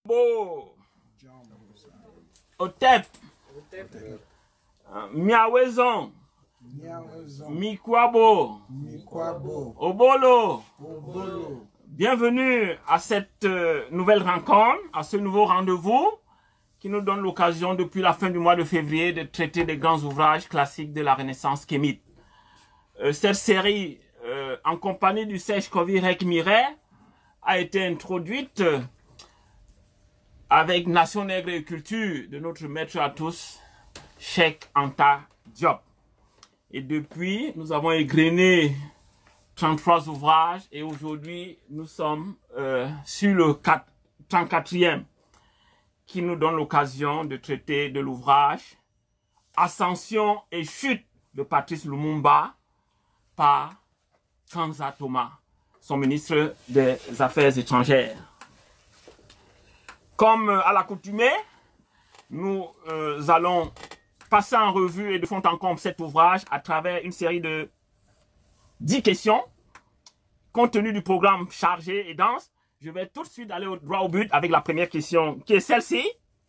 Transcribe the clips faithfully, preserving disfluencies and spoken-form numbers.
Bo Otep Miawezon Mikwabo Obolo. Bienvenue à cette euh, nouvelle rencontre, à ce nouveau rendez-vous qui nous donne l'occasion depuis la fin du mois de février de traiter des grands ouvrages classiques de la Renaissance kémite. Euh, cette série, euh, en compagnie du Sej Kovi Rekmire, a été introduite euh, avec Nation Nègre et Culture de notre maître à tous, Cheikh Anta Diop. Et depuis, nous avons égrené trente-trois ouvrages et aujourd'hui, nous sommes euh, sur le trente-quatrième qui nous donne l'occasion de traiter de l'ouvrage Ascension et chute de Patrice Lumumba par Kanza Thomas, son ministre des Affaires étrangères. Comme à l'accoutumée, nous euh, allons passer en revue et de fond en comble cet ouvrage à travers une série de dix questions. Compte tenu du programme chargé et dense, je vais tout de suite aller au droit au but avec la première question, qui est celle-ci.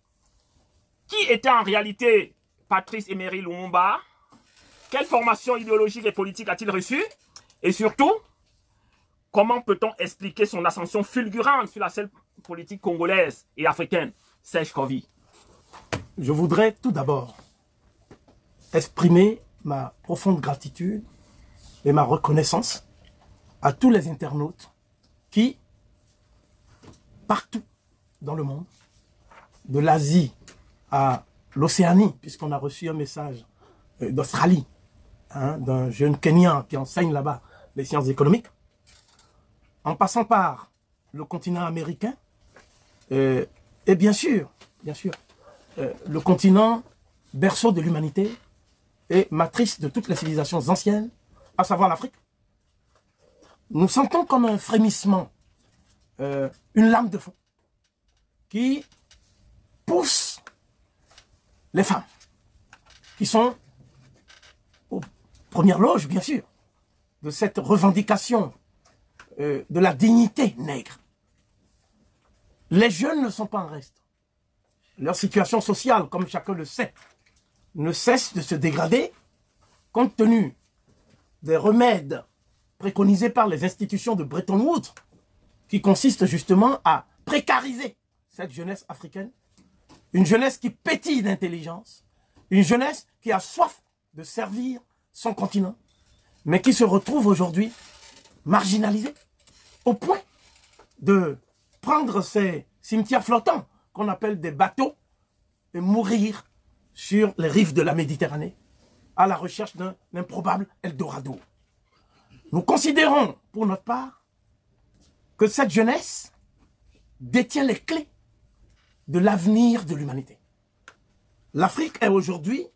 Qui était en réalité Patrice Emery Lumumba? Quelle formation idéologique et politique a-t-il reçue? Et surtout, comment peut-on expliquer son ascension fulgurante sur la scène politique congolaise et africaine? Sej Kovi. Je voudrais tout d'abord exprimer ma profonde gratitude et ma reconnaissance à tous les internautes qui, partout dans le monde, de l'Asie à l'Océanie, puisqu'on a reçu un message d'Australie, hein, d'un jeune Kenyan qui enseigne là-bas les sciences économiques, en passant par le continent américain, euh, et bien sûr, bien sûr, euh, le continent berceau de l'humanité et matrice de toutes les civilisations anciennes, à savoir l'Afrique. Nous sentons comme un frémissement, euh, une lame de fond qui pousse les femmes, qui sont aux premières loges, bien sûr, de cette revendication euh, de la dignité nègre. Les jeunes ne sont pas en reste. Leur situation sociale, comme chacun le sait, ne cesse de se dégrader compte tenu des remèdes préconisés par les institutions de Bretton Woods qui consistent justement à précariser cette jeunesse africaine, une jeunesse qui pétille d'intelligence, une jeunesse qui a soif de servir son continent, mais qui se retrouve aujourd'hui marginalisée au point de prendre ces cimetières flottants qu'on appelle des bateaux et mourir sur les rives de la Méditerranée à la recherche d'un improbable Eldorado. Nous considérons pour notre part que cette jeunesse détient les clés de l'avenir de l'humanité. L'Afrique est aujourd'hui,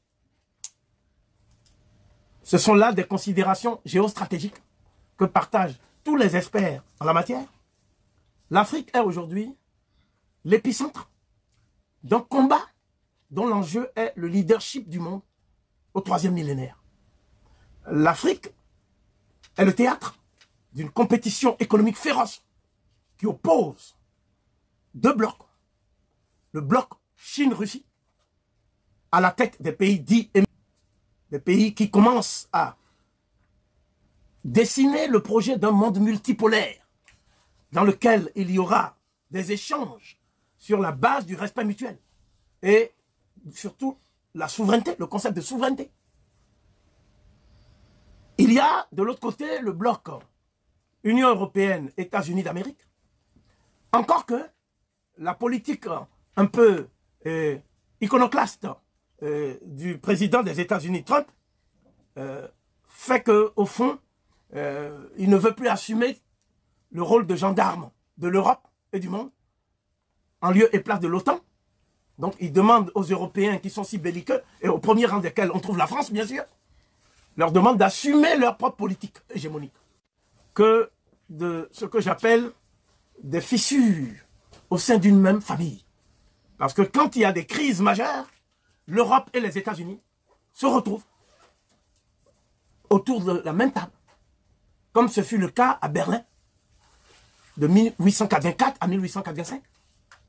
ce sont là des considérations géostratégiques que partagent tous les experts en la matière. L'Afrique est aujourd'hui l'épicentre d'un combat dont l'enjeu est le leadership du monde au troisième millénaire. L'Afrique est le théâtre d'une compétition économique féroce qui oppose deux blocs. Le bloc Chine-Russie, à la tête des pays dits émergents, des pays qui commencent à dessiner le projet d'un monde multipolaire dans lequel il y aura des échanges sur la base du respect mutuel et surtout la souveraineté, le concept de souveraineté. Il y a de l'autre côté le bloc Union européenne, États-Unis d'Amérique. Encore que la politique un peu euh, iconoclaste euh, du président des États-Unis, Trump, euh, fait qu'au fond, euh, il ne veut plus assumer le rôle de gendarme de l'Europe et du monde, en lieu et place de l'OTAN. Donc il demande aux Européens qui sont si belliqueux, et au premier rang desquels on trouve la France, bien sûr, leur demande d'assumer leur propre politique hégémonique. Que de ce que j'appelle des fissures au sein d'une même famille. Parce que quand il y a des crises majeures, l'Europe et les États-Unis se retrouvent autour de la même table, comme ce fut le cas à Berlin de mille huit cent quatre-vingt-quatre à mille huit cent quatre-vingt-cinq.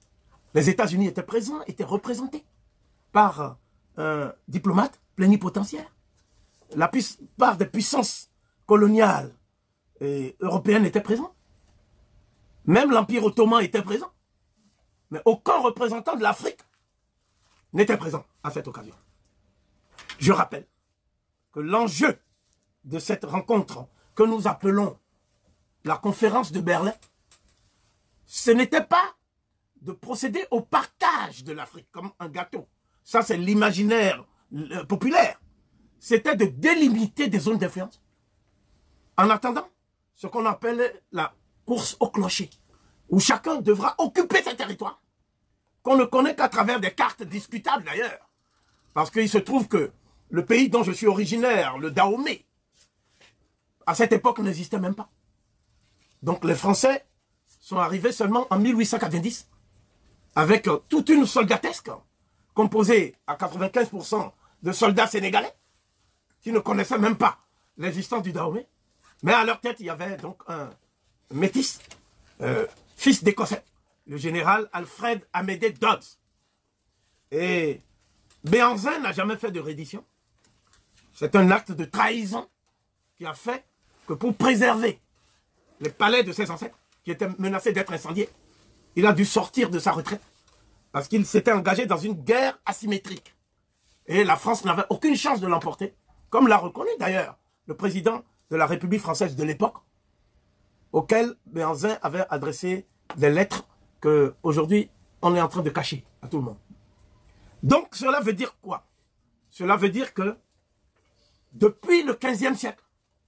Les États-Unis étaient présents, étaient représentés par un diplomate plénipotentiaire. La plupart des puissances coloniales et européennes étaient présentes. Même l'Empire ottoman était présent. Mais aucun représentant de l'Afrique n'était présent à cette occasion. Je rappelle que l'enjeu de cette rencontre que nous appelons la conférence de Berlin, ce n'était pas de procéder au partage de l'Afrique comme un gâteau. Ça, c'est l'imaginaire populaire. C'était de délimiter des zones d'influence. En attendant, ce qu'on appelle la course au clocher, où chacun devra occuper ses territoires, qu'on ne connaît qu'à travers des cartes discutables d'ailleurs. Parce qu'il se trouve que le pays dont je suis originaire, le Dahomey, à cette époque n'existait même pas. Donc les Français sont arrivés seulement en mille huit cent quatre-vingt-dix, avec toute une soldatesque, composée à quatre-vingt-quinze pour cent de soldats sénégalais, qui ne connaissaient même pas l'existence du Dahomey. Mais à leur tête, il y avait donc un métis, euh, fils d'Écossais, le général Alfred Amédée Dodds. Et Béhanzin n'a jamais fait de reddition. C'est un acte de trahison qui a fait que pour préserver les palais de ses ancêtres, qui étaient menacés d'être incendiés, il a dû sortir de sa retraite parce qu'il s'était engagé dans une guerre asymétrique. Et la France n'avait aucune chance de l'emporter, comme l'a reconnu d'ailleurs le président de la République française de l'époque, auquel Béhanzin avait adressé des lettres qu'aujourd'hui on est en train de cacher à tout le monde. Donc cela veut dire quoi? Cela veut dire que depuis le quinzième siècle,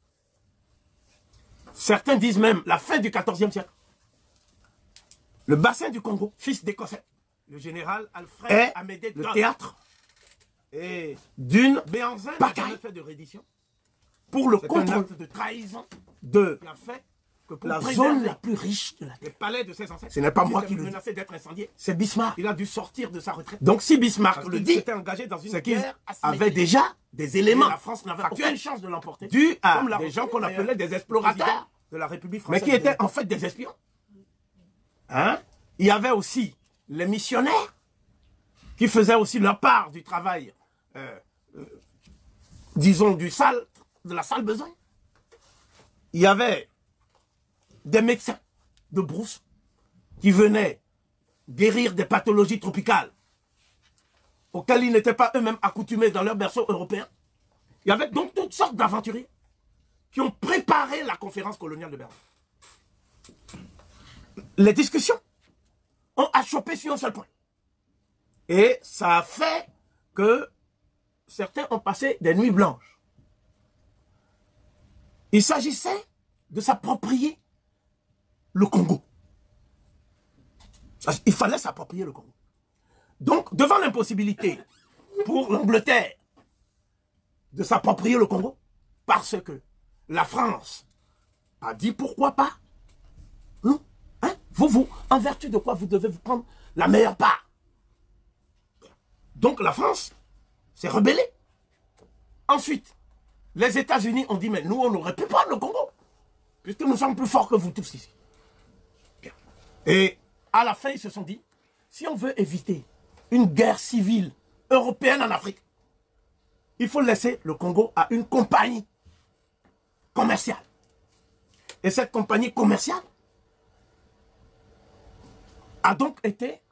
certains disent même la fin du quatorzième siècle, le bassin du Congo, fils d'Écossais, le général Alfred Amédée Dodds, le théâtre et d'une Béhanzin n'a jamais fait de reddition pour le contrôle de trahison de qui a fait que pour la zone la plus riche de la terre. Les palais de ses ancêtres. Ce n'est pas moi qui le dis. Menacé d'être incendié. C'est Bismarck. Il a dû sortir de sa retraite. Donc si Bismarck le dit, s'était engagé dans une guerre avait déjà des éléments. La France n'avait aucune chance de l'emporter. Dû à des gens qu'on appelait des explorateurs de la République française, mais qui étaient en fait des espions. Hein? Il y avait aussi les missionnaires qui faisaient aussi leur part du travail, euh, euh, disons, du sale, de la sale besogne. Il y avait des médecins de brousse qui venaient guérir des pathologies tropicales auxquelles ils n'étaient pas eux-mêmes accoutumés dans leur berceau européen. Il y avait donc toutes sortes d'aventuriers qui ont préparé la conférence coloniale de Berlin. Les discussions ont achoppé sur un seul point. Et ça a fait que certains ont passé des nuits blanches. Il s'agissait de s'approprier le Congo. Il fallait s'approprier le Congo. Donc, devant l'impossibilité pour l'Angleterre de s'approprier le Congo, parce que la France a dit pourquoi pas, non, hein? Vous, vous, en vertu de quoi vous devez vous prendre la meilleure part. Donc la France s'est rebellée. Ensuite, les États-Unis ont dit, mais nous, on aurait pu prendre le Congo, puisque nous sommes plus forts que vous tous ici. Et à la fin, ils se sont dit, si on veut éviter une guerre civile européenne en Afrique, il faut laisser le Congo à une compagnie commerciale. Et cette compagnie commerciale a donc été,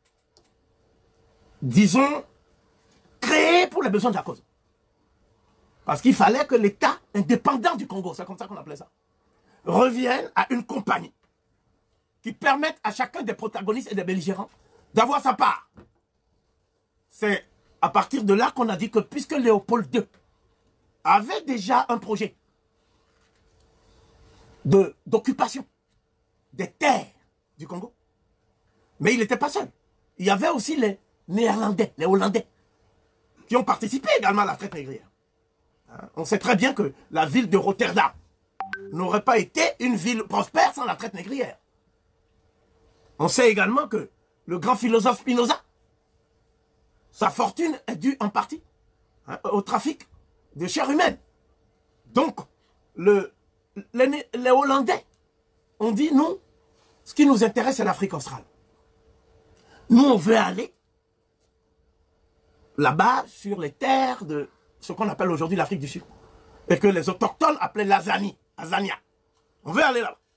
disons, créée pour les besoins de la cause. Parce qu'il fallait que l'État indépendant du Congo, c'est comme ça qu'on appelait ça, revienne à une compagnie qui permette à chacun des protagonistes et des belligérants d'avoir sa part. C'est à partir de là qu'on a dit que puisque Léopold deux avait déjà un projet d'occupation des terres du Congo, mais il n'était pas seul. Il y avait aussi les Néerlandais, les Hollandais, qui ont participé également à la traite négrière. On sait très bien que la ville de Rotterdam n'aurait pas été une ville prospère sans la traite négrière. On sait également que le grand philosophe Spinoza, sa fortune est due en partie hein, au trafic de chair humaine. Donc, le, les, les Hollandais ont dit, nous, ce qui nous intéresse, c'est l'Afrique australe. nous on veut aller là-bas sur les terres de ce qu'on appelle aujourd'hui l'Afrique du Sud. Et que les autochtones appelaient l'Azanie, Azania. On veut aller là-bas.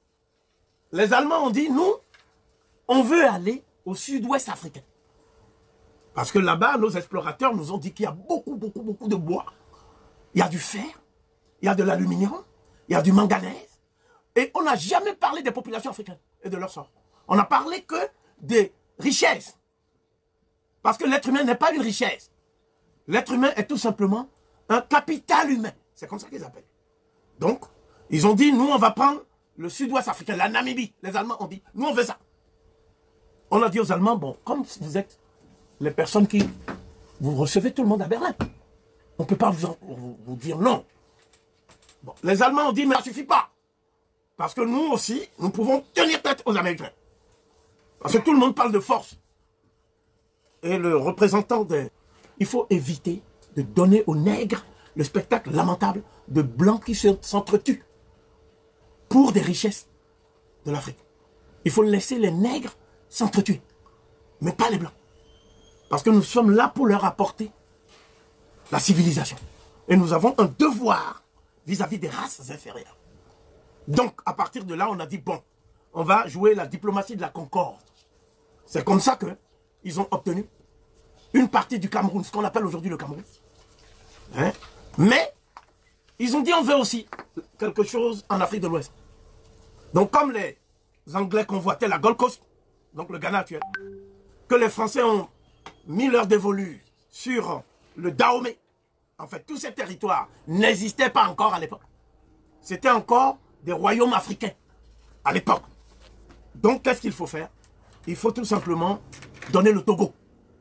Les Allemands ont dit, nous, on veut aller au sud-ouest africain. Parce que là-bas, nos explorateurs nous ont dit qu'il y a beaucoup, beaucoup, beaucoup de bois. Il y a du fer, il y a de l'aluminium, il y a du manganèse. Et on n'a jamais parlé des populations africaines et de leur sort. On n'a parlé que des richesses. Parce que l'être humain n'est pas une richesse. L'être humain est tout simplement un capital humain. C'est comme ça qu'ils appellent. Donc, ils ont dit, nous, on va prendre le sud-ouest africain, la Namibie. Les Allemands ont dit, nous, on veut ça. On a dit aux Allemands, bon, comme vous êtes les personnes qui... Vous recevez tout le monde à Berlin. On ne peut pas vous, en, vous, vous dire non. Bon, les Allemands ont dit, mais ça ne suffit pas. Parce que nous aussi, nous pouvons tenir tête aux Américains. Parce que tout le monde parle de force. Et le représentant des... Il faut éviter de donner aux nègres le spectacle lamentable de blancs qui s'entretuent pour des richesses de l'Afrique. Il faut laisser les nègres s'entretuer, mais pas les blancs. Parce que nous sommes là pour leur apporter la civilisation. Et nous avons un devoir vis-à-vis des races inférieures. Donc, à partir de là, on a dit, bon, on va jouer la diplomatie de la concorde. C'est comme ça qu'ils ont obtenu une partie du Cameroun, ce qu'on appelle aujourd'hui le Cameroun. Hein? Mais, ils ont dit, on veut aussi quelque chose en Afrique de l'Ouest. Donc, comme les Anglais convoitaient la Gold Coast, donc le Ghana actuel, que les Français ont mis leur dévolu sur le Dahomey. En fait, tous ces territoires n'existaient pas encore à l'époque. C'était encore des royaumes africains à l'époque. Donc, qu'est-ce qu'il faut faire? Il faut tout simplement donner le Togo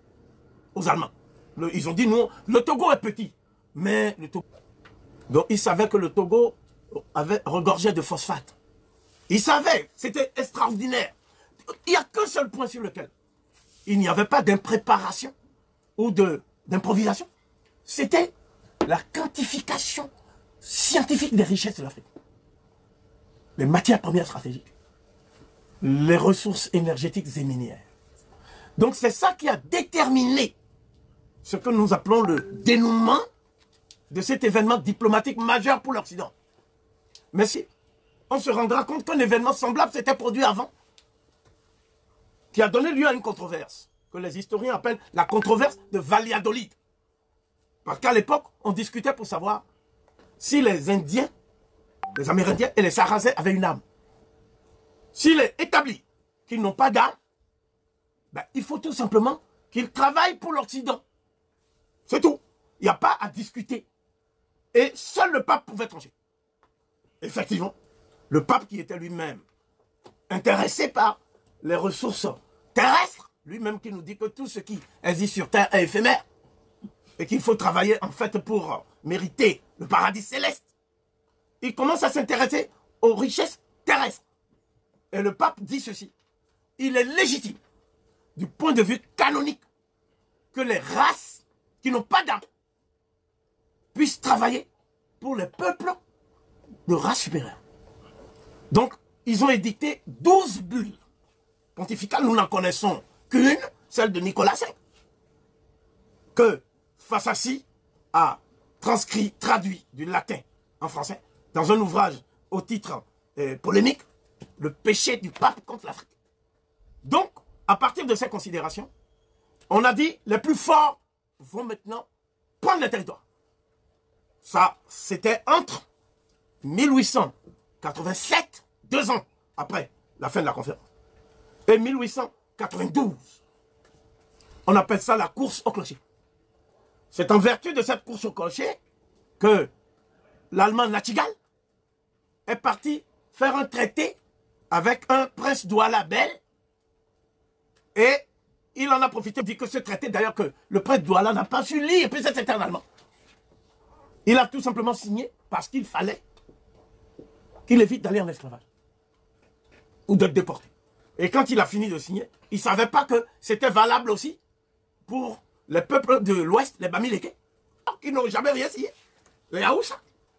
aux Allemands. Le, ils ont dit, nous, le Togo est petit, mais le Togo... Donc, ils savaient que le Togo avait regorgeait de phosphate. Ils savaient, c'était extraordinaire. Il n'y a qu'un seul point sur lequel il n'y avait pas d'impréparation ou d'improvisation. C'était la quantification scientifique des richesses de l'Afrique. Les matières premières stratégiques, les ressources énergétiques et minières. Donc c'est ça qui a déterminé ce que nous appelons le dénouement de cet événement diplomatique majeur pour l'Occident. Mais si on se rendra compte qu'un événement semblable s'était produit avant, qui a donné lieu à une controverse, que les historiens appellent la controverse de Valladolid. Parce qu'à l'époque, on discutait pour savoir si les Indiens, les Amérindiens et les Sarrasins avaient une âme. S'il est établi qu'ils n'ont pas d'âme, ben, il faut tout simplement qu'ils travaillent pour l'Occident. C'est tout. Il n'y a pas à discuter. Et seul le pape pouvait trancher. Effectivement, le pape qui était lui-même intéressé par les ressources terrestres, lui-même qui nous dit que tout ce qui existe sur Terre est éphémère et qu'il faut travailler en fait pour mériter le paradis céleste. Il commence à s'intéresser aux richesses terrestres. Et le pape dit ceci, il est légitime, du point de vue canonique, que les races qui n'ont pas d'âme puissent travailler pour les peuples de race supérieure. Donc, ils ont édicté douze bulles pontificales, nous n'en connaissons qu'une, celle de Nicolas cinq, que Fassassi a transcrit, traduit du latin en français, dans un ouvrage au titre euh, polémique, le péché du pape contre l'Afrique. Donc, à partir de ces considérations, on a dit, les plus forts vont maintenant prendre le territoire. Ça, c'était entre mille huit cent quatre-vingt-sept, deux ans après la fin de la conférence, et mille huit cent quatre-vingt-douze. On appelle ça la course au clocher. C'est en vertu de cette course au clocher que l'Allemand Nachtigal est parti faire un traité avec un prince Douala Bel, et il en a profité, dit que ce traité, d'ailleurs que le prince Douala n'a pas su lire, puis c'était un Allemand. Il a tout simplement signé parce qu'il fallait qu'il évite d'aller en esclavage ou d'être déporté. Et quand il a fini de signer, il ne savait pas que c'était valable aussi pour les peuples de l'Ouest, les Bamileke, qui n'ont jamais rien signé, les Haoussa.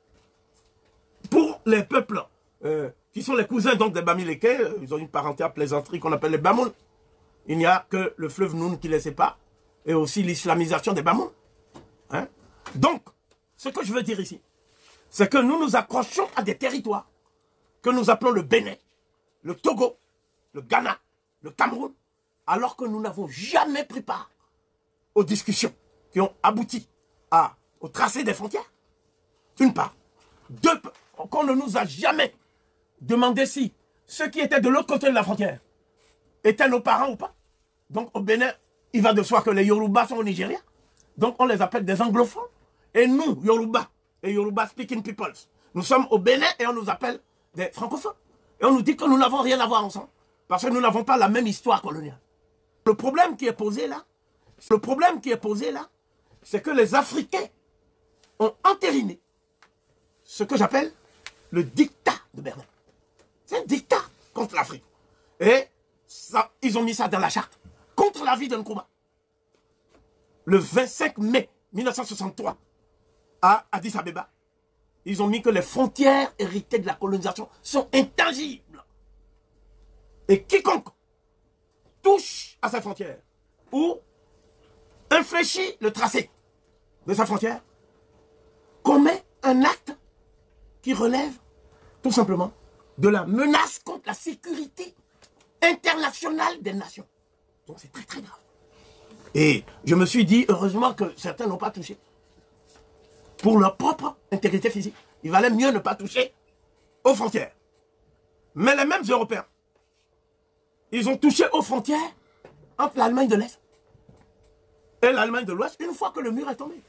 Pour les peuples euh, qui sont les cousins donc des Bamileke, ils ont une parenté à plaisanterie qu'on appelle les Bamoun. Il n'y a que le fleuve Noun qui les sépare, et aussi l'islamisation des Bamoun. Hein? Donc, ce que je veux dire ici, c'est que nous nous accrochons à des territoires que nous appelons le Bénin, le Togo, le Ghana, le Cameroun, alors que nous n'avons jamais pris part aux discussions qui ont abouti à, au tracé des frontières. D'une part. Deux, qu'on ne nous a jamais demandé si ceux qui étaient de l'autre côté de la frontière étaient nos parents ou pas. Donc au Bénin, il va de soi que les Yoruba sont au Nigeria. Donc on les appelle des anglophones. Et nous, Yoruba et Yoruba speaking peoples, nous sommes au Bénin et on nous appelle des francophones. Et on nous dit que nous n'avons rien à voir ensemble. Parce que nous n'avons pas la même histoire coloniale. Le problème qui est posé là, le problème qui est posé là, c'est que les Africains ont entériné ce que j'appelle le dictat de Berlin. C'est un dictat contre l'Afrique. Et ça, ils ont mis ça dans la charte, contre la vie de Nkrumah. Le vingt-cinq mai mille neuf cent soixante-trois, à Addis Abeba, ils ont mis que les frontières héritées de la colonisation sont intangibles. Et quiconque touche à sa frontière ou infléchit le tracé de sa frontière commet un acte qui relève tout simplement de la menace contre la sécurité internationale des nations. Donc c'est très très grave. Et je me suis dit, heureusement que certains n'ont pas touché. Pour leur propre intégrité physique, il valait mieux ne pas toucher aux frontières. Mais les mêmes Européens, ils ont touché aux frontières entre l'Allemagne de l'Est et l'Allemagne de l'Ouest une fois que le mur est tombé.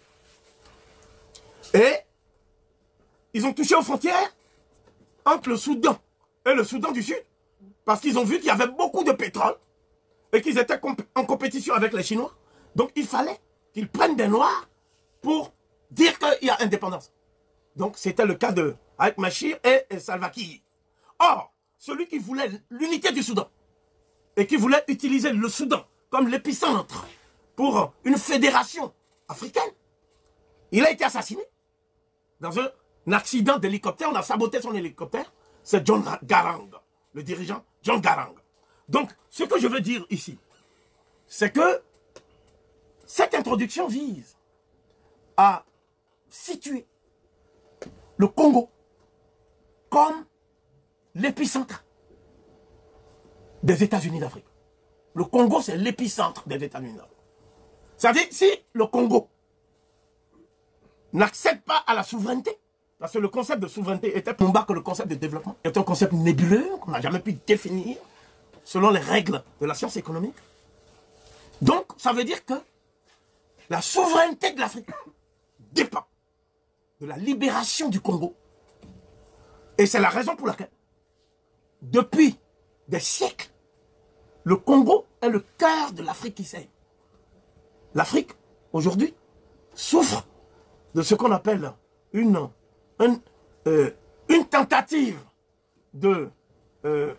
Et ils ont touché aux frontières entre le Soudan et le Soudan du Sud parce qu'ils ont vu qu'il y avait beaucoup de pétrole et qu'ils étaient comp en compétition avec les Chinois. Donc il fallait qu'ils prennent des Noirs pour dire qu'il y a indépendance. Donc c'était le cas de Riek Machar et, et Salva Kiir. Or, celui qui voulait l'unité du Soudan et qui voulait utiliser le Soudan comme l'épicentre pour une fédération africaine, il a été assassiné dans un accident d'hélicoptère. On a saboté son hélicoptère. C'est John Garang, le dirigeant John Garang. Donc, ce que je veux dire ici, c'est que cette introduction vise à situer le Congo comme l'épicentre des États-Unis d'Afrique. Le Congo, c'est l'épicentre des États-Unis d'Afrique. C'est-à-dire, si le Congo n'accède pas à la souveraineté, parce que le concept de souveraineté était plus bas que le concept de développement, c'est un concept nébuleux qu'on n'a jamais pu définir selon les règles de la science économique. Donc, ça veut dire que la souveraineté de l'Afrique dépend de la libération du Congo. Et c'est la raison pour laquelle, depuis des siècles, le Congo est le cœur de l'Afrique qui saigne. L'Afrique, aujourd'hui, souffre de ce qu'on appelle une, une, euh, une tentative de euh,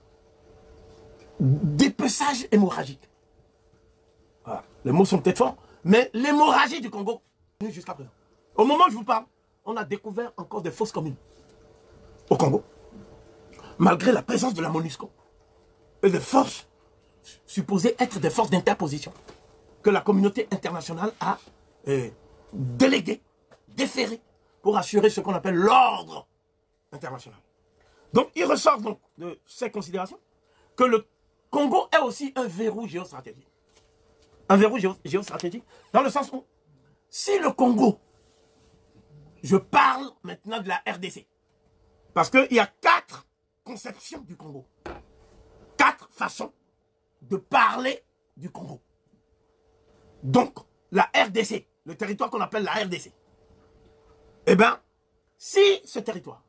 dépeçage hémorragique. Voilà. Les mots sont peut-être forts, mais l'hémorragie du Congo, jusqu'à présent. Au moment où je vous parle, on a découvert encore des fausses communes au Congo, malgré la présence de la MONUSCO et des forces supposées être des forces d'interposition que la communauté internationale a euh, déléguées, déférées, pour assurer ce qu'on appelle l'ordre international. Donc, il ressort donc de ces considérations que le Congo est aussi un verrou géostratégique. Un verrou géo géostratégique, dans le sens où, si le Congo, je parle maintenant de la R D C, parce qu'il y a quatre conceptions du Congo, quatre façons de parler du Congo. Donc, la R D C, le territoire qu'on appelle la R D C, eh bien, si ce territoire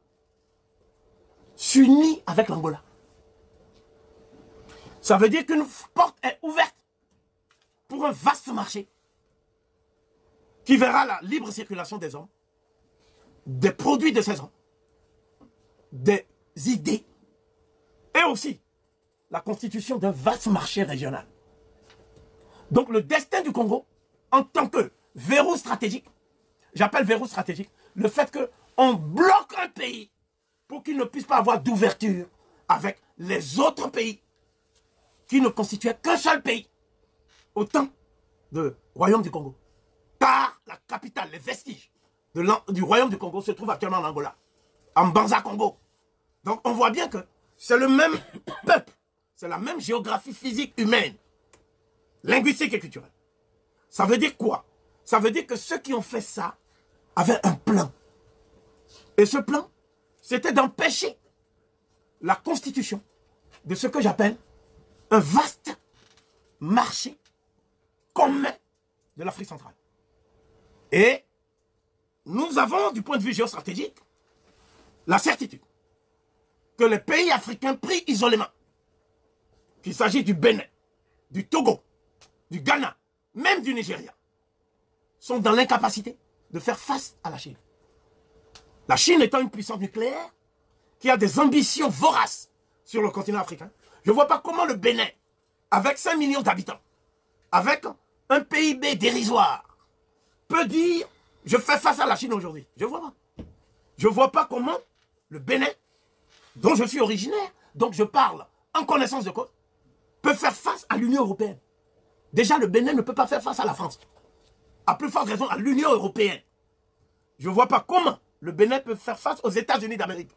s'unit avec l'Angola, ça veut dire qu'une porte est ouverte pour un vaste marché qui verra la libre circulation des hommes, des produits de ces hommes, des idées, et aussi la constitution d'un vaste marché régional. Donc le destin du Congo, en tant que verrou stratégique, j'appelle verrou stratégique, le fait qu'on bloque un pays pour qu'il ne puisse pas avoir d'ouverture avec les autres pays qui ne constituait qu'un seul pays au temps du Royaume du Congo. Car la capitale, les vestiges de du Royaume du Congo se trouvent actuellement en Angola, en Banza-Congo. Donc on voit bien que c'est le même peuple, c'est la même géographie physique humaine, linguistique et culturelle. Ça veut dire quoi? Ça veut dire que ceux qui ont fait ça avaient un plan. Et ce plan, c'était d'empêcher la constitution de ce que j'appelle un vaste marché commun de l'Afrique centrale. Et nous avons, du point de vue géostratégique, la certitude que les pays africains pris isolément, qu'il s'agit du Bénin, du Togo, du Ghana, même du Nigeria, sont dans l'incapacité de faire face à la Chine. La Chine étant une puissance nucléaire qui a des ambitions voraces sur le continent africain, je ne vois pas comment le Bénin, avec cinq millions d'habitants, avec un P I B dérisoire, peut dire « je fais face à la Chine aujourd'hui ». Je ne vois pas. Je ne vois pas comment le Bénin, dont je suis originaire, donc je parle en connaissance de cause, peut faire face à l'Union européenne. Déjà, le Bénin ne peut pas faire face à la France. À plus forte raison, à l'Union européenne. Je ne vois pas comment le Bénin peut faire face aux États-Unis d'Amérique.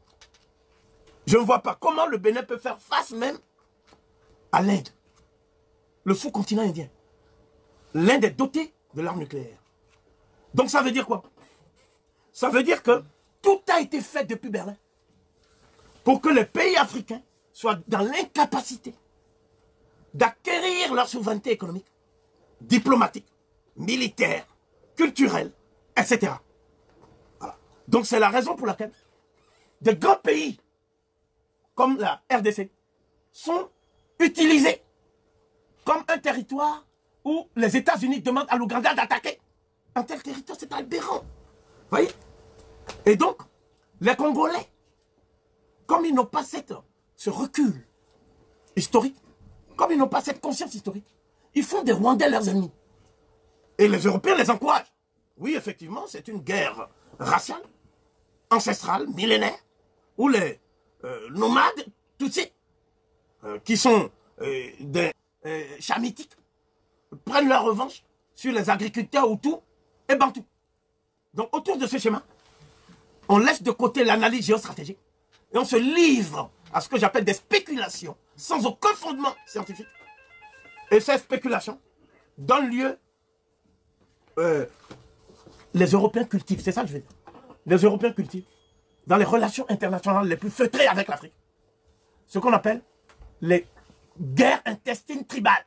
Je ne vois pas comment le Bénin peut faire face même à l'Inde, le sous-continent indien. L'Inde est dotée de l'arme nucléaire. Donc ça veut dire quoi? Ça veut dire que tout a été fait depuis Berlin pour que les pays africains soient dans l'incapacité d'acquérir leur souveraineté économique, diplomatique, militaire, culturelle, et cetera. Voilà. Donc c'est la raison pour laquelle des grands pays comme la R D C sont utilisés comme un territoire où les États-Unis demandent à l'Ouganda d'attaquer. Un tel territoire, c'est aberrant. Vous voyez? Et donc, les Congolais, comme ils n'ont pas cette, ce recul historique, comme ils n'ont pas cette conscience historique, ils font des Rwandais leurs ennemis. Et les Européens les encouragent. Oui, effectivement, c'est une guerre raciale, ancestrale, millénaire, où les euh, nomades, Tutsis, euh, qui sont euh, des euh, chamitiques, prennent leur revanche sur les agriculteurs Hutus et Bantous. Donc, autour de ce schéma, on laisse de côté l'analyse géostratégique et on se livre à ce que j'appelle des spéculations sans aucun fondement scientifique. Et ces spéculations donnent lieu... Euh, les Européens cultivent, c'est ça que je veux dire. Les Européens cultivent, dans les relations internationales les plus feutrées avec l'Afrique, ce qu'on appelle les guerres intestines tribales.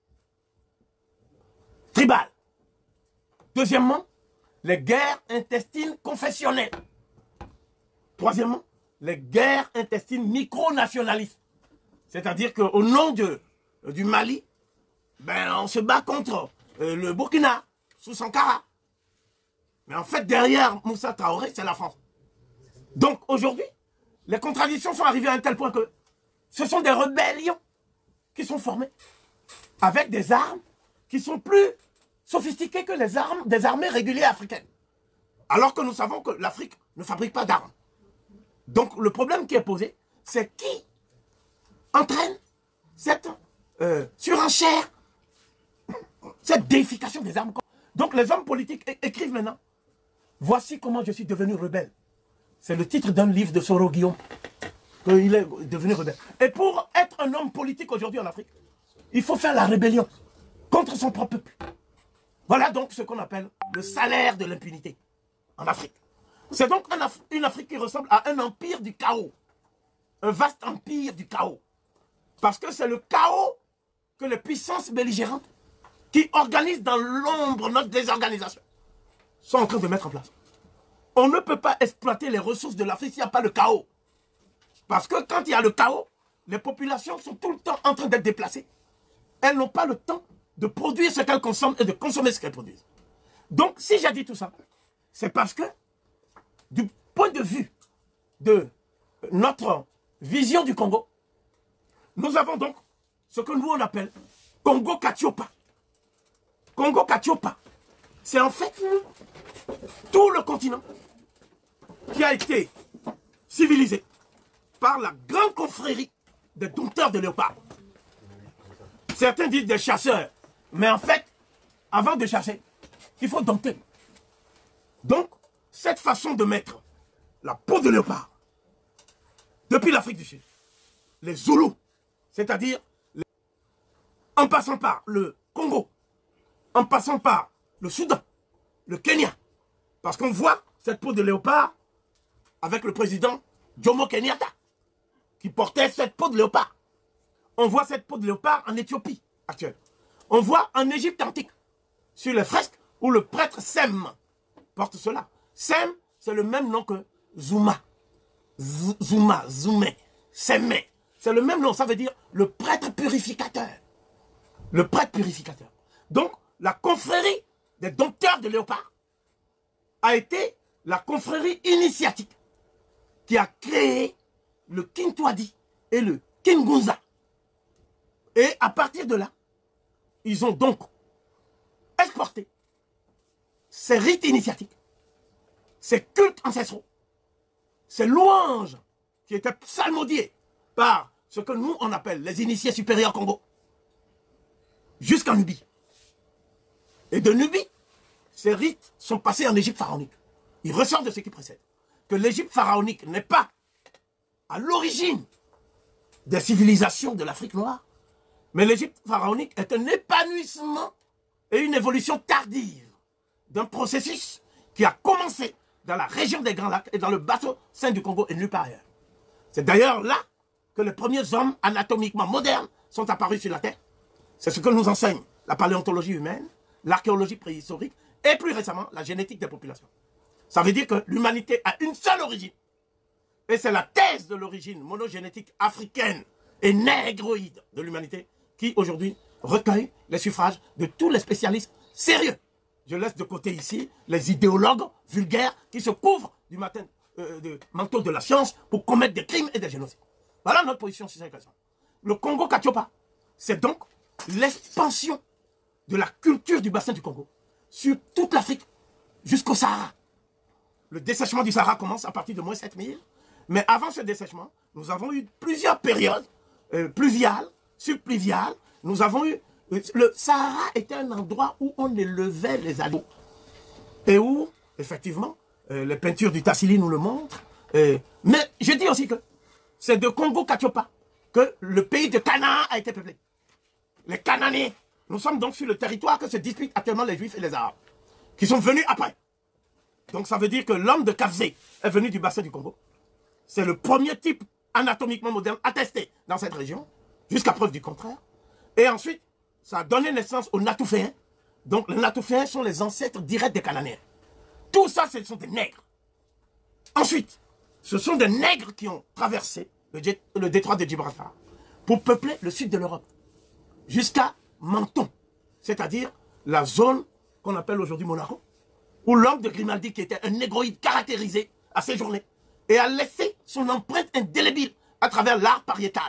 Tribales. Deuxièmement, les guerres intestines confessionnelles. Troisièmement, les guerres intestines micronationalistes. C'est-à-dire qu'au nom de, du Mali, ben, on se bat contre euh, le Burkina, sous Sankara. Mais en fait, derrière Moussa Traoré, c'est la France. Donc aujourd'hui, les contradictions sont arrivées à un tel point que ce sont des rébellions qui sont formées avec des armes qui sont plus sophistiquées que les armes des armées régulières africaines. Alors que nous savons que l'Afrique ne fabrique pas d'armes. Donc le problème qui est posé, c'est qui entraîne cette euh, surenchère, cette déification des armes. Donc les hommes politiques écrivent maintenant « Voici comment je suis devenu rebelle ». C'est le titre d'un livre de Soro Guillaume, qu'il est devenu rebelle. Et pour être un homme politique aujourd'hui en Afrique, il faut faire la rébellion contre son propre peuple. Voilà donc ce qu'on appelle le salaire de l'impunité en Afrique. C'est donc un Af- une Afrique qui ressemble à un empire du chaos. Un vaste empire du chaos. Parce que c'est le chaos que les puissances belligérantes qui organisent dans l'ombre notre désorganisation sont en train de mettre en place. On ne peut pas exploiter les ressources de l'Afrique s'il n'y a pas le chaos. Parce que quand il y a le chaos, les populations sont tout le temps en train d'être déplacées. Elles n'ont pas le temps de produire ce qu'elles consomment et de consommer ce qu'elles produisent. Donc, si j'ai dit tout ça, c'est parce que, du point de vue de notre vision du Congo, nous avons donc ce que nous on appelle Congo Katiopa. Congo Katiopa, c'est en fait tout le continent qui a été civilisé par la grande confrérie des dompteurs de léopards. Certains disent des chasseurs. Mais en fait, avant de chasser, il faut dompter. Donc, cette façon de mettre la peau de léopard, depuis l'Afrique du Sud, les Zoulous, c'est-à-dire les... en passant par le Congo, en passant par le Soudan, le Kenya, parce qu'on voit cette peau de léopard avec le président Jomo Kenyatta, qui portait cette peau de léopard. On voit cette peau de léopard en Éthiopie actuelle. On voit en Égypte antique, sur les fresques, où le prêtre Sem porte cela. Sem, c'est le même nom que Zuma. Z Zuma, Zoumé, Semé. C'est le même nom, ça veut dire le prêtre purificateur. Le prêtre purificateur. Donc, la confrérie des dompteurs de léopard a été la confrérie initiatique qui a créé le Kintwadi et le Kingunza. Et à partir de là, ils ont donc exporté ces rites initiatiques, ces cultes ancestraux, ces louanges qui étaient psalmodiées par ce que nous on appelle les initiés supérieurs Congo, jusqu'en Nubie. Et de Nubie, ces rites sont passés en Égypte pharaonique. Il ressort de ce qui précède que l'Égypte pharaonique n'est pas à l'origine des civilisations de l'Afrique noire, mais l'Égypte pharaonique est un épanouissement et une évolution tardive d'un processus qui a commencé dans la région des Grands Lacs et dans le bassin du Congo et nulle part ailleurs. C'est d'ailleurs là que les premiers hommes anatomiquement modernes sont apparus sur la Terre. C'est ce que nous enseigne la paléontologie humaine, l'archéologie préhistorique et plus récemment la génétique des populations. Ça veut dire que l'humanité a une seule origine. Et c'est la thèse de l'origine monogénétique africaine et négroïde de l'humanité qui aujourd'hui recueille les suffrages de tous les spécialistes sérieux. Je laisse de côté ici les idéologues vulgaires qui se couvrent du matin, euh, de, manteau de la science pour commettre des crimes et des génocides. Voilà notre position sur cette question. Le Congo-Katiopa, c'est donc l'expansion de la culture du bassin du Congo sur toute l'Afrique jusqu'au Sahara. Le dessèchement du Sahara commence à partir de moins sept mille. Mais avant ce dessèchement, nous avons eu plusieurs périodes euh, pluviales, subpluviales. Nous avons eu... Euh, le Sahara était un endroit où on élevait les animaux. Et où, effectivement, euh, les peintures du Tassili nous le montrent. Euh, mais je dis aussi que c'est de Congo-Katiopa que le pays de Canaan a été peuplé. Les Cananéens. Nous sommes donc sur le territoire que se disputent actuellement les Juifs et les Arabes, qui sont venus après. Donc ça veut dire que l'homme de Kafzé est venu du bassin du Congo. C'est le premier type anatomiquement moderne attesté dans cette région, jusqu'à preuve du contraire. Et ensuite, ça a donné naissance aux Natouféens. Donc les Natouféens sont les ancêtres directs des Cananéens. Tout ça, ce sont des nègres. Ensuite, ce sont des nègres qui ont traversé le, le détroit de Gibraltar pour peupler le sud de l'Europe, jusqu'à Menton, c'est-à-dire la zone qu'on appelle aujourd'hui Monaco, où l'homme de Grimaldi, qui était un négroïde caractérisé, a séjourné et a laissé son empreinte indélébile à travers l'art pariétal.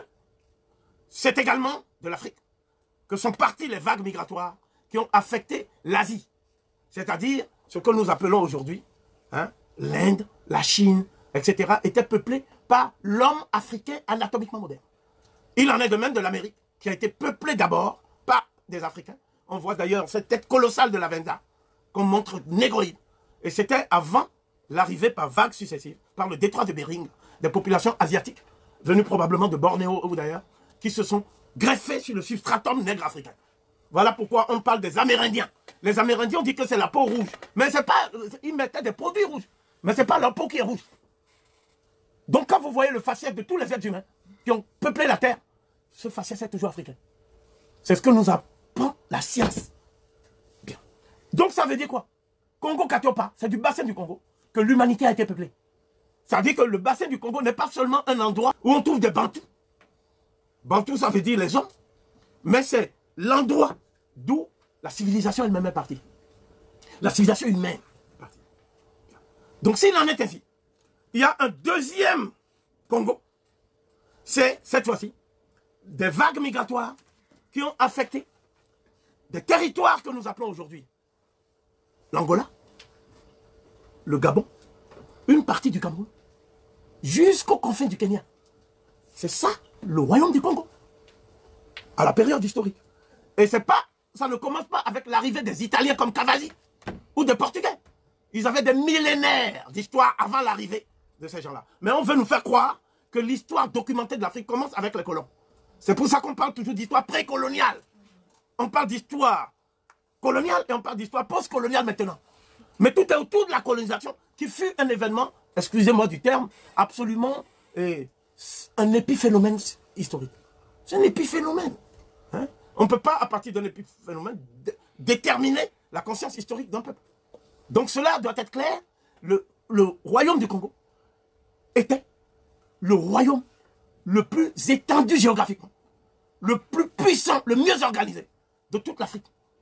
C'est également de l'Afrique que sont parties les vagues migratoires qui ont affecté l'Asie, c'est-à-dire ce que nous appelons aujourd'hui hein, l'Inde, la Chine, et cetera, étaient peuplés par l'homme africain anatomiquement moderne. Il en est de même de l'Amérique, qui a été peuplée d'abord par des Africains. On voit d'ailleurs cette tête colossale de la Venda, qu'on montre négroïde. Et c'était avant l'arrivée par vagues successives, par le détroit de Bering, des populations asiatiques, venues probablement de Bornéo ou d'ailleurs, qui se sont greffées sur le substratum nègre africain. Voilà pourquoi on parle des Amérindiens. Les Amérindiens, on dit que c'est la peau rouge. Mais c'est pas... Ils mettaient des produits rouges. Mais c'est pas leur peau qui est rouge. Donc quand vous voyez le faciès de tous les êtres humains qui ont peuplé la Terre, ce faciès est toujours africain. C'est ce que nous apprend la science. Bien. Donc ça veut dire quoi? Congo-Katiopa, c'est du bassin du Congo que l'humanité a été peuplée. Ça veut dire que le bassin du Congo n'est pas seulement un endroit où on trouve des Bantous. Bantous, ça veut dire les hommes. Mais c'est l'endroit d'où la civilisation elle-même est partie. La civilisation humaine est partie. Donc s'il en est ainsi, il y a un deuxième Congo. C'est, cette fois-ci, des vagues migratoires qui ont affecté des territoires que nous appelons aujourd'hui l'Angola, le Gabon, une partie du Cameroun, jusqu'aux confins du Kenya. C'est ça, le royaume du Congo, à la période historique. Et c'est pas, ça ne commence pas avec l'arrivée des Italiens comme Cavazzi ou des Portugais. Ils avaient des millénaires d'histoire avant l'arrivée de ces gens-là. Mais on veut nous faire croire que l'histoire documentée de l'Afrique commence avec les colons. C'est pour ça qu'on parle toujours d'histoire précoloniale. On parle d'histoire coloniale et on parle d'histoire post-coloniale maintenant. Mais tout est autour de la colonisation qui fut un événement, excusez-moi du terme, absolument eh, un épiphénomène historique. C'est un épiphénomène. Hein? On ne peut pas, à partir d'un épiphénomène, déterminer la conscience historique d'un peuple. Donc cela doit être clair. Le, le royaume du Congo était le royaume le plus étendu géographiquement, le plus puissant, le mieux organisé de toute l'Afrique.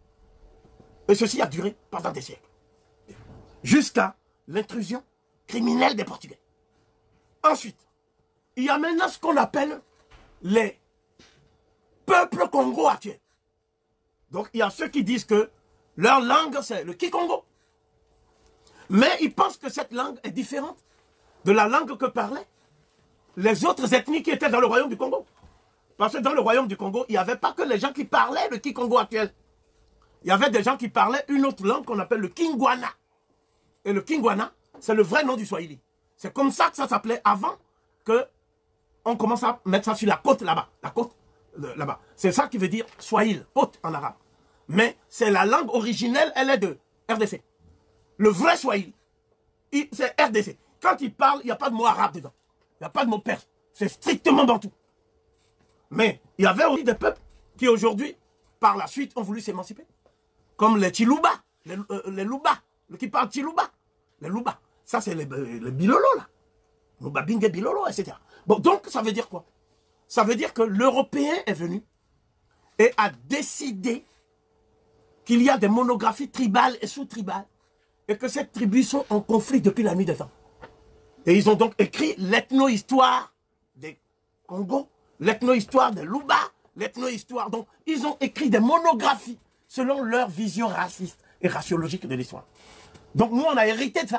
Et ceci a duré pendant des siècles. Jusqu'à l'intrusion criminelle des Portugais. Ensuite, il y a maintenant ce qu'on appelle les peuples Congo actuels. Donc il y a ceux qui disent que leur langue c'est le Kikongo. Mais ils pensent que cette langue est différente de la langue que parlaient les autres ethnies qui étaient dans le royaume du Congo. Parce que dans le royaume du Congo, il n'y avait pas que les gens qui parlaient le Kikongo actuel. Il y avait des gens qui parlaient une autre langue qu'on appelle le Kingwana. Et le Kingwana, c'est le vrai nom du Swahili. C'est comme ça que ça s'appelait avant que on commence à mettre ça sur la côte là-bas. La côte là-bas. C'est ça qui veut dire Swahili, côte en arabe. Mais c'est la langue originelle, elle est de R D C. Le vrai Swahili, c'est R D C. Quand il parle, il n'y a pas de mot arabe dedans. Il n'y a pas de mot perse. C'est strictement bantou. Mais il y avait aussi des peuples qui aujourd'hui, par la suite, ont voulu s'émanciper. Comme les Chiluba, les, euh, les Luba, qui parlent Chiluba. Les Luba. Ça, c'est les, les Bilolo, là. Luba Bingue Bilolo, et cetera. Bon, donc, ça veut dire quoi? Ça veut dire que l'Européen est venu et a décidé qu'il y a des monographies tribales et sous-tribales et que ces tribus sont en conflit depuis la nuit des temps. Et ils ont donc écrit l'ethno-histoire des Congo, l'ethno-histoire des Luba, l'ethno-histoire. Donc, ils ont écrit des monographies selon leur vision raciste et raciologique de l'histoire. Donc, nous, on a hérité de ça.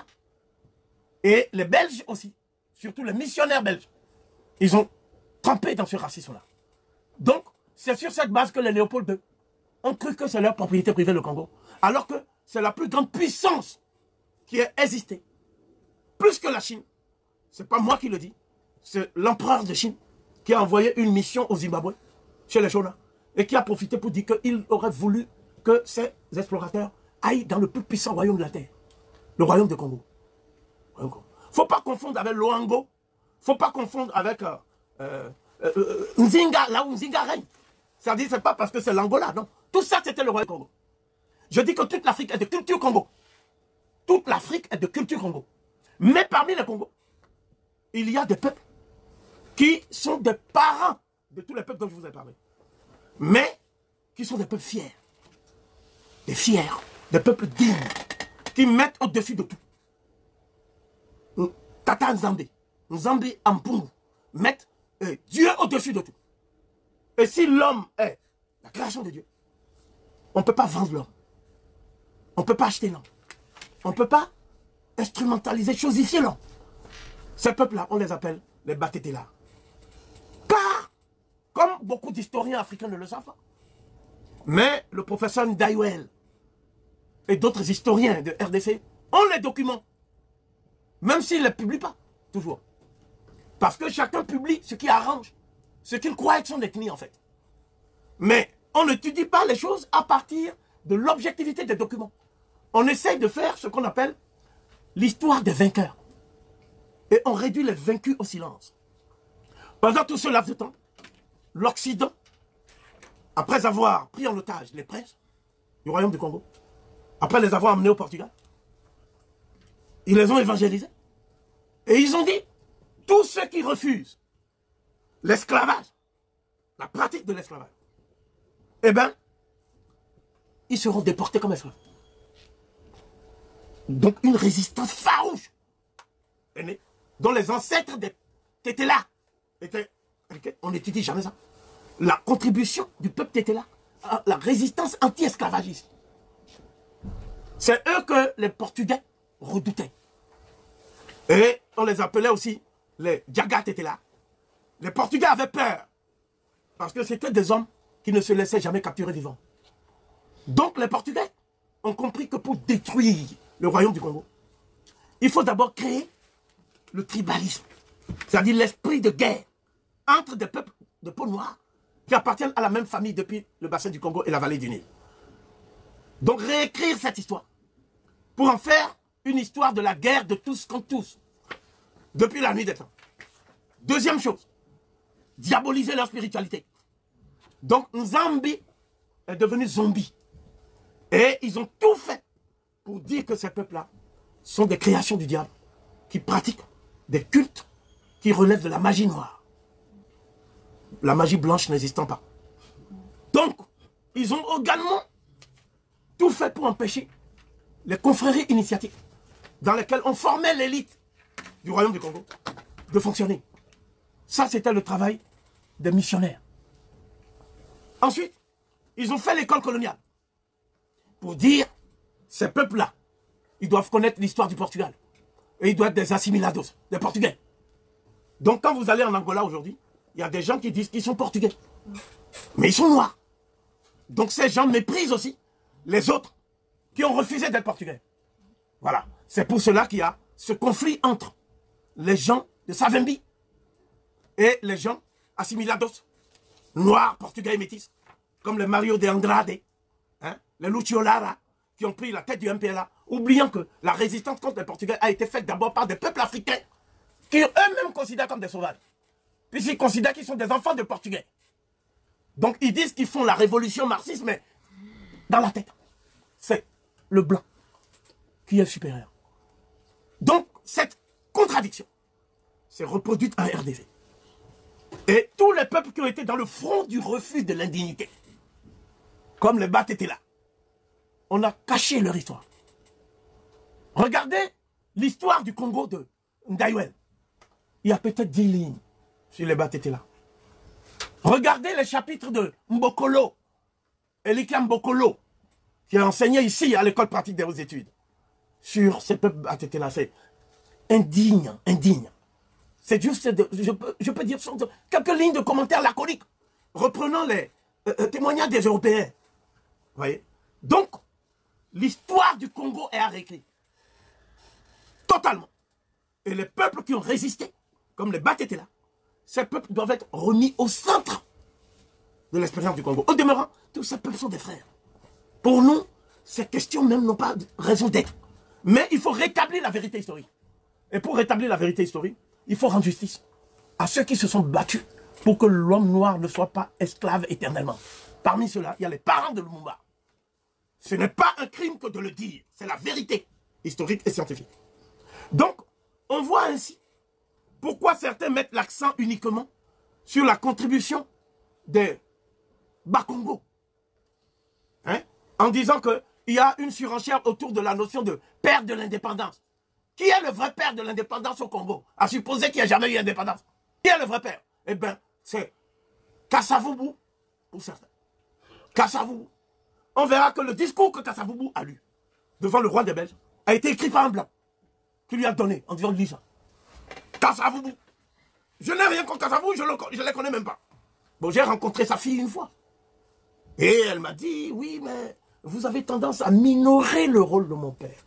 Et les Belges aussi, surtout les missionnaires belges, ils ont trempé dans ce racisme-là. Donc, c'est sur cette base que les Léopold deux ont cru que c'est leur propriété privée, le Congo. Alors que c'est la plus grande puissance qui a existé. Plus que la Chine. C'est pas moi qui le dis. C'est l'empereur de Chine qui a envoyé une mission au Zimbabwe, chez les Shona, et qui a profité pour dire qu'il aurait voulu que ces explorateurs aillent dans le plus puissant royaume de la Terre, le royaume de Congo. Faut pas confondre avec l'Oango. Faut pas confondre avec euh, euh, euh, Nzinga, là où Nzinga règne. C'est-à-dire, c'est pas parce que c'est l'Angola, non. Tout ça, c'était le royaume Congo. Je dis que toute l'Afrique est de culture Congo. Toute l'Afrique est de culture Congo. Mais parmi les Congos, il y a des peuples qui sont des parents de tous les peuples dont je vous ai parlé. Mais qui sont des peuples fiers. Des fiers. Des peuples dignes. Qui mettent au-dessus de tout. Tata Nzambe. Nzambe Ampungu. Mettent euh, Dieu au-dessus de tout. Et si l'homme est la création de Dieu, on ne peut pas vendre l'homme. On ne peut pas acheter l'homme. On ne peut pas instrumentaliser, chosifier l'homme. Ces peuples-là, on les appelle les Batétélas. Car, comme beaucoup d'historiens africains ne le savent pas, mais le professeur Ndayouel et d'autres historiens de R D C ont les documents, même s'ils ne les publient pas, toujours. Parce que chacun publie ce qui arrange, ce qu'il croit être son ethnie en fait. Mais on n'étudie pas les choses à partir de l'objectivité des documents. On essaye de faire ce qu'on appelle l'histoire des vainqueurs. Et on réduit les vaincus au silence. Pendant tout ce laps de temps, l'Occident, après avoir pris en otage les princes du royaume du Congo, après les avoir emmenés au Portugal, ils les ont évangélisés. Et ils ont dit, tous ceux qui refusent l'esclavage, la pratique de l'esclavage, eh bien, ils seront déportés comme esclaves. Donc une résistance farouche est née, dont les ancêtres étaient là. Étaient, on n'étudie jamais ça. La contribution du peuple était là. La résistance anti-esclavagiste. C'est eux que les Portugais redoutaient. Et on les appelait aussi les Djagat étaient là. Les Portugais avaient peur. Parce que c'était des hommes qui ne se laissaient jamais capturer vivants. Donc les Portugais ont compris que pour détruire le royaume du Congo, il faut d'abord créer le tribalisme, c'est-à-dire l'esprit de guerre entre des peuples de peau noire qui appartiennent à la même famille depuis le bassin du Congo et la vallée du Nil. Donc réécrire cette histoire pour en faire une histoire de la guerre de tous contre tous, depuis la nuit des temps. Deuxième chose, diaboliser leur spiritualité. Donc Nzambi est devenu zombie. Et ils ont tout fait pour dire que ces peuples-là sont des créations du diable, qui pratiquent des cultes qui relèvent de la magie noire. La magie blanche n'existant pas. Donc, ils ont également tout fait pour empêcher les confréries initiatiques dans lesquelles on formait l'élite du royaume du Congo de fonctionner. Ça, c'était le travail des missionnaires. Ensuite, ils ont fait l'école coloniale pour dire, ces peuples-là, ils doivent connaître l'histoire du Portugal. Et ils doivent être des assimilados, des Portugais. Donc quand vous allez en Angola aujourd'hui, il y a des gens qui disent qu'ils sont Portugais. Mais ils sont noirs. Donc ces gens méprisent aussi les autres qui ont refusé d'être Portugais. Voilà. C'est pour cela qu'il y a ce conflit entre les gens de Savimbi et les gens assimilados, noirs, portugais et métis, comme les Mario de Andrade, hein, les Lucio Lara, qui ont pris la tête du M P L A, oubliant que la résistance contre les Portugais a été faite d'abord par des peuples africains qui eux-mêmes considèrent comme des sauvages, puisqu'ils considèrent qu'ils sont des enfants de Portugais. Donc ils disent qu'ils font la révolution marxiste, mais dans la tête, c'est le blanc qui est supérieur. Donc cette contradiction s'est reproduite en R D C. Et tous les peuples qui ont été dans le front du refus de l'indignité, comme les Batetela, on a caché leur histoire. Regardez l'histoire du Congo de Ndaïwel. Il y a peut-être dix lignes sur les Batetela. Regardez les chapitres de Mbokolo, Elikia Mbokolo, qui a enseigné ici à l'école pratique des hautes études, sur ces peuples Batetela. C'est indigne, indigne. C'est juste, de, je, peux, je peux dire quelques lignes de commentaires laconiques, reprenant les euh, témoignages des Européens. Vous voyez? Donc, l'histoire du Congo est à réécrire. Totalement. Et les peuples qui ont résisté, comme les Batetela, ces peuples doivent être remis au centre de l'expérience du Congo. Au demeurant, tous ces peuples sont des frères. Pour nous, ces questions même n'ont pas de raison d'être. Mais il faut rétablir la vérité historique. Et pour rétablir la vérité historique, il faut rendre justice à ceux qui se sont battus pour que l'homme noir ne soit pas esclave éternellement. Parmi ceux-là, il y a les parents de Lumumba. Ce n'est pas un crime que de le dire, c'est la vérité historique et scientifique. Donc, on voit ainsi pourquoi certains mettent l'accent uniquement sur la contribution des Bakongo. Hein? En disant qu'il y a une surenchère autour de la notion de père de l'indépendance. Qui est le vrai père de l'indépendance au Congo? À supposer qu'il n'y a jamais eu d'indépendance. Qui est le vrai père? Eh bien, c'est Kasavubu, pour certains. Kasavubu. On verra que le discours que Kasavubu a lu devant le roi des Belges a été écrit par un blanc qui lui a donné en disant lis ça. Kasavubu. Je n'ai rien contre Kasavubu, je ne les connais même pas. Bon, j'ai rencontré sa fille une fois. Et elle m'a dit, oui, mais vous avez tendance à minorer le rôle de mon père.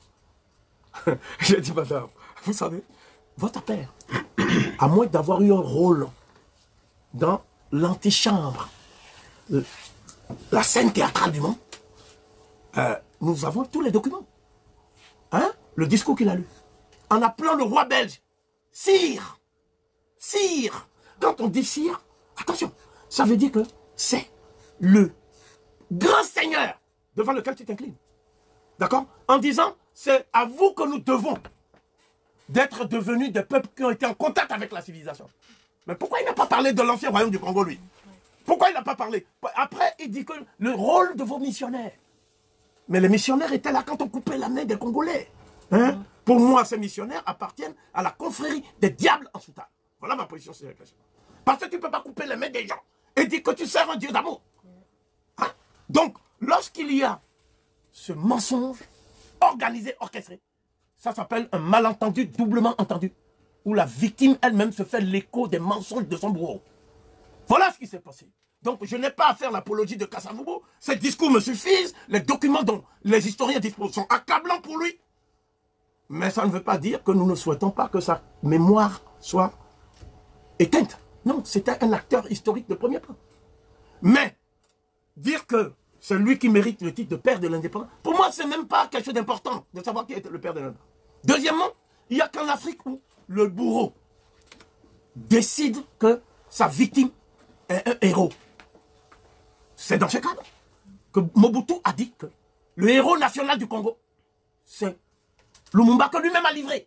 J'ai dit, madame, vous savez, votre père, à moins d'avoir eu un rôle dans l'antichambre, la scène théâtrale du monde, euh, nous avons tous les documents. Hein? Le discours qu'il a lu. En appelant le roi belge, sire, sire. Quand on dit sire, attention, ça veut dire que c'est le grand seigneur devant lequel tu t'inclines. D'accord? En disant, c'est à vous que nous devons d'être devenus des peuples qui ont été en contact avec la civilisation. Mais pourquoi il n'a pas parlé de l'ancien royaume du Congo, lui? Pourquoi il n'a pas parlé? Après, il dit que le rôle de vos missionnaires. Mais les missionnaires étaient là quand on coupait la main des Congolais. Hein? Pour moi, ces missionnaires appartiennent à la confrérie des diables en soutane. Voilà ma position sur la question. Parce que tu ne peux pas couper les mains des gens et dire que tu sers un Dieu d'amour. Hein? Donc, lorsqu'il y a ce mensonge organisé, orchestré, ça s'appelle un malentendu doublement entendu, où la victime elle-même se fait l'écho des mensonges de son bourreau. Voilà ce qui s'est passé. Donc je n'ai pas à faire l'apologie de Kasavubu. Ces discours me suffisent. Les documents dont les historiens disposent sont accablants pour lui. Mais ça ne veut pas dire que nous ne souhaitons pas que sa mémoire soit éteinte. Non, c'était un acteur historique de premier plan. Mais dire que c'est lui qui mérite le titre de père de l'indépendance, pour moi, c'est même pas quelque chose d'important de savoir qui était le père de l'indépendance. Deuxièmement, il n'y a qu'en Afrique où le bourreau décide que sa victime est un héros. C'est dans ce cadre que Mobutu a dit que le héros national du Congo, c'est Lumumba que lui-même a livré.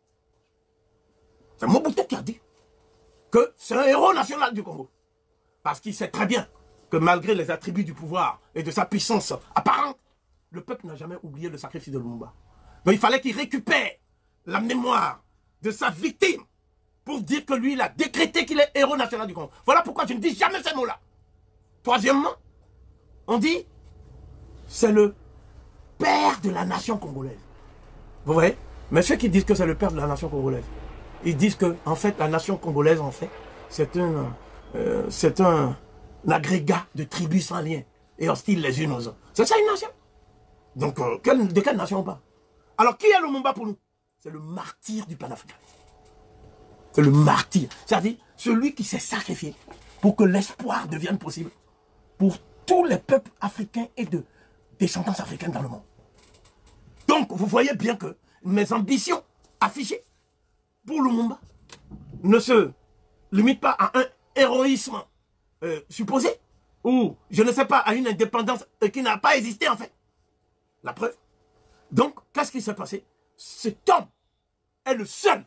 C'est Mobutu qui a dit que c'est un héros national du Congo. Parce qu'il sait très bien que malgré les attributs du pouvoir et de sa puissance apparente, le peuple n'a jamais oublié le sacrifice de Lumumba. Donc il fallait qu'il récupère la mémoire de sa victime pour dire que lui, il a décrété qu'il est héros national du Congo. Voilà pourquoi je ne dis jamais ces mots-là. Troisièmement, on dit, c'est le père de la nation congolaise. Vous voyez? Mais ceux qui disent que c'est le père de la nation congolaise, ils disent que, en fait, la nation congolaise, en fait, c'est un, euh, c'est un, un agrégat de tribus sans lien et hostiles les unes aux autres. C'est ça une nation. Donc, euh, quelle, de quelle nation on parle? Alors, qui est Lumumba pour nous? C'est le martyr du panafricanisme. C'est le martyr. C'est-à-dire celui qui s'est sacrifié pour que l'espoir devienne possible pour tous les peuples africains et de descendance africaine dans le monde. Donc, vous voyez bien que mes ambitions affichées pour Lumumba ne se limitent pas à un héroïsme euh, supposé ou, je ne sais pas, à une indépendance euh, qui n'a pas existé en fait. La preuve. Donc, qu'est-ce qui s'est passé? Cet homme est le seul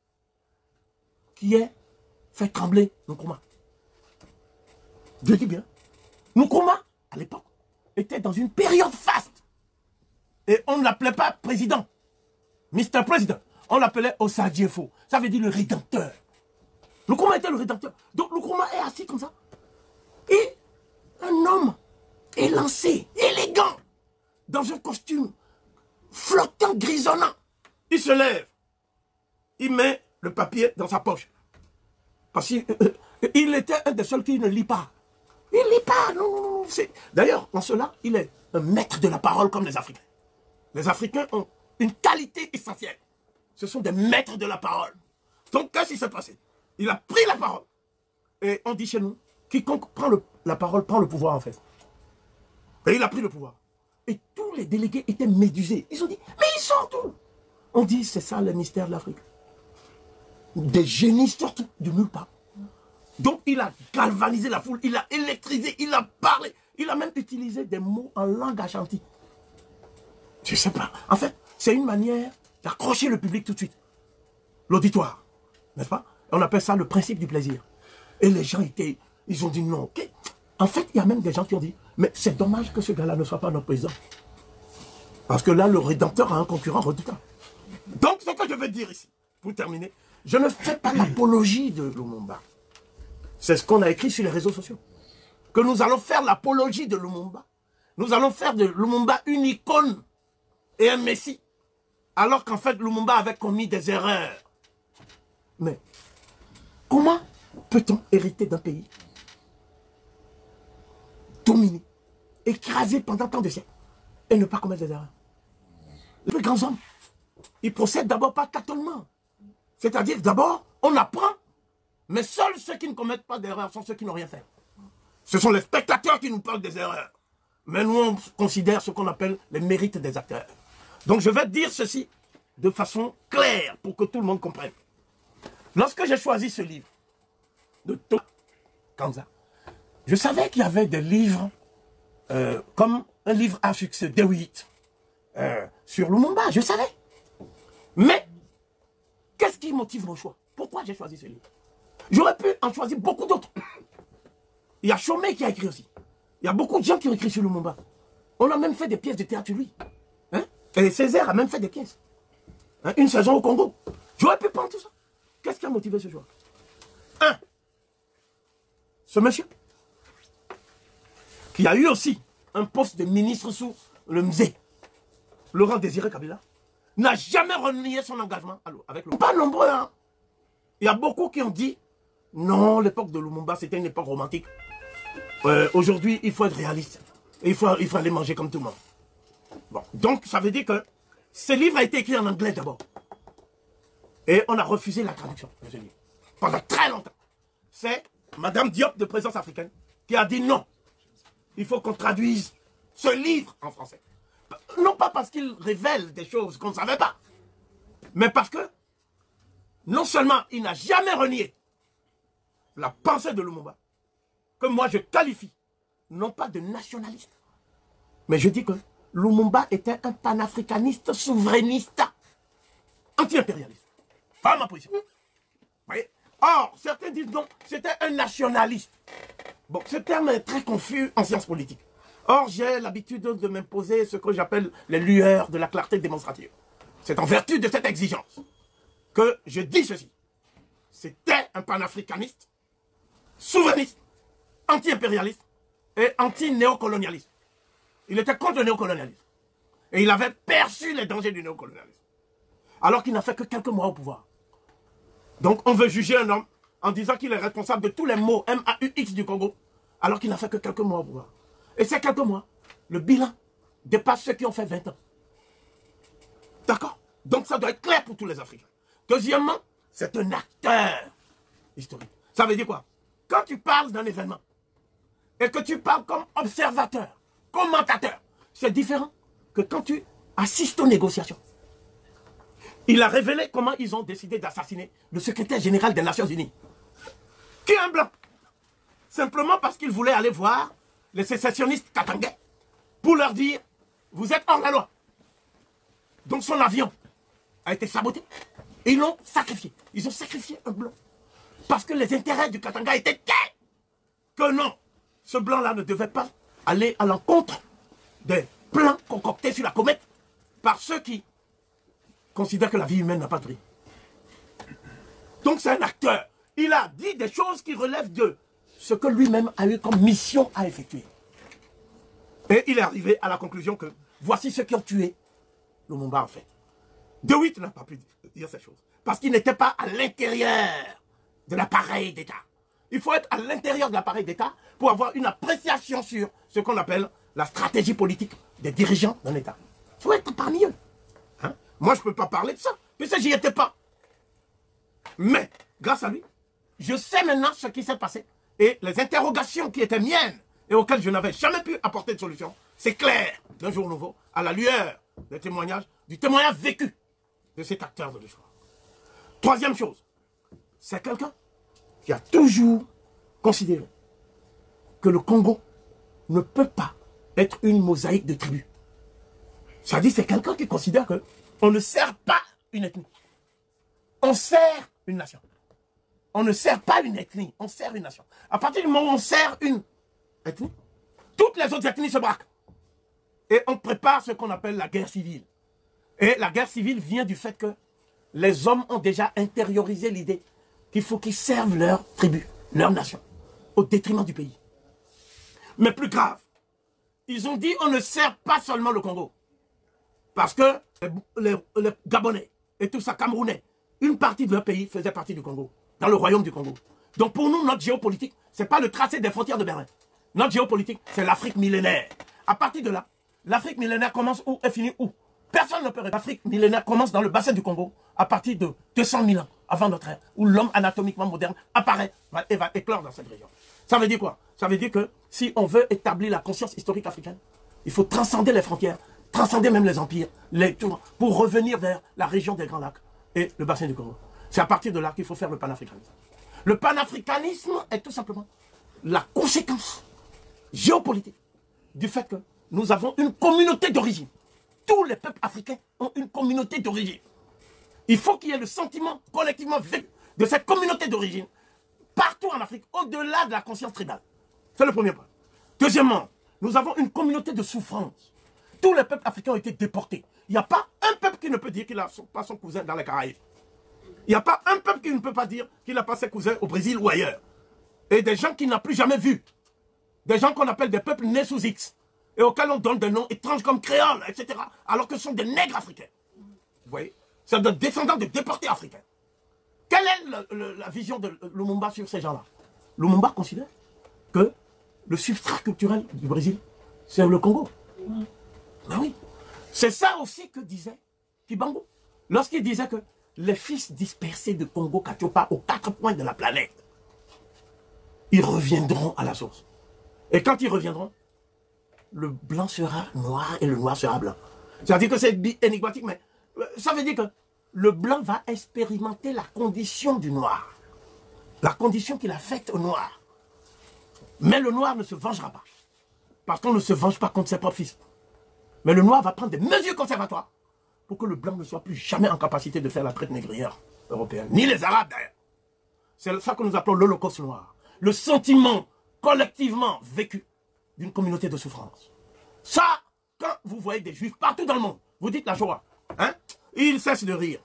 qui ait fait trembler Nkrumah. Je dis bien. Nkrumah, à l'époque, était dans une période faste. Et on ne l'appelait pas président. mister President. On l'appelait Osadjefo. Ça veut dire le rédempteur. Nkrumah était le rédempteur. Donc Nkrumah est assis comme ça. Et un homme élancé, élégant, dans un costume flottant, grisonnant. Il se lève. Il met le papier dans sa poche. Parce qu'il euh, était un des seuls qui ne lit pas. Il ne lit pas, non, non, non. D'ailleurs, en cela, il est un maître de la parole comme les Africains. Les Africains ont une qualité essentielle. Ce sont des maîtres de la parole. Donc, qu'est-ce qui s'est passé? Il a pris la parole. Et on dit chez nous, quiconque prend le, la parole prend le pouvoir en fait. Et il a pris le pouvoir. Et tous les délégués étaient médusés. Ils ont dit, mais ils sortent où? On dit, c'est ça le mystère de l'Afrique. Des génies sortent de nulle part. Donc il a galvanisé la foule, il a électrisé, il a parlé, il a même utilisé des mots en langue ashanti. Je sais pas. En fait, c'est une manière d'accrocher le public tout de suite. L'auditoire, n'est-ce pas? On appelle ça le principe du plaisir. Et les gens étaient, ils ont dit non. Okay. En fait, il y a même des gens qui ont dit, mais c'est dommage que ce gars-là ne soit pas notre président. Parce que là, le rédempteur a un concurrent redoutable. Donc, ce que je veux dire ici, pour terminer, je ne fais pas l'apologie de Lumumba. C'est ce qu'on a écrit sur les réseaux sociaux. Que nous allons faire l'apologie de Lumumba. Nous allons faire de Lumumba une icône et un messie. Alors qu'en fait, Lumumba avait commis des erreurs. Mais comment peut-on hériter d'un pays dominé, écrasé pendant tant de siècles et ne pas commettre des erreurs? Les plus grands hommes, ils procèdent d'abord par tâtonnement. C'est-à-dire, d'abord, on apprend, mais seuls ceux qui ne commettent pas d'erreurs sont ceux qui n'ont rien fait. Ce sont les spectateurs qui nous parlent des erreurs. Mais nous, on considère ce qu'on appelle les mérites des acteurs. Donc, je vais dire ceci de façon claire pour que tout le monde comprenne. Lorsque j'ai choisi ce livre de Thomas Kanza, je savais qu'il y avait des livres euh, comme un livre à succès, D huit, euh, sur Lumumba, je savais. Mais, qu'est-ce qui motive mon choix? Pourquoi j'ai choisi ce livre? J'aurais pu en choisir beaucoup d'autres. Il y a Chomé qui a écrit aussi. Il y a beaucoup de gens qui ont écrit sur Lumumba. On a même fait des pièces de théâtre sur lui. Hein? Et Césaire a même fait des pièces. Hein? Une saison au Congo. J'aurais pu prendre tout ça. Qu'est-ce qui a motivé ce choix? Un, ce monsieur, qui a eu aussi un poste de ministre sous le M Z E, Laurent Désiré Kabila, n'a jamais renié son engagement avec le... Pas nombreux, hein. Il y a beaucoup qui ont dit, non, l'époque de Lumumba, c'était une époque romantique. euh, aujourd'hui, il faut être réaliste. Et il faut, il faut aller manger comme tout le monde. Bon, donc ça veut dire que ce livre a été écrit en anglais d'abord. Et on a refusé la traduction de ce livre. Pendant très longtemps. C'est Madame Diop de Présence africaine qui a dit non. Il faut qu'on traduise ce livre en français. Non pas parce qu'il révèle des choses qu'on ne savait pas. Mais parce que non seulement il n'a jamais renié la pensée de Lumumba, que moi je qualifie non pas de nationaliste, mais je dis que Lumumba était un panafricaniste souverainiste, anti-impérialiste. Pas ma position. Vous voyez? Or, certains disent non, c'était un nationaliste. Bon, ce terme est très confus en sciences politiques. Or, j'ai l'habitude de m'imposer ce que j'appelle les lueurs de la clarté démonstrative. C'est en vertu de cette exigence que je dis ceci. C'était un panafricaniste, souverainiste, anti-impérialiste et anti-néocolonialiste. Il était contre le néocolonialisme. Et il avait perçu les dangers du néocolonialisme. Alors qu'il n'a fait que quelques mois au pouvoir. Donc on veut juger un homme en disant qu'il est responsable de tous les maux M A U X du Congo, alors qu'il n'a fait que quelques mois au pouvoir. Et ces quelques mois, le bilan dépasse ceux qui ont fait vingt ans. D'accord? Donc ça doit être clair pour tous les Africains. Deuxièmement, c'est un acteur historique. Ça veut dire quoi? Quand tu parles d'un événement, et que tu parles comme observateur, commentateur, c'est différent que quand tu assistes aux négociations. Il a révélé comment ils ont décidé d'assassiner le secrétaire général des Nations Unies, qui est un blanc. Simplement parce qu'il voulait aller voir les sécessionnistes katangais pour leur dire, vous êtes hors la loi. Donc son avion a été saboté et ils l'ont sacrifié. Ils ont sacrifié un blanc. Parce que les intérêts du Katanga étaient tels que non, ce blanc-là ne devait pas aller à l'encontre des plans concoctés sur la comète par ceux qui considèrent que la vie humaine n'a pas de prix. Donc c'est un acteur. Il a dit des choses qui relèvent de ce que lui-même a eu comme mission à effectuer. Et il est arrivé à la conclusion que voici ceux qui ont tué Lumumba en fait. De Witt n'a pas pu dire ces choses. Parce qu'il n'était pas à l'intérieur de l'appareil d'État. Il faut être à l'intérieur de l'appareil d'État pour avoir une appréciation sur ce qu'on appelle la stratégie politique des dirigeants d'un État. Il faut être parmi eux. Hein? Moi, je ne peux pas parler de ça, puisque j'y étais pas. Mais, grâce à lui, je sais maintenant ce qui s'est passé. Et les interrogations qui étaient miennes et auxquelles je n'avais jamais pu apporter de solution, c'est clair d'un jour nouveau, à la lueur des témoignages, du témoignage vécu de cet acteur de l'histoire. Troisième chose, c'est quelqu'un qui a toujours considéré que le Congo ne peut pas être une mosaïque de tribus. Ça dit, c'est quelqu'un qui considère qu'on ne sert pas une ethnie. On sert une nation. On ne sert pas une ethnie, on sert une nation. À partir du moment où on sert une ethnie, toutes les autres ethnies se braquent. Et on prépare ce qu'on appelle la guerre civile. Et la guerre civile vient du fait que les hommes ont déjà intériorisé l'idée qu'il faut qu'ils servent leur tribu, leur nation, au détriment du pays. Mais plus grave, ils ont dit on ne sert pas seulement le Congo. Parce que les, les, les Gabonais et tout ça, Camerounais, une partie de leur pays faisait partie du Congo, dans le royaume du Congo. Donc pour nous, notre géopolitique, ce n'est pas le tracé des frontières de Berlin. Notre géopolitique, c'est l'Afrique millénaire. À partir de là, l'Afrique millénaire commence où et finit où? Personne ne peut répondre. L'Afrique millénaire commence dans le bassin du Congo à partir de deux cent mille ans avant notre ère, où l'homme anatomiquement moderne apparaît et va éclore dans cette région. Ça veut dire quoi? Ça veut dire que si on veut établir la conscience historique africaine, il faut transcender les frontières, transcender même les empires, les tours, pour revenir vers la région des Grands Lacs et le bassin du Congo. C'est à partir de là qu'il faut faire le panafricanisme. Le panafricanisme est tout simplement la conséquence géopolitique du fait que nous avons une communauté d'origine. Tous les peuples africains ont une communauté d'origine. Il faut qu'il y ait le sentiment collectivement vécu de cette communauté d'origine partout en Afrique, au-delà de la conscience tribale. C'est le premier point. Deuxièmement, nous avons une communauté de souffrance. Tous les peuples africains ont été déportés. Il n'y a pas un peuple qui ne peut dire qu'il n'a pas son cousin dans les Caraïbes. Il n'y a pas un peuple qui ne peut pas dire qu'il n'a pas ses cousins au Brésil ou ailleurs. Et des gens qu'il n'a plus jamais vus. Des gens qu'on appelle des peuples nés sous X. Et auxquels on donne des noms étranges comme créoles, et cetera. Alors que ce sont des nègres africains. Vous voyez? C'est des descendants de déportés africains. Quelle est le, le, la vision de Lumumba sur ces gens-là? Lumumba considère que le substrat culturel du Brésil, c'est le Congo. Ben oui. C'est ça aussi que disait Kibango. Lorsqu'il disait que les fils dispersés de Congo Katiopa aux quatre points de la planète, ils reviendront à la source. Et quand ils reviendront, le blanc sera noir et le noir sera blanc. C'est-à-dire que c'est énigmatique, mais ça veut dire que le blanc va expérimenter la condition du noir. La condition qu'il a faite au noir. Mais le noir ne se vengera pas. Parce qu'on ne se venge pas contre ses propres fils. Mais le noir va prendre des mesures conservatoires pour que le blanc ne soit plus jamais en capacité de faire la traite négrière européenne. Ni les Arabes d'ailleurs. C'est ça que nous appelons l'Holocauste noir. Le sentiment collectivement vécu d'une communauté de souffrance. Ça, quand vous voyez des juifs partout dans le monde, vous dites la Shoah, hein, ils cessent de rire.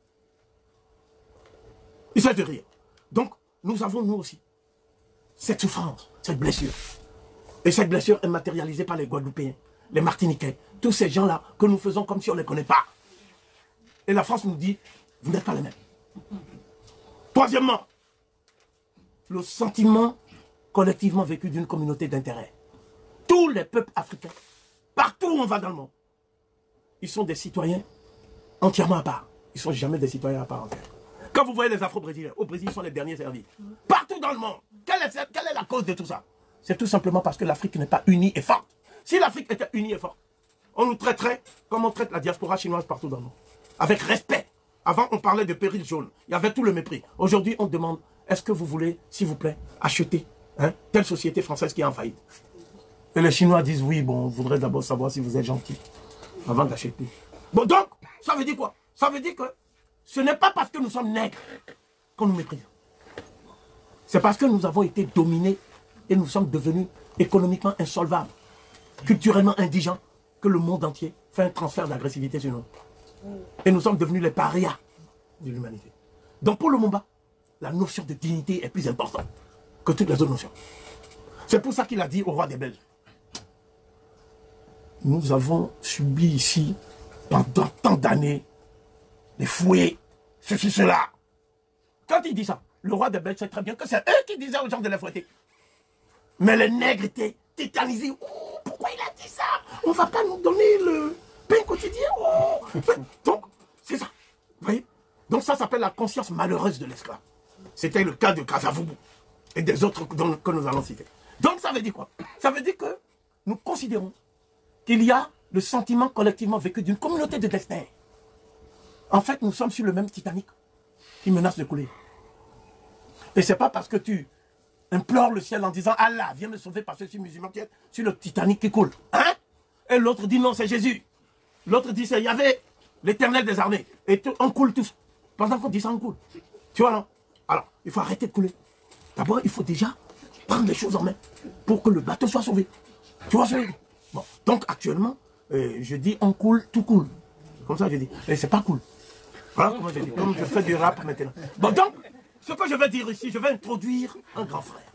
Ils cessent de rire. Donc, nous avons nous aussi cette souffrance, cette blessure. Et cette blessure est matérialisée par les Guadeloupéens, les Martiniquais, tous ces gens-là que nous faisons comme si on ne les connaît pas. Et la France nous dit, vous n'êtes pas les mêmes. Troisièmement, le sentiment collectivement vécu d'une communauté d'intérêt. Tous les peuples africains, partout où on va dans le monde, ils sont des citoyens entièrement à part. Ils ne sont jamais des citoyens à part entière. Quand vous voyez les Afro-Brésiliens, au Brésil, ils sont les derniers servis. Partout dans le monde, quelle est, quelle est la cause de tout ça? C'est tout simplement parce que l'Afrique n'est pas unie et forte. Si l'Afrique était unie et forte, on nous traiterait comme on traite la diaspora chinoise partout dans le monde. Avec respect. Avant, on parlait de péril jaune. Il y avait tout le mépris. Aujourd'hui, on demande, est-ce que vous voulez, s'il vous plaît, acheter hein, telle société française qui est en faillite? Et les Chinois disent, oui, bon, on voudrait d'abord savoir si vous êtes gentil avant d'acheter. Bon, donc, ça veut dire quoi? Ça veut dire que ce n'est pas parce que nous sommes nègres qu'on nous méprise. C'est parce que nous avons été dominés et nous sommes devenus économiquement insolvables, culturellement indigents, que le monde entier fait un transfert d'agressivité sur nous. Et nous sommes devenus les parias de l'humanité. Donc pour Lumumba, la notion de dignité est plus importante que toutes les autres notions. C'est pour ça qu'il a dit au roi des Belges, nous avons subi ici, pendant tant d'années, les fouets, ceci, cela. Quand il dit ça, le roi des Belges sait très bien que c'est eux qui disaient aux gens de les fouetter. Mais les nègres étaient tétanisés. Oh, pourquoi il a dit ça? On ne va pas nous donner le pain quotidien. Oh. Donc, c'est ça. Vous voyez? Donc ça s'appelle la conscience malheureuse de l'esclave. C'était le cas de Kasavubu et des autres dont, que nous allons citer. Donc ça veut dire quoi? Ça veut dire que nous considérons qu'il y a le sentiment collectivement vécu d'une communauté de destin. En fait, nous sommes sur le même Titanic qui menace de couler. Et c'est pas parce que tu implores le ciel en disant « Allah, viens me sauver parce que je suis musulman qui est sur le Titanic qui coule. » Hein? Et l'autre dit « Non, c'est Jésus. » L'autre dit « C'est Yahvé, l'éternel des armées. » Et tout, on coule tous. Pendant qu'on dit ça, on coule. Tu vois, non? Alors, il faut arrêter de couler. D'abord, il faut déjà prendre les choses en main pour que le bateau soit sauvé. Tu vois ce que je dis? Bon, donc actuellement, euh, je dis on coule, tout coule. Comme ça, je dis. Et c'est pas cool. Voilà comment je dis. Comme je fais du rap maintenant. Bon, donc, ce que je vais dire ici, je vais introduire un grand frère.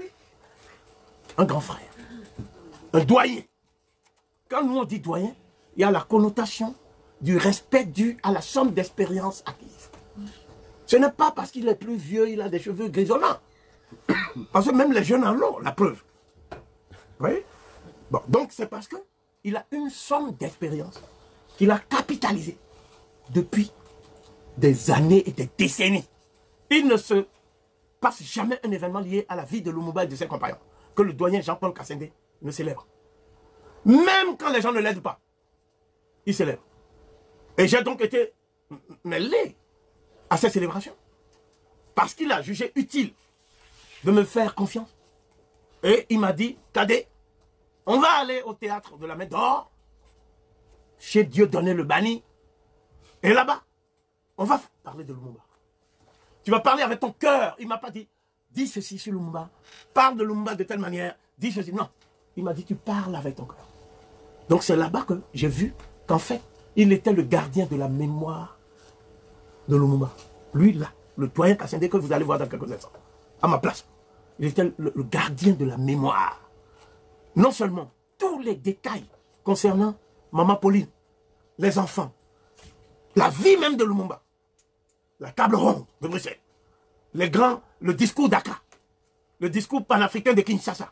Un grand frère. Un doyen. Quand nous on dit doyen, il y a la connotation du respect dû à la somme d'expériences acquises. Ce n'est pas parce qu'il est plus vieux, il a des cheveux grisonnants. Parce que même les jeunes en ont, la preuve. Vous voyez? Bon, donc c'est parce qu'il a une somme d'expérience qu'il a capitalisée depuis des années et des décennies. Il ne se passe jamais un événement lié à la vie de Lumumba et de ses compagnons que le doyen Jean-Paul Kassende ne célèbre. Même quand les gens ne l'aident pas, il célèbre. Et j'ai donc été mêlé à cette célébration. Parce qu'il a jugé utile de me faire confiance. Et il m'a dit, Cadet, on va aller au théâtre de la Main d'Or, chez Dieudonné le Banni. Et là-bas, on va parler de Lumumba. Tu vas parler avec ton cœur. Il ne m'a pas dit, dis ceci sur Lumumba, parle de Lumumba de telle manière, dis ceci. Non, il m'a dit, tu parles avec ton cœur. Donc c'est là-bas que j'ai vu qu'en fait, il était le gardien de la mémoire de Lumumba. Lui, là, le doyen Kassende que vous allez voir dans quelques instants, à ma place. Il était le, le gardien de la mémoire. Non seulement tous les détails concernant Maman Pauline, les enfants, la vie même de Lumumba, la table ronde de Bruxelles, les grands, le discours d'Aka, le discours panafricain de Kinshasa,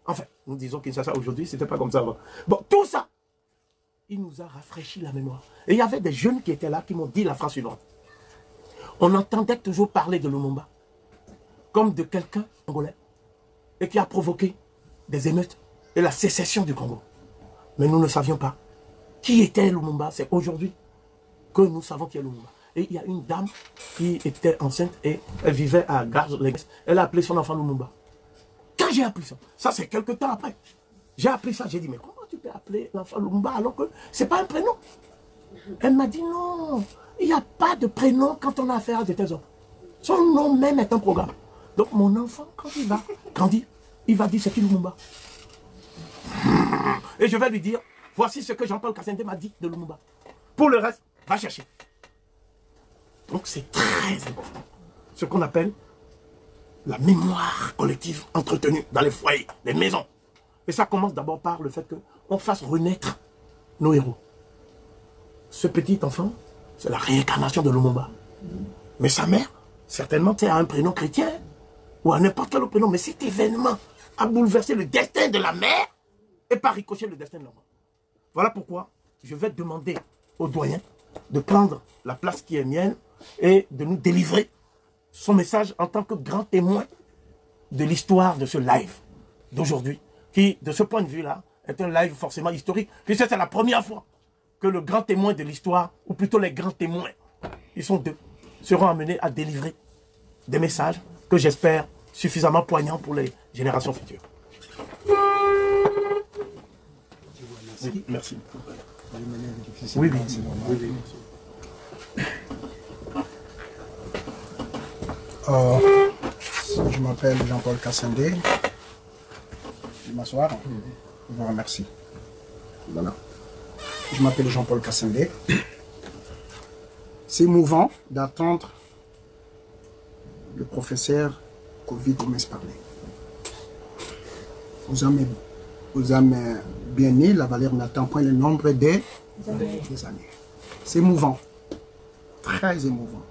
Enfin, nous disons Kinshasa aujourd'hui, c'était pas comme ça avant. Bon, tout ça, il nous a rafraîchi la mémoire. Et il y avait des jeunes qui étaient là, qui m'ont dit la phrase suivante. On entendait toujours parler de Lumumba comme de quelqu'un congolais et qui a provoqué des émeutes et la sécession du Congo. Mais nous ne savions pas qui était Lumumba. C'est aujourd'hui que nous savons qui est Lumumba. Et il y a une dame qui était enceinte et elle vivait à Gare-les-Gonesse. Elle a appelé son enfant Lumumba. Quand j'ai appris ça, ça c'est quelques temps après, j'ai appris ça, j'ai dit, mais comment tu peux appeler l'enfant Lumumba alors que ce n'est pas un prénom? Elle m'a dit, non, il n'y a pas de prénom quand on a affaire à des tels hommes. Son nom même est un programme. Donc mon enfant, quand il va grandir, il va dire, c'est qui Lumumba? Et je vais lui dire, voici ce que Jean-Paul Kassende m'a dit de Lumumba. Pour le reste, va chercher. Donc c'est très important. Ce qu'on appelle la mémoire collective entretenue dans les foyers, les maisons. Et ça commence d'abord par le fait qu'on fasse renaître nos héros. Ce petit enfant, c'est la réincarnation de Lumumba. Mais sa mère, certainement, c'est un prénom chrétien ou à n'importe quel autre prénom. Mais cet événement a bouleversé le destin de la mère et par ricochet le destin de l'enfant. Voilà pourquoi je vais demander au doyen de prendre la place qui est mienne et de nous délivrer son message en tant que grand témoin de l'histoire de ce live d'aujourd'hui, qui, de ce point de vue-là, est un live forcément historique, puisque c'est la première fois que le grand témoin de l'histoire, ou plutôt les grands témoins, ils sont deux, seront amenés à délivrer des messages que j'espère suffisamment poignants pour les générations futures. Oui, merci. Oui, oui, oui, oui. Euh, je m'appelle Jean-Paul Kassende. Je vais m'asseoir. Je vous remercie. Voilà. Je m'appelle Jean-Paul Kassende. C'est émouvant d'attendre le professeur Covid Gomez parler. Aux âmes, aux âmes bien nées, la valeur n'atteint point le nombre des, des années. C'est émouvant. Très émouvant.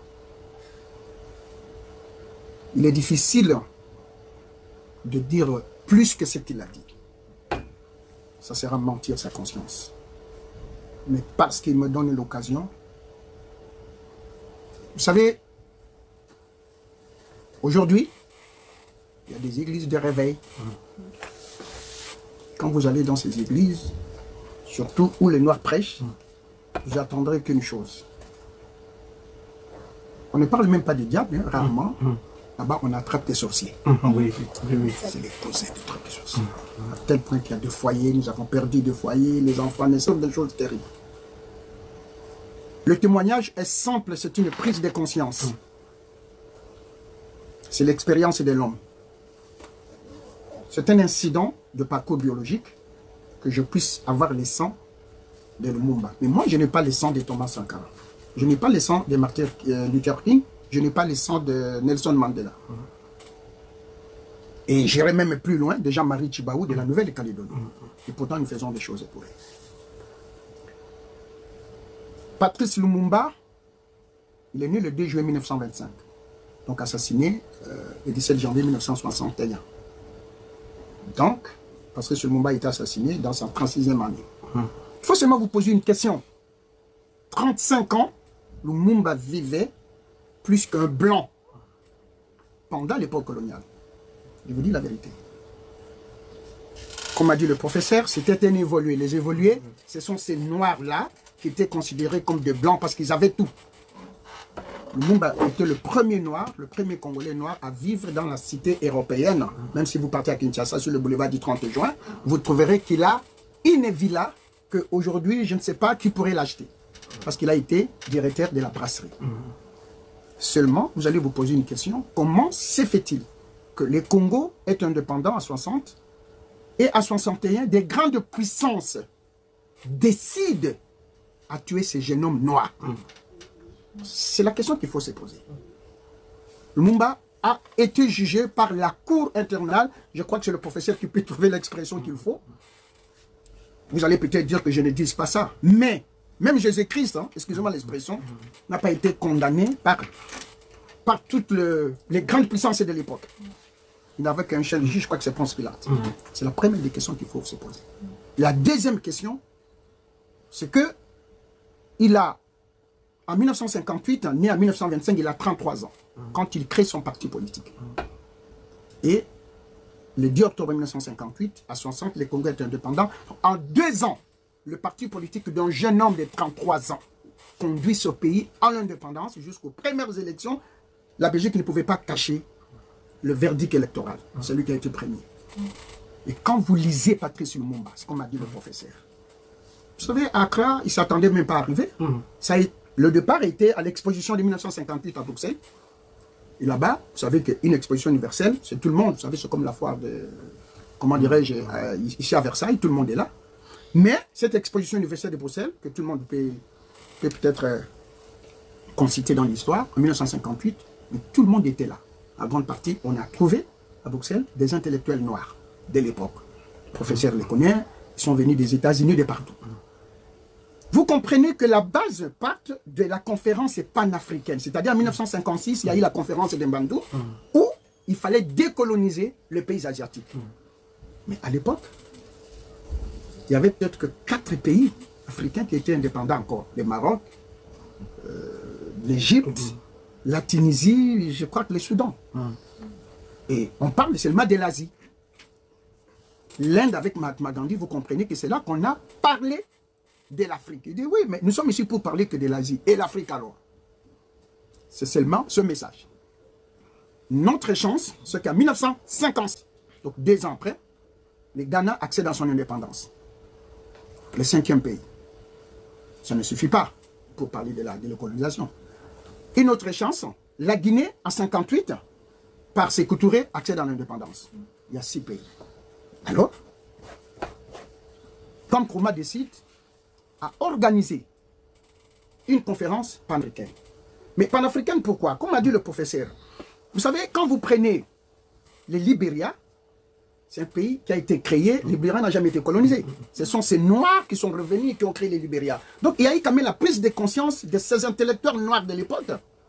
Il est difficile de dire plus que ce qu'il a dit. Ça sera mentir sa conscience. Mais parce qu'il me donne l'occasion, vous savez, aujourd'hui, il y a des églises de réveil. Quand vous allez dans ces églises, surtout où les Noirs prêchent, vous attendrez qu'une chose. On ne parle même pas du diable, hein, rarement. Là-bas, on attrape des sorciers. Oui, oui, oui. C'est les cousins de attraper des sorciers. À tel point qu'il y a deux foyers, nous avons perdu deux foyers, les enfants naissent des choses terribles. Le témoignage est simple, c'est une prise de conscience. C'est l'expérience de l'homme. C'est un incident de parcours biologique que je puisse avoir le sang de Lumumba. Mais moi, je n'ai pas le sang de Thomas Sankara. Je n'ai pas le sang de Martin Luther King. Je n'ai pas le sang de Nelson Mandela. Et j'irai même plus loin de Jean-Marie Tjibaou de la Nouvelle-Calédonie. Et pourtant, nous faisons des choses pour elle. Patrice Lumumba, il est né le deux juillet mille neuf cent vingt-cinq. Donc assassiné euh, le dix-sept janvier mille neuf cent soixante et un. Donc, Patrice Lumumba a été assassiné dans sa trente-sixième année. Il faut seulement vous poser une question. trente-cinq ans, Lumumba vivait plus qu'un blanc pendant l'époque coloniale. Je vous dis la vérité. Comme a dit le professeur, c'était un évolué. Les évolués, ce sont ces noirs-là qui étaient considérés comme des blancs parce qu'ils avaient tout. Lumumba était le premier noir, le premier Congolais noir à vivre dans la cité européenne. Même si vous partez à Kinshasa sur le boulevard du trente juin, vous trouverez qu'il a une villa qu'aujourd'hui, je ne sais pas qui pourrait l'acheter. Parce qu'il a été directeur de la brasserie. Seulement, vous allez vous poser une question. Comment se fait-il que le Congo est indépendant à soixante et à soixante et un, des grandes puissances décident à tuer ces jeunes hommes noirs? C'est la question qu'il faut se poser. Lumumba a été jugé par la Cour internationale. Je crois que c'est le professeur qui peut trouver l'expression qu'il faut. Vous allez peut-être dire que je ne dis pas ça. Mais, même Jésus-Christ, hein, excusez-moi l'expression, n'a pas été condamné par, par toutes le, les grandes puissances de l'époque. il n'avait qu'un seul juge, je crois que c'est Ponce Pilate. Mm. C'est la première des questions qu'il faut se poser. La deuxième question, c'est que il a, en mille neuf cent cinquante-huit, né en mille neuf cent vingt-cinq, il a trente-trois ans, mm. quand il crée son parti politique. Mm. Et le dix octobre mille neuf cent cinquante-huit, à soixante, les Congolais étaient indépendants. En deux ans, le parti politique d'un jeune homme de trente-trois ans conduit ce pays à l'indépendance jusqu'aux premières élections. La Belgique ne pouvait pas cacher le verdict électoral, celui qui a été premier. Et quand vous lisez Patrice Lumumba, ce qu'on m'a dit le professeur, vous savez, à Accra, il ne s'attendait même pas à arriver. Ça, le départ était à l'exposition de mille neuf cent cinquante-huit à Bruxelles. Et là-bas, vous savez qu'une exposition universelle, c'est tout le monde. Vous savez, c'est comme la foire de, comment dirais-je, euh, ici à Versailles, tout le monde est là. Mais cette exposition universelle de Bruxelles, que tout le monde peut peut-être euh, conciter dans l'histoire, en mille neuf cent cinquante-huit, mais tout le monde était là. En grande partie, on a trouvé à Bruxelles des intellectuels noirs de l'époque. Les professeurs les connaissent, ils sont venus des États-Unis, de partout. Vous comprenez que la base part de la conférence panafricaine. C'est-à-dire en mille neuf cent cinquante-six, il y a eu la conférence de Mbandou, où il fallait décoloniser les pays asiatiques. Mais à l'époque, il y avait peut-être que quatre pays africains qui étaient indépendants encore. Le Maroc, euh, l'Égypte, la Tunisie, je crois que le Soudan. Et on parle seulement de l'Asie. L'Inde avec Mahatma Gandhi, vous comprenez que c'est là qu'on a parlé de l'Afrique. Il dit oui, mais nous sommes ici pour parler que de l'Asie. Et l'Afrique alors? C'est seulement ce message. Notre chance, c'est qu'en mille neuf cent cinquante, donc deux ans après, le Ghana accède à son indépendance. Le cinquième pays. Ça ne suffit pas pour parler de la délocalisation. Une autre chance, la Guinée en cinquante-huit, par Sékou Touré, accède à l'indépendance. Il y a six pays. Alors, comme Nkrumah décide à organiser une conférence panafricaine. Mais panafricaine pourquoi? Comme a dit le professeur, vous savez, quand vous prenez le Libéria, c'est un pays qui a été créé, le Libéria n'a jamais été colonisé. Ce sont ces Noirs qui sont revenus et qui ont créé le Libéria. Donc il y a eu quand même la prise de conscience de ces intellectuels noirs de l'époque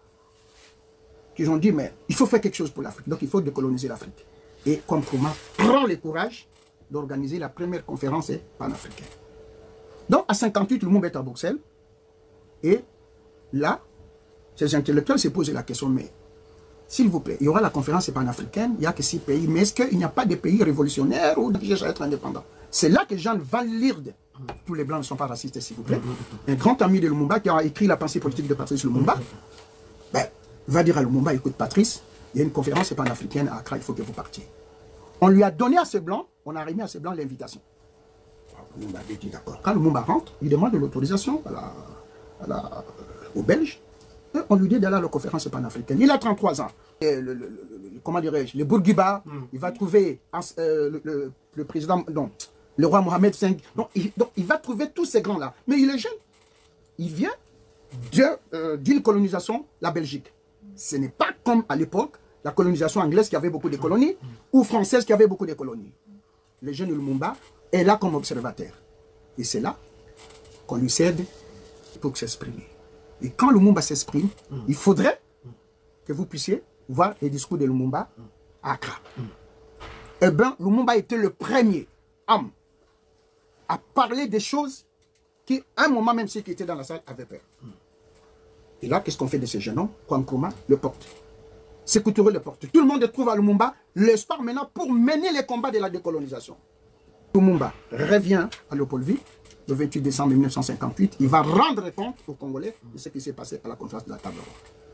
qui ont dit, mais il faut faire quelque chose pour l'Afrique, donc il faut décoloniser l'Afrique. Et comme Nkrumah prend le courage d'organiser la première conférence panafricaine. Donc, à cinquante-huit, le monde est à Bruxelles. Et là, ces intellectuels se posent la question, mais s'il vous plaît, il y aura la conférence panafricaine, il n'y a que six pays, mais est-ce qu'il n'y a pas de pays révolutionnaires ou qui cherchent à être indépendants? C'est là que Jean Van Lierde, tous les Blancs ne sont pas racistes, s'il vous plaît, un grand ami de Lumumba qui a écrit la pensée politique de Patrice Lumumba, ben, va dire à Lumumba, écoute Patrice, il y a une conférence panafricaine à Accra, il faut que vous partiez. On lui a donné à ce blanc, on a remis à ce blanc l'invitation. Lumumba a dit d'accord. Quand Lumumba rentre, il demande l'autorisation à la, à la, aux Belges. Et on lui dit d'aller à la conférence panafricaine. Il a trente-trois ans. Et le, le, le, comment dirais-je, le Bourguiba, mm. il va trouver euh, le, le, le président, non, le roi Mohamed cinq. Donc il, donc il va trouver tous ces grands-là. Mais il est jeune. Il vient d'une euh, colonisation, la Belgique. Ce n'est pas comme à l'époque, la colonisation anglaise qui avait beaucoup de colonies, ou française qui avait beaucoup de colonies. Le jeune Lumumba est là comme observateur. Et c'est là qu'on lui cède pour s'exprimer. Et quand Lumumba s'exprime, mm. il faudrait que vous puissiez voir les discours de Lumumba à Accra. Mm. Eh bien, Lumumba était le premier homme à parler des choses qui, à un moment, même ceux qui étaient dans la salle avaient peur. Mm. Et là, qu'est-ce qu'on fait de ces jeunes hommes? Nkrumah le porte. Sékou Touré le porte. Tout le monde trouve à Lumumba l'espoir maintenant pour mener les combats de la décolonisation. Lumumba revient à Léopoldville le vingt-huit décembre mille neuf cent cinquante-huit. Il va rendre compte aux Congolais de ce qui s'est passé à la conférence de la table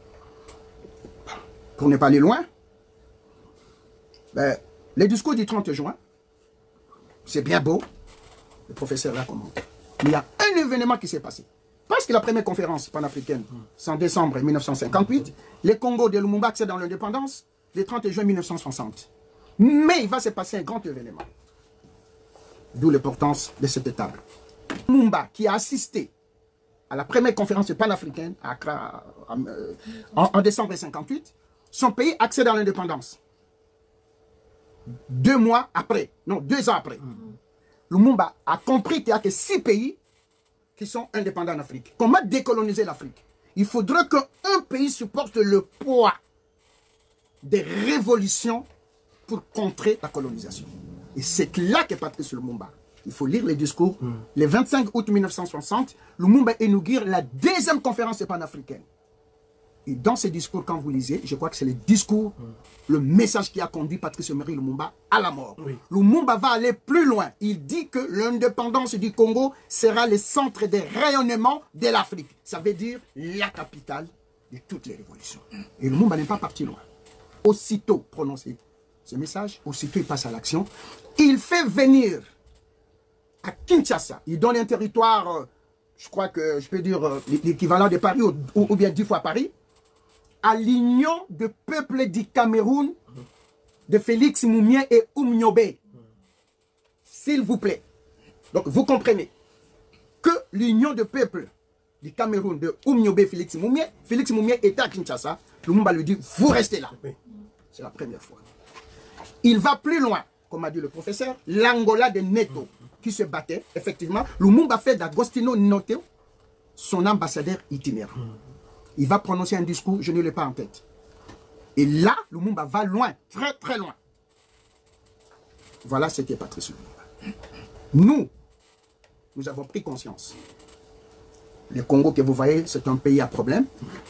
ronde. Pour ne pas aller loin, ben, les discours du trente juin, c'est bien beau, le professeur l'a commenté. Mais il y a un événement qui s'est passé. Parce que la première conférence panafricaine, c'est en décembre mille neuf cent cinquante-huit, les Congos de Lumumba accèdent dans l'indépendance le trente juin mille neuf cent soixante. Mais il va se passer un grand événement. D'où l'importance de cette table. Lumumba, qui a assisté à la première conférence panafricaine à Accra en, en, en décembre cinquante-huit, son pays accède à l'indépendance. Deux mois après, non, deux ans après, Lumumba a compris qu'il n'y a que six pays qui sont indépendants en Afrique. Comment décoloniser l'Afrique? Il faudrait qu'un pays supporte le poids des révolutions pour contrer la colonisation. Et c'est là qu'est Patrice Lumumba. Il faut lire les discours. Mm. Le vingt-cinq août mille neuf cent soixante, Lumumba inaugure la deuxième conférence panafricaine. Et dans ces discours, quand vous lisez, je crois que c'est le discours, mm. le message qui a conduit Patrice Emery Lumumba à la mort. Oui. Lumumba va aller plus loin. Il dit que l'indépendance du Congo sera le centre de rayonnement de l'Afrique. Ça veut dire la capitale de toutes les révolutions. Mm. Et Lumumba n'est pas parti loin. Aussitôt prononcé ce message, aussitôt il passe à l'action. Il fait venir à Kinshasa, il donne un territoire, euh, je crois que je peux dire euh, l'équivalent de Paris ou, ou, ou bien dix fois Paris, à l'union de peuples du Cameroun, de Félix Moumien et Oumniobé. S'il vous plaît. Donc vous comprenez que l'union de peuples du Cameroun, de Oumniobé et Félix Moumien, Félix Moumien était à Kinshasa, Lumumba lui dit, vous restez là. C'est la première fois. Il va plus loin, comme a dit le professeur, l'Angola de Neto, qui se battait, effectivement. Lumumba fait d'Agostino Neto son ambassadeur itinérant. Il va prononcer un discours, je ne l'ai pas en tête. Et là, Lumumba va loin, très très loin. Voilà ce qu'est Patrice Lumumba. Nous, nous avons pris conscience. Le Congo que vous voyez, c'est un pays à problème.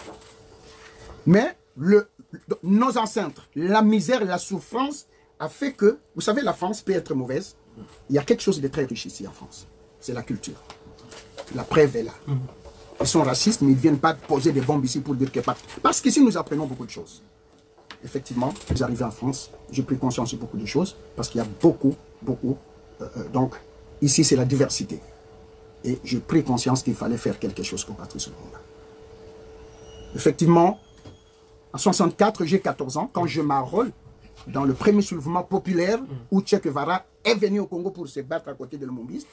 Mais le, nos ancêtres, la misère et la souffrance a fait que, vous savez, la France peut être mauvaise. Il y a quelque chose de très riche ici en France. C'est la culture. La preuve est là. Ils sont racistes, mais ils ne viennent pas poser des bombes ici pour dire que... Parce qu'ici, nous apprenons beaucoup de choses. Effectivement, vous arrivez en France, j'ai pris conscience de beaucoup de choses, parce qu'il y a beaucoup, beaucoup... Euh, donc, ici, c'est la diversité. Et j'ai pris conscience qu'il fallait faire quelque chose pour Patrice Lumumba. Effectivement, en soixante-quatre, j'ai quatorze ans, quand je m'enrôle dans le premier soulèvement populaire où Che Guevara est venu au Congo pour se battre à côté de Lumumbiste.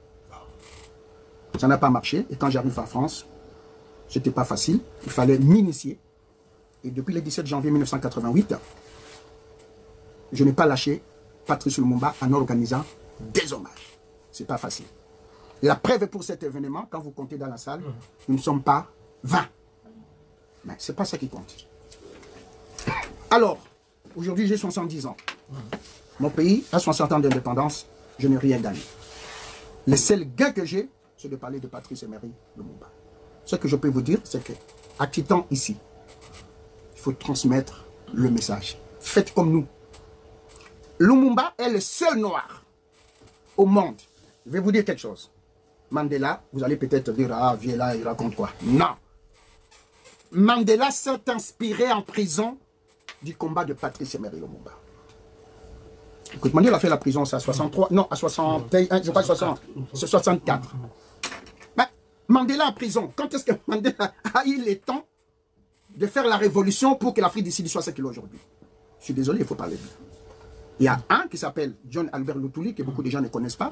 Ça n'a pas marché. Et quand j'arrive en France, ce n'était pas facile. Il fallait m'initier. Et depuis le dix-sept janvier mille neuf cent quatre-vingt-huit, je n'ai pas lâché Patrice Lumumba en organisant des hommages. Ce n'est pas facile. La preuve pour cet événement, quand vous comptez dans la salle, nous ne sommes pas vingt. Mais ce n'est pas ça qui compte. Alors, aujourd'hui, j'ai soixante-dix ans. Mon pays a soixante ans d'indépendance. Je n'ai rien gagné. Le seul gain que j'ai, c'est de parler de Patrice Emery Lumumba. Ce que je peux vous dire, c'est que, à quittant ici, il faut transmettre le message. Faites comme nous. Lumumba est le seul noir au monde. Je vais vous dire quelque chose. Mandela, vous allez peut-être dire, ah, Viela, il raconte quoi? Non. Mandela s'est inspiré en prison du combat de Patrice Emery Lumumba. Écoute, Mandela a fait la prison, c'est à soixante-trois, non, à soixante et un, je crois soixante, c'est soixante-quatre. Mais Mandela en prison, quand est-ce que Mandela a eu le temps de faire la révolution pour que l'Afrique d'ici soit ce qu'il est aujourd'hui? Je suis désolé, il faut parler de lui. Il y a un qui s'appelle John Albert Luthuli, que beaucoup de gens ne connaissent pas.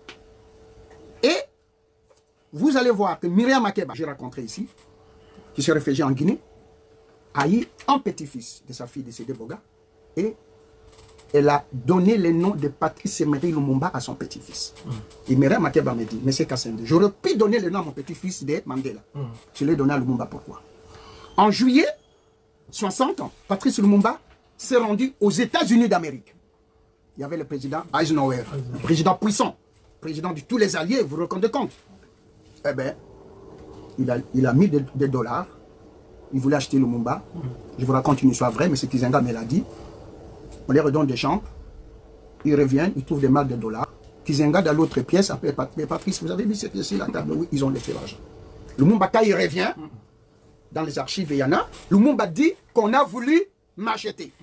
Et vous allez voir que Myriam Makeba, j'ai rencontré ici, qui s'est réfugié en Guinée, a eu un petit-fils de sa fille décédée, Boga, et elle a donné le nom de Patrice Emery Lumumba à son petit-fils. Mm. Et Myriam Makeba me dit, Monsieur Kassende, j'aurais pu donner le nom à mon petit-fils de Mandela. Mm. Je l'ai donné à Lumumba, pourquoi? En juillet soixante, Patrice Lumumba s'est rendu aux États-Unis d'Amérique. Il y avait le président Eisenhower, le président puissant, président de tous les alliés, vous vous rendez compte? Eh bien, il a, il a mis des, des dollars. Il voulait acheter Lumumba. Je vous raconte une histoire vraie, mais c'est Kizenga me l'a dit. On les redonne des chambres. Ils reviennent, ils trouvent des marques de dollars. Kizenga, dans l'autre pièce, après, mais Patrice, vous avez vu cette pièce-ci, la table? Oui, ils ont laissé l'argent. Lumumba, quand il revient, dans les archives, il y en a. Lumumba dit qu'on a voulu m'acheter.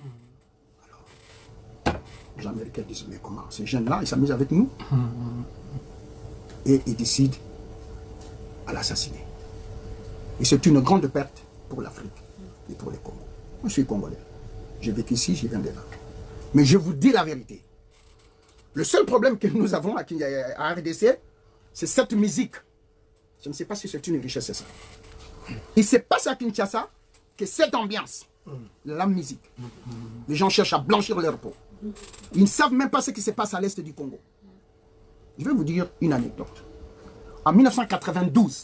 Alors, les Américains disent, mais comment? Ces jeunes-là, ils s'amusent avec nous. Et ils décident à l'assassiner. Et c'est une grande perte pour l'Afrique et pour le Congo. Moi, je suis congolais. J'ai vécu ici, je viens de là. Mais je vous dis la vérité. Le seul problème que nous avons à R D C, c'est cette musique. Je ne sais pas si c'est une richesse, c'est ça. Il se passe à Kinshasa que cette ambiance, la musique, les gens cherchent à blanchir leur peau. Ils ne savent même pas ce qui se passe à l'est du Congo. Je vais vous dire une anecdote. En mille neuf cent quatre-vingt-douze,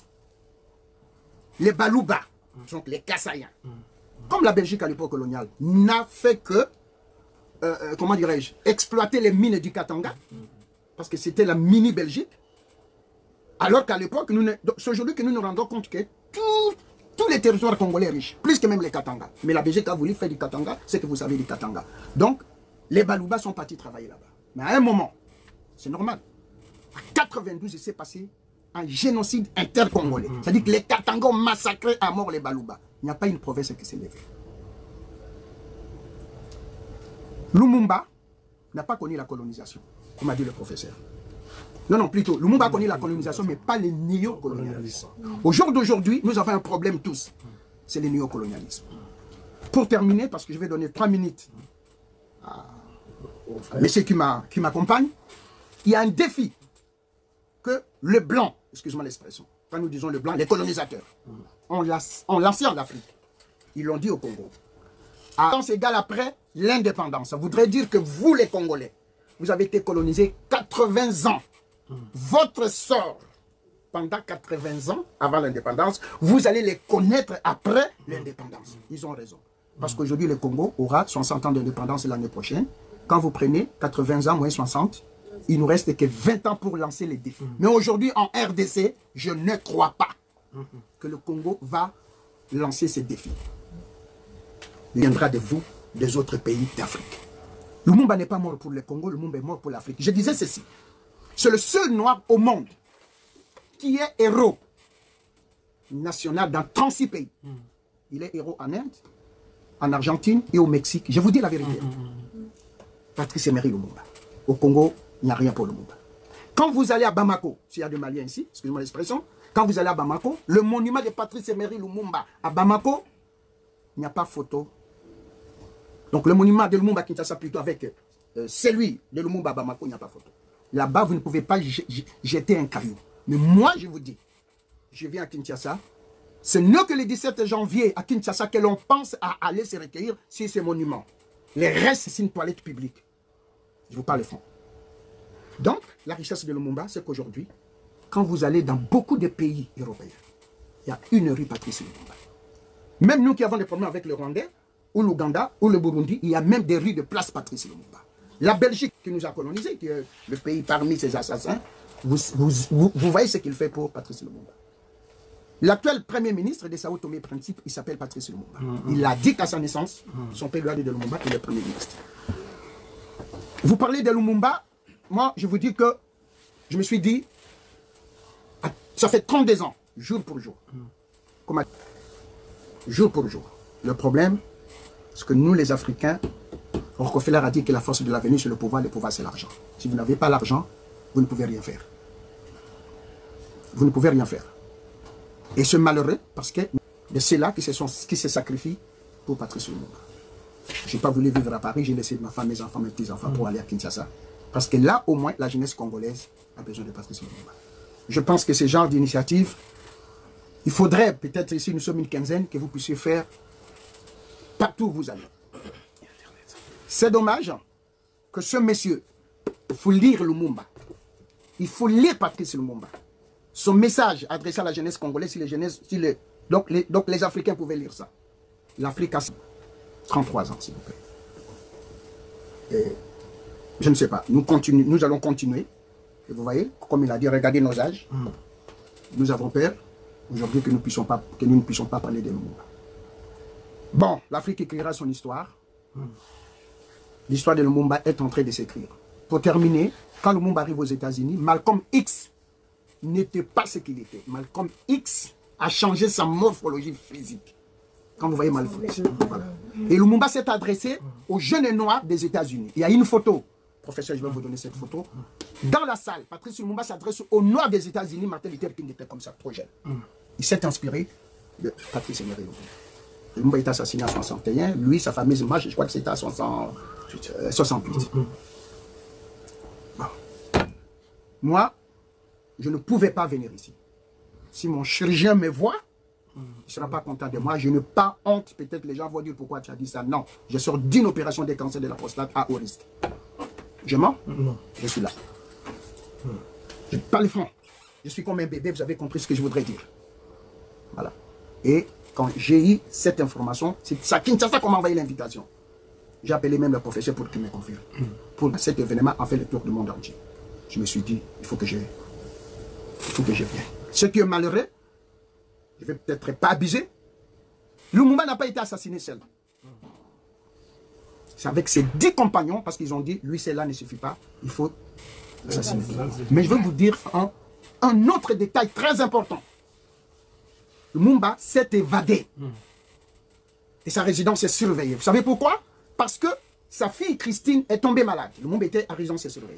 les Balouba, donc les Kassaïens, comme la Belgique à l'époque coloniale, n'a fait que euh, comment dirais-je, exploiter les mines du Katanga, parce que c'était la mini-Belgique, alors qu'à l'époque, c'est aujourd'hui que nous nous rendons compte que tout, tous les territoires congolais riches, plus que même les Katanga. Mais la Belgique a voulu faire du Katanga, c'est que vous savez du Katanga. Donc, les Balouba sont partis travailler là-bas. Mais à un moment, c'est normal, en quatre-vingt-douze, il s'est passé un génocide intercongolais. C'est-à-dire que les Katanga ont massacré à mort les Balouba. Il n'y a pas une province qui s'est levée. Lumumba n'a pas connu la colonisation, comme a dit le professeur. Non, non, plutôt, Lumumba a connu la colonisation, mais pas les néocolonialismes. Au jour d'aujourd'hui, nous avons un problème tous. C'est le néocolonialisme. Pour terminer, parce que je vais donner trois minutes à monsieur qui m'accompagne, il y a un défi que le blanc, excuse-moi l'expression, quand nous disons le blanc, les colonisateurs, ont lancé en Afrique. Ils l'ont dit au Congo. À temps égal après l'indépendance. Ça voudrait dire que vous, les Congolais, vous avez été colonisés quatre-vingts ans. Votre sort, pendant quatre-vingts ans, avant l'indépendance, vous allez les connaître après l'indépendance. Ils ont raison. Parce qu'aujourd'hui, le Congo aura soixante ans d'indépendance l'année prochaine. Quand vous prenez quatre-vingts ans moins soixante, il ne nous reste que vingt ans pour lancer les défis. Mais aujourd'hui, en R D C, je ne crois pas que le Congo va lancer ces défis. Il viendra de vous, des autres pays d'Afrique. Lumumba n'est pas mort pour le Congo, Lumumba est mort pour l'Afrique. Je disais ceci. C'est le seul noir au monde qui est héros national dans trente-six pays. Il est héros en Inde, en Argentine et au Mexique. Je vous dis la vérité. Patrice Emery Lumumba. Au Congo, il n'y a rien pour Lumumba. Quand vous allez à Bamako, s'il y a des Maliens ici, excusez-moi l'expression, quand vous allez à Bamako, le monument de Patrice Emery Lumumba à Bamako, il n'y a pas photo. Donc le monument de Lumumba Kinshasa plutôt avec euh, celui de Lumumba à Bamako, il n'y a pas photo. Là-bas, vous ne pouvez pas jeter un caillou. Mais moi, je vous dis, je viens à Kinshasa, ce n'est que le dix-sept janvier à Kinshasa que l'on pense à aller se recueillir sur ces monuments. Les restes, c'est une toilette publique. Je vous parle franc. Donc, la richesse de Lumumba, c'est qu'aujourd'hui, quand vous allez dans beaucoup de pays européens, il y a une rue Patrice Lumumba. Même nous qui avons des problèmes avec le Rwandais, ou l'Ouganda, ou le Burundi, il y a même des rues de place Patrice Lumumba. La Belgique qui nous a colonisés, qui est le pays parmi ces assassins, vous, vous, vous, vous voyez ce qu'il fait pour Patrice Lumumba. L'actuel premier ministre de Sao Tomé et Principe, il s'appelle Patrice Lumumba. Mm-hmm. Il l'a dit à sa naissance, mm-hmm. Son père lui a dit de Lumumba, il est premier ministre. Vous parlez de Lumumba, moi je vous dis que je me suis dit, ça fait trente-deux ans, jour pour jour. Mm-hmm. Comment, jour pour jour. Le problème, c'est que nous les Africains, Rockefeller a dit que la force de l'avenir c'est le pouvoir, le pouvoir c'est l'argent. Si vous n'avez pas l'argent, vous ne pouvez rien faire. Vous ne pouvez rien faire. Et c'est malheureux parce que c'est là qui se, sont, qui se sacrifient pour Patrice Lumumba. Je n'ai pas voulu vivre à Paris, j'ai laissé ma femme, mes enfants, mes petits-enfants pour aller à Kinshasa. Parce que là, au moins, la jeunesse congolaise a besoin de Patrice Lumumba. Je pense que ce genre d'initiative, il faudrait peut-être ici, nous sommes une quinzaine, que vous puissiez faire partout où vous allez. C'est dommage que ce monsieur, il faut lire Lumumba. Il faut lire Patrice Lumumba. Son message adressé à la jeunesse congolaise, si les, jeunesses, si les, donc, les, donc les Africains pouvaient lire ça. L'Afrique a trente-trois ans, s'il vous plaît. Et je ne sais pas, nous, continue, nous allons continuer. Et vous voyez, comme il a dit, regardez nos âges. Mm. Nous avons peur aujourd'hui que, que nous ne puissions pas parler de Lumumba. Bon, l'Afrique écrira son histoire. Mm. L'histoire de Lumumba est en train de s'écrire. Pour terminer, quand Lumumba arrive aux États-Unis, Malcolm X n'était pas ce qu'il était. Malcolm X a changé sa morphologie physique. Quand vous voyez Malcolm X. Voilà. Et Lumumba s'est adressé aux jeunes noirs des États-Unis. Il y a une photo. Professeur, je vais vous donner cette photo. Dans la salle, Patrice Lumumba s'adresse aux noirs des États-Unis. Martin Luther King était comme ça, trop jeune. Il s'est inspiré de Patrice Emery Lumumba. Lumumba est assassiné en soixante et un. Lui, sa famille, moi, je crois que c'était à soixante-huit. Bon. Moi, je ne pouvais pas venir ici. Si mon chirurgien me voit, il ne sera pas content de moi. Je n'ai pas honte. Peut-être les gens vont dire pourquoi tu as dit ça. Non. Je sors d'une opération de cancer de la prostate à haut risque. Je mens? Non. Je suis là. Je parle franc. Je suis comme un bébé. Vous avez compris ce que je voudrais dire. Voilà. Et quand j'ai eu cette information, c'est ça Kinshasa qu'on m'a envoyé l'invitation. J'ai appelé même le professeur pour qu'il me confirme. Mm. Pour cet événement a fait le tour du monde entier. Je me suis dit, il faut que je, il faut que je vienne. Ce qui est malheureux, je ne vais peut-être pas abuser. Lumumba n'a pas été assassiné seul. C'est avec ses dix compagnons, parce qu'ils ont dit, lui, cela ne suffit pas, il faut l'assassiner. Mais je vais vous dire un, un autre détail très important. Lumumba s'est évadé. Et sa résidence est surveillée. Vous savez pourquoi? Parce que sa fille Christine est tombée malade. Lumumba était à résidence surveillée.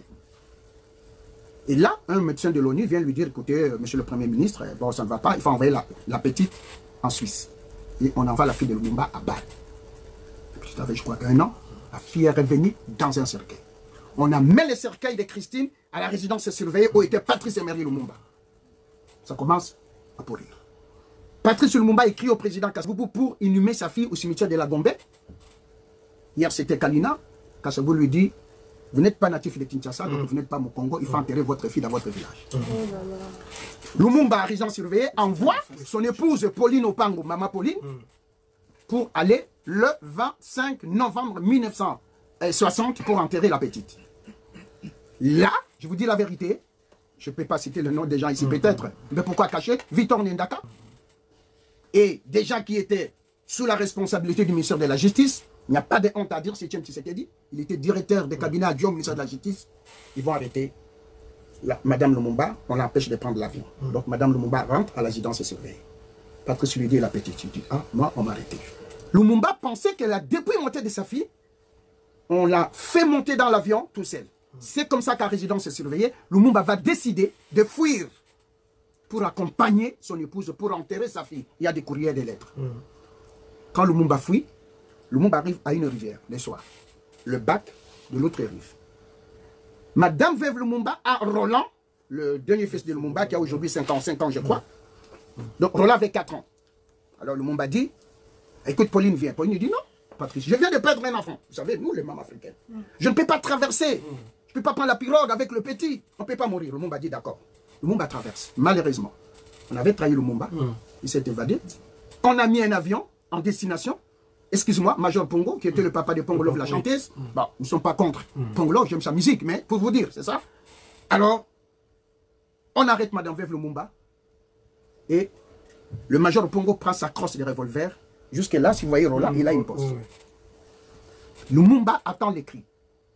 Et là, un médecin de l'ONU vient lui dire, écoutez, euh, monsieur le Premier ministre, bon, ça ne va pas, il faut envoyer la, la petite en Suisse. Et on envoie la fille de Lumumba à Bâle. Puis, ça fait, je crois, un an, la fille est revenue dans un cercueil. On a mis le cercueil de Christine à la résidence surveillée où était Patrice Emery Lumumba. Ça commence à pourrir. Patrice Lumumba écrit au président Kasavubu pour inhumer sa fille au cimetière de la Gombe. Hier, c'était Kalina. Kasavubu lui dit, vous n'êtes pas natif de Kinshasa, donc vous n'êtes pas au Congo, il faut enterrer votre fille dans votre village. Mmh. Lumumba, résidence surveillée, envoie son épouse Pauline Opango, Maman Pauline, pour aller le vingt-cinq novembre mille neuf cent soixante pour enterrer la petite. Là, je vous dis la vérité, je ne peux pas citer le nom des gens ici peut-être, mais pourquoi cacher? Victor Ndaka et des gens qui étaient sous la responsabilité du ministère de la Justice. Il n'y a pas de honte à dire, c'est Tchem Tshisekedi. Il était directeur de cabinet adjoint au ministère de la Justice. Ils vont arrêter la, Madame Lumumba, on l'empêche de prendre l'avion. Mm. Donc Madame Lumumba rentre à la résidence et surveille. Patrice lui dit la petite, il dit, ah, moi, on m'a arrêté. Lumumba pensait qu'elle a, depuis montée de sa fille, on l'a fait monter dans l'avion tout seul. Mm. C'est comme ça qu'à résidence est surveillée, Lumumba va décider de fuir pour accompagner son épouse, pour enterrer sa fille. Il y a des courriers et des lettres. Mm. Quand Lumumba fuit, Lumumba arrive à une rivière, le soir. Le bac de l'autre rive. Madame Veuve Lumumba a Roland, le dernier fils de Lumumba, qui a aujourd'hui cinquante-cinq ans, je crois. Donc Roland avait quatre ans. Alors Lumumba dit, écoute, Pauline, viens. Pauline dit, non, Patrice, je viens de perdre un enfant. Vous savez, nous, les mamans africaines, je ne peux pas traverser. Je ne peux pas prendre la pirogue avec le petit. On ne peut pas mourir. Lumumba dit, d'accord. Lumumba traverse. Malheureusement, on avait trahi Lumumba. Il s'est évadé. On a mis un avion en destination. Excuse-moi, Major Pongo, qui était le papa de Pongolo, la chanteuse. Bon, nous ne sommes pas contre Pongolo, j'aime sa musique, mais pour vous dire, c'est ça. Alors, on arrête Madame Veuve Lumumba. Et le Major Pongo prend sa crosse de revolver. Jusque là, si vous voyez Roland, il a une poste. Lumumba attend les cris.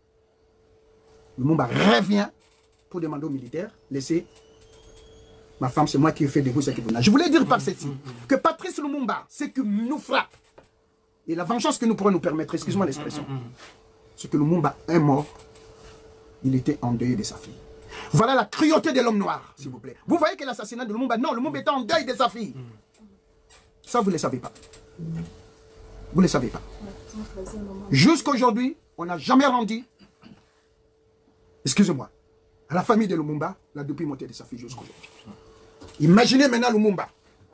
Lumumba revient pour demander aux militaires, laissez ma femme, c'est moi qui ai fait debout ce qui vous. Je voulais dire par ceci que Patrice Lumumba, ce qui nous frappe, et la vengeance que nous pourrons nous permettre, excuse-moi l'expression, c'est que Lumumba est mort, il était endeuillé de sa fille. Voilà la cruauté de l'homme noir, s'il vous plaît. Vous voyez que l'assassinat de Lumumba, non, Lumumba était en deuil de sa fille. Ça, vous ne le savez pas. Vous ne le savez pas. Jusqu'aujourd'hui, on n'a jamais rendu, excusez-moi, à la famille de Lumumba, la depuis montée de sa fille jusqu'aujourd'hui. Imaginez maintenant Lumumba,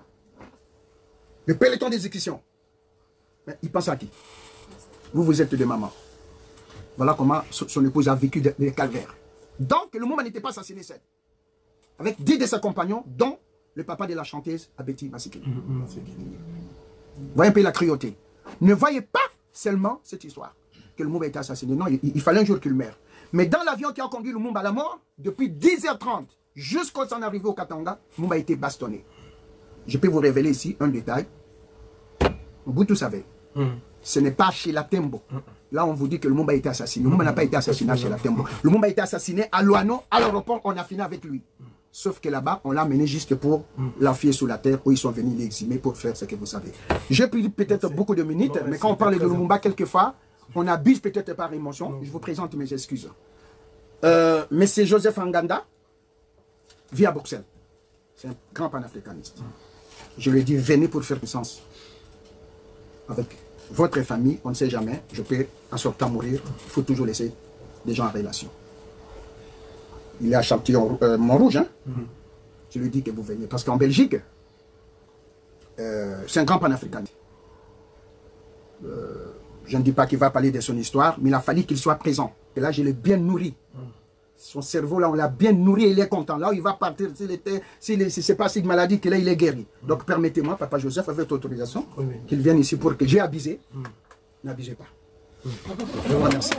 le peloton d'exécution. Mais il pense à qui? Vous, vous êtes des mamans. Voilà comment son épouse a vécu des calvaires. Donc, Lumumba n'était pas assassiné seul. Avec dix de ses compagnons, dont le papa de la chanteuse, Abeti Masikeli. Vous voyez un peu la cruauté. Ne voyez pas seulement cette histoire, que Lumumba était assassiné. Non, il, il fallait un jour qu'il meure. Mais dans l'avion qui a conduit Lumumba à la mort, depuis dix heures trente jusqu'à son arrivée au Katanga, Lumumba a été bastonné. Je peux vous révéler ici un détail. Vous tous savez. Mm. Ce n'est pas chez la Tembo. Mm. Là, on vous dit que Lumumba a été assassiné. Lumumba n'a pas été assassiné chez la Tembo. Lumumba a été assassiné à Luano, à l'aéroport, on a fini avec lui. Mm. Sauf que là-bas, on l'a mené juste pour mm. l'enfier sous la terre, où ils sont venus l'eximer pour faire ce que vous savez. J'ai pris peut-être beaucoup de minutes, non, mais, mais quand on parle de Lumumba, quelquefois, on abuse peut-être par émotion. Non. Je vous présente mes excuses. Euh, Monsieur Joseph Anganda vit à Bruxelles. C'est un grand panafricaniste. Mm. Je lui ai dit, venez pour faire puissance. Avec votre famille, on ne sait jamais, je peux en sortant mourir, il faut toujours laisser des gens en relation. Il est à Châtillon, euh, Montrouge, hein? Mm-hmm. Je lui dis que vous veniez, parce qu'en Belgique, euh, c'est un grand panafricaniste. Euh, je ne dis pas qu'il va parler de son histoire, mais il a fallu qu'il soit présent. Et là, je l'ai bien nourri. Mm. Son cerveau, là, on l'a bien nourri et il est content. Là où il va partir, s'il était, s'il si c'est pas une maladie qu'il a, il est guéri. Mm. Donc, permettez-moi, Papa Joseph, avec votre autorisation, oui, oui. qu'il vienne ici pour que j'ai abusé. Mm. N'abusez pas. Je vous remercie.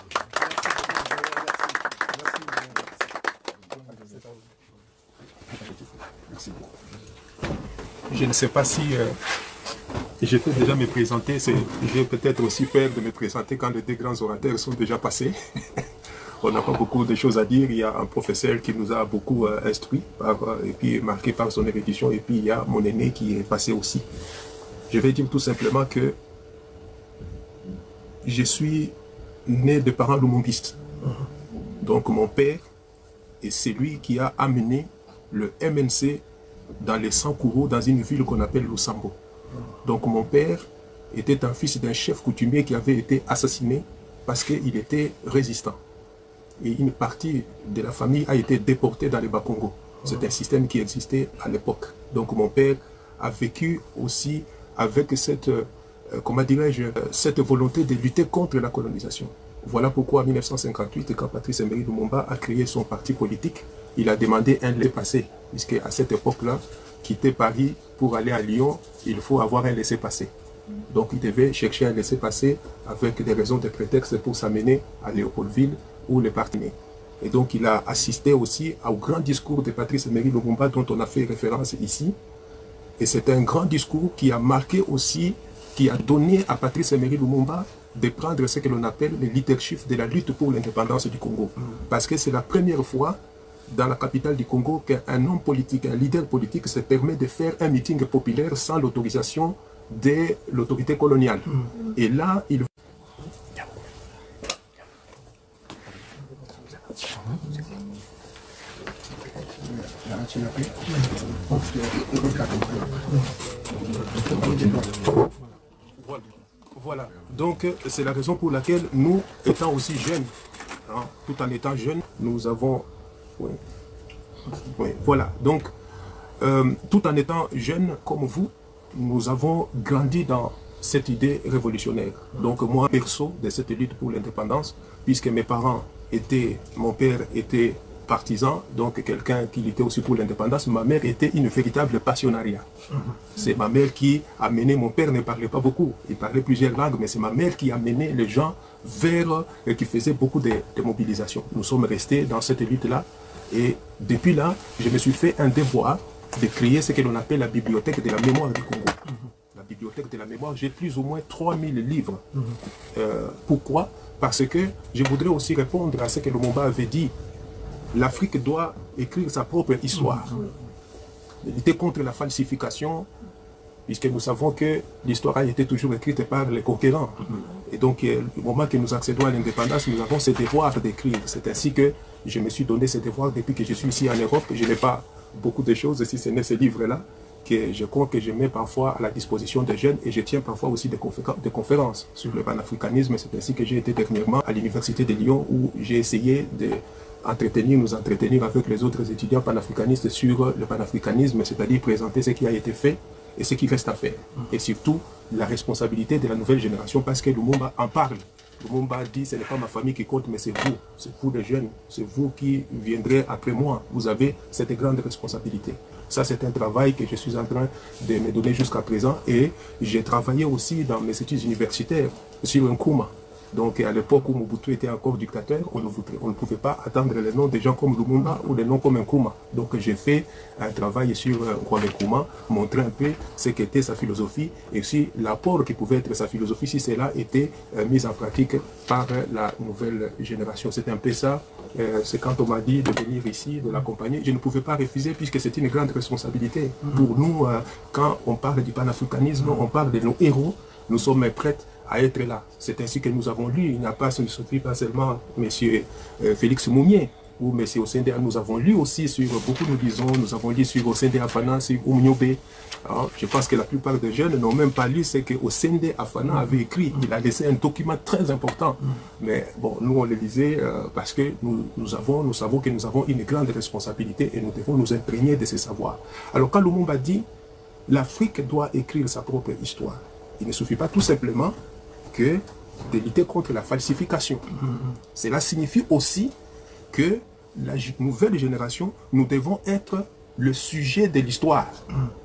Merci beaucoup. Je ne sais pas si euh, je peux déjà me présenter. J'ai peut-être aussi peur de me présenter quand les deux grands orateurs sont déjà passés. On n'a pas beaucoup de choses à dire. Il y a un professeur qui nous a beaucoup euh, instruit par, euh, et puis marqué par son érudition. Et puis il y a mon aîné qui est passé aussi. Je vais dire tout simplement que je suis né de parents lumumbistes. Donc mon père est celui qui a amené le M N C dans les Sankourou, dans une ville qu'on appelle Lusambo. Donc mon père était un fils d'un chef coutumier qui avait été assassiné parce qu'il était résistant. Et une partie de la famille a été déportée dans les Bas-Congo. C'est un système qui existait à l'époque. Donc mon père a vécu aussi avec cette, euh, comment dirais-je, cette volonté de lutter contre la colonisation. Voilà pourquoi en mille neuf cent cinquante-huit, quand Patrice Emery Lumumba a créé son parti politique, il a demandé un laissez-passer, puisque à cette époque-là, quitter Paris pour aller à Lyon, il faut avoir un laissez-passer. Donc il devait chercher un laissez-passer avec des raisons de prétexte pour s'amener à Léopoldville où le parti né. Et donc il a assisté aussi au grand discours de Patrice Emery Lumumba dont on a fait référence ici. Et c'est un grand discours qui a marqué aussi, qui a donné à Patrice Emery Lumumba de prendre ce que l'on appelle le leadership de la lutte pour l'indépendance du Congo. Parce que c'est la première fois dans la capitale du Congo qu'un homme politique, un leader politique se permet de faire un meeting populaire sans l'autorisation de l'autorité coloniale. Et là, il... Voilà, donc c'est la raison pour laquelle nous, étant aussi jeunes, hein, tout en étant jeunes, nous avons... Oui, oui voilà, donc euh, tout en étant jeunes comme vous, nous avons grandi dans cette idée révolutionnaire. Donc moi, perso de cette lutte pour l'indépendance, puisque mes parents étaient, mon père était partisan, donc quelqu'un qui luttait aussi pour l'indépendance, ma mère était une véritable passionnariat. C'est ma mère qui a mené, mon père ne parlait pas beaucoup, il parlait plusieurs langues, mais c'est ma mère qui a mené les gens vers, et qui faisait beaucoup de, de mobilisation. Nous sommes restés dans cette lutte-là, et depuis là, je me suis fait un devoir de créer ce que l'on appelle la bibliothèque de la mémoire du Congo. La bibliothèque de la mémoire, j'ai plus ou moins trois mille livres. Euh, pourquoi? Parce que je voudrais aussi répondre à ce que Lumumba avait dit. L'Afrique doit écrire sa propre histoire. Lutter contre la falsification, puisque nous savons que l'histoire a été toujours écrite par les conquérants. Et donc, au moment que nous accédons à l'indépendance, nous avons ce devoir d'écrire. C'est ainsi que je me suis donné ce devoir depuis que je suis ici en Europe. Je n'ai pas beaucoup de choses, si ce n'est ce livre-là, que je crois que je mets parfois à la disposition des jeunes, et je tiens parfois aussi des, conférences, des conférences sur le panafricanisme. C'est ainsi que j'ai été dernièrement à l'Université de Lyon, où j'ai essayé de entretenir, nous entretenir avec les autres étudiants panafricanistes sur le panafricanisme, c'est-à-dire présenter ce qui a été fait et ce qui reste à faire. Et surtout, la responsabilité de la nouvelle génération, parce que Lumumba en parle. Lumumba dit, ce n'est pas ma famille qui compte, mais c'est vous, c'est vous les jeunes, c'est vous qui viendrez après moi. Vous avez cette grande responsabilité. Ça, c'est un travail que je suis en train de me donner jusqu'à présent. Et j'ai travaillé aussi dans mes études universitaires sur Nkrumah. Donc à l'époque où Mobutu était encore dictateur, on ne, voudrait, on ne pouvait pas attendre les noms des gens comme Lumumba ou les noms comme Nkrumah. Donc j'ai fait un travail sur Kwame Nkrumah, montrer un peu ce qu'était sa philosophie et aussi l'apport qui pouvait être sa philosophie si cela était euh, mis en pratique par euh, la nouvelle génération. C'était un peu ça. Euh, c'est quand on m'a dit de venir ici, de l'accompagner, je ne pouvais pas refuser puisque c'est une grande responsabilité. Pour nous, euh, quand on parle du panafricanisme, on parle de nos héros, nous sommes prêts à être là. C'est ainsi que nous avons lu, il n'y a pas, ce ne s'occupe pas seulement M. Euh, Félix Moumier ou M. Osende, nous avons lu aussi sur, beaucoup nous disons, nous avons lu sur Osende Afana, sur Oumniobe. Je pense que la plupart des jeunes n'ont même pas lu ce que Osende Afana avait écrit. Il a laissé un document très important. Mais bon, nous on le lisait euh, parce que nous, nous, avons, nous savons que nous avons une grande responsabilité et nous devons nous imprégner de ce savoir. Alors quand Lumumba dit, l'Afrique doit écrire sa propre histoire, il ne suffit pas tout simplement que de lutter contre la falsification. Cela signifie aussi que la nouvelle génération, nous devons être le sujet de l'histoire.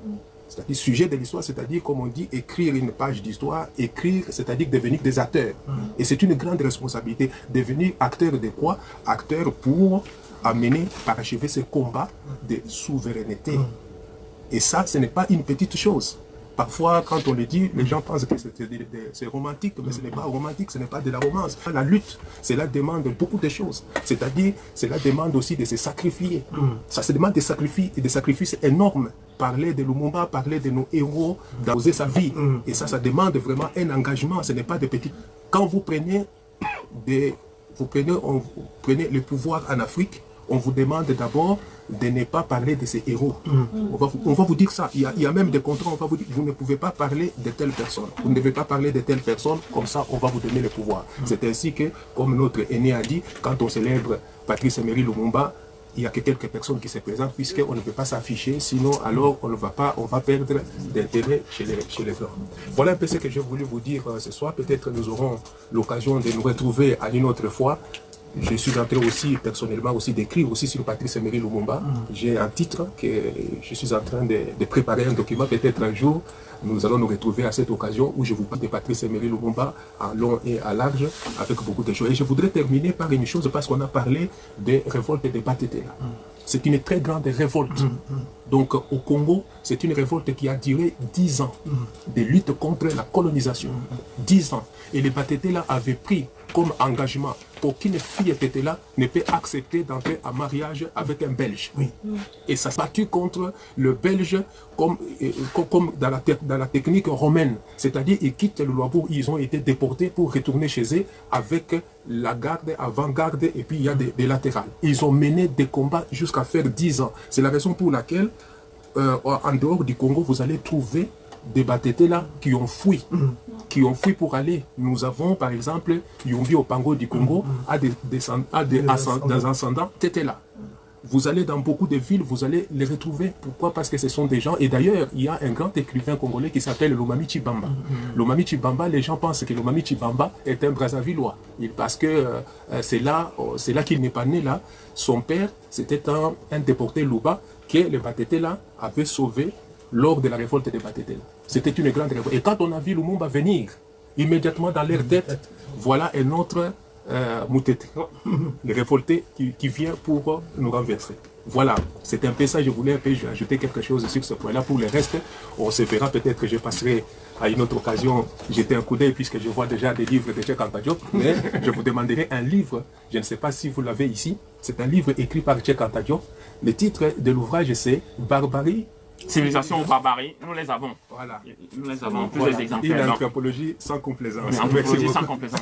C'est-à-dire sujet de l'histoire, c'est-à-dire, comme on dit, écrire une page d'histoire, écrire, c'est-à-dire devenir des acteurs. Mmh. Et c'est une grande responsabilité, devenir acteur de quoi? Acteur pour amener, parachever ce combat de souveraineté. Mmh. Et ça, ce n'est pas une petite chose. Parfois, quand on le dit, les gens pensent que c'est romantique, mais ce n'est pas romantique, ce n'est pas de la romance. La lutte, cela demande beaucoup de choses. C'est-à-dire, cela demande aussi de se sacrifier. Mm. Ça se demande des sacrifices, et des sacrifices énormes. Parler de Lumumba, parler de nos héros, d'oser sa vie. Mm. Et ça, ça demande vraiment un engagement. Ce n'est pas de petites... Quand vous prenez, des... vous prenez, on... vous prenez le pouvoir en Afrique, on vous demande d'abord de ne pas parler de ces héros. Mm. On, va vous, on va vous dire ça. Il y, a, il y a même des contrats, on va vous dire, vous ne pouvez pas parler de telle personne. Vous ne devez pas parler de telle personne, comme ça, on va vous donner le pouvoir. Mm. C'est ainsi que, comme notre aîné a dit, quand on célèbre Patrice Emery Lumumba, il n'y a que quelques personnes qui se présentent, puisqu'on ne peut pas s'afficher, sinon, alors, on ne va pas, on va perdre d'intérêt chez les, chez les Blancs. Voilà un peu ce que j'ai voulu vous dire euh, ce soir. Peut-être nous aurons l'occasion de nous retrouver à une autre fois. Je suis en train aussi, personnellement, aussi d'écrire aussi sur Patrice Emery Lumumba. Mm. J'ai un titre que je suis en train de, de préparer un document. Peut-être un jour, nous allons nous retrouver à cette occasion où je vous parle de Patrice Emery Lumumba en long et à large, avec beaucoup de choses. Et je voudrais terminer par une chose, parce qu'on a parlé des révoltes de Batetela. Mm. C'est une très grande révolte. Mm. Donc, au Congo, c'est une révolte qui a duré dix ans mm. de lutte contre la colonisation. dix ans. Et les Batetela avaient pris comme engagement qu'aucune fille était là ne peut accepter d'entrer en mariage avec un Belge. Oui. Et ça s'est battu contre le Belge comme, comme, comme dans, la, dans la technique romaine. C'est-à-dire ils quittent le Loabourg, ils ont été déportés pour retourner chez eux avec la garde, avant-garde et puis il y a des, des latérales. Ils ont mené des combats jusqu'à faire dix ans. C'est la raison pour laquelle euh, en dehors du Congo, vous allez trouver des Batetela qui ont fui, mm. qui ont fui pour aller. Nous avons par exemple Yombi Opango du Congo, mm. à des, des, à des, des ascendants, ascendants Tetela. Vous allez dans beaucoup de villes, vous allez les retrouver. Pourquoi? Parce que ce sont des gens. Et d'ailleurs, il y a un grand écrivain congolais qui s'appelle Lomami Chibamba. Mm. Lomami Chibamba, les gens pensent que Lomami Chibamba est un Brazzavillois. Parce que euh, c'est là, c'est là qu'il n'est pas né là. Son père, c'était un, un déporté Luba que les Batetela avaient sauvé lors de la révolte des Batetela. C'était une grande révolte. Et quand on a vu Lumumba venir, immédiatement dans leur tête, voilà un autre euh, Moutete, le révolté qui, qui vient pour nous renverser. Voilà, c'est un peu ça, je voulais un peu ajouter quelque chose sur ce point-là. Pour le reste, on se verra, peut-être que je passerai à une autre occasion, jeter un coup d'œil, puisque je vois déjà des livres de Cheikh Anta Diop, mais je vous demanderai un livre, je ne sais pas si vous l'avez ici, c'est un livre écrit par Cheikh Anta Diop. Le titre de l'ouvrage, c'est « Barbarie ». Civilisation ou barbarie, nous les avons. Voilà. Nous les avons, voilà. Plusieurs exemplaires. Une anthropologie sans complaisance. Une anthropologie sans complaisance.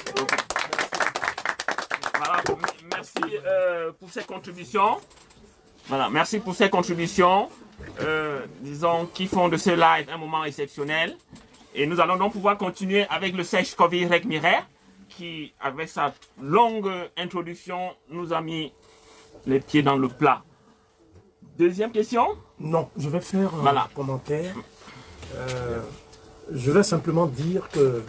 Voilà, merci euh, pour ces contributions. Voilà, merci pour ces contributions, euh, disons, qui font de ce live un moment exceptionnel. Et nous allons donc pouvoir continuer avec le Sèche Kovi Rekmire, qui, avec sa longue introduction, nous a mis les pieds dans le plat. Deuxième question? Non, je vais faire un voilà. commentaire. Euh, je vais simplement dire que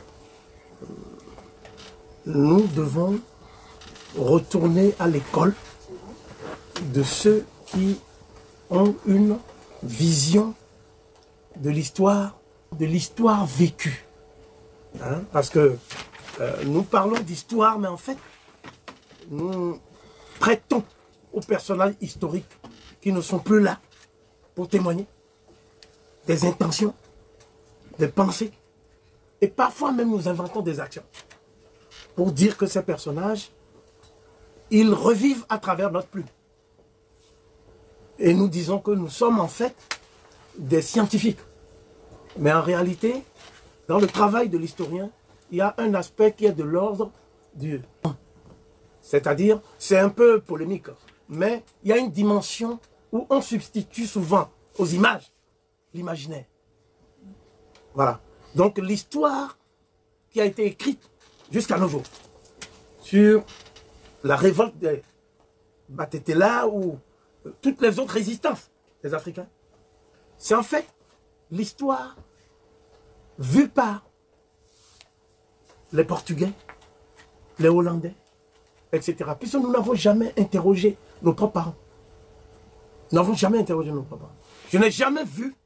nous devons retourner à l'école de ceux qui ont une vision de l'histoire, de l'histoire vécue. Hein? Parce que euh, nous parlons d'histoire, mais en fait, nous prêtons aux personnages historiques qui ne sont plus là pour témoigner des intentions, des pensées. Et parfois même nous inventons des actions pour dire que ces personnages, ils revivent à travers notre plume. Et nous disons que nous sommes en fait des scientifiques. Mais en réalité, dans le travail de l'historien, il y a un aspect qui est de l'ordre du... C'est-à-dire, c'est un peu polémique, mais il y a une dimension où on substitue souvent aux images l'imaginaire. Voilà. Donc l'histoire qui a été écrite jusqu'à nos jours sur la révolte des Batetela ou toutes les autres résistances des Africains, c'est en fait l'histoire vue par les Portugais, les Hollandais, et cetera. Puisque nous n'avons jamais interrogé nos propres parents. Nous n'avons jamais interrogé nos propres parents. Je n'ai jamais vu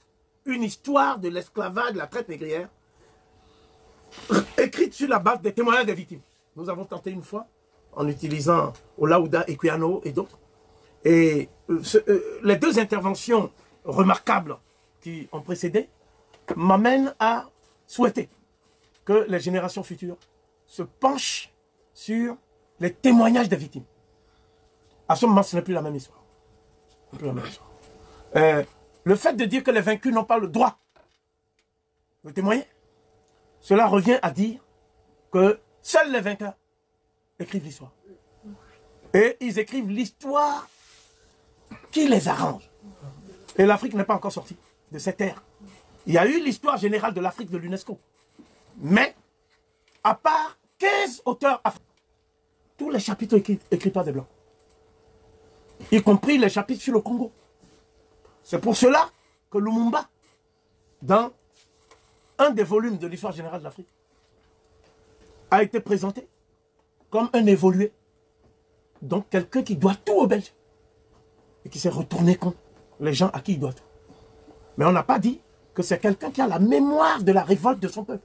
une histoire de l'esclavage, de la traite négrière, écrite sur la base des témoignages des victimes. Nous avons tenté une fois, en utilisant Olaouda Equiano et d'autres. Et euh, ce, euh, les deux interventions remarquables qui ont précédé m'amènent à souhaiter que les générations futures se penchent sur les témoignages des victimes. À ce moment, ce n'est plus la même histoire. Plus la même histoire. Euh, le fait de dire que les vaincus n'ont pas le droit de témoigner, cela revient à dire que seuls les vainqueurs écrivent l'histoire. Et ils écrivent l'histoire qui les arrange. Et l'Afrique n'est pas encore sortie de cette ère. Il y a eu l'histoire générale de l'Afrique de l'UNESCO. Mais, à part quinze auteurs africains, tous les chapitres écrits, écrits par des Blancs, y compris les chapitres sur le Congo. C'est pour cela que Lumumba, dans un des volumes de l'histoire générale de l'Afrique, a été présenté comme un évolué. Donc quelqu'un qui doit tout aux Belges. Et qui s'est retourné contre les gens à qui il doit tout. Mais on n'a pas dit que c'est quelqu'un qui a la mémoire de la révolte de son peuple.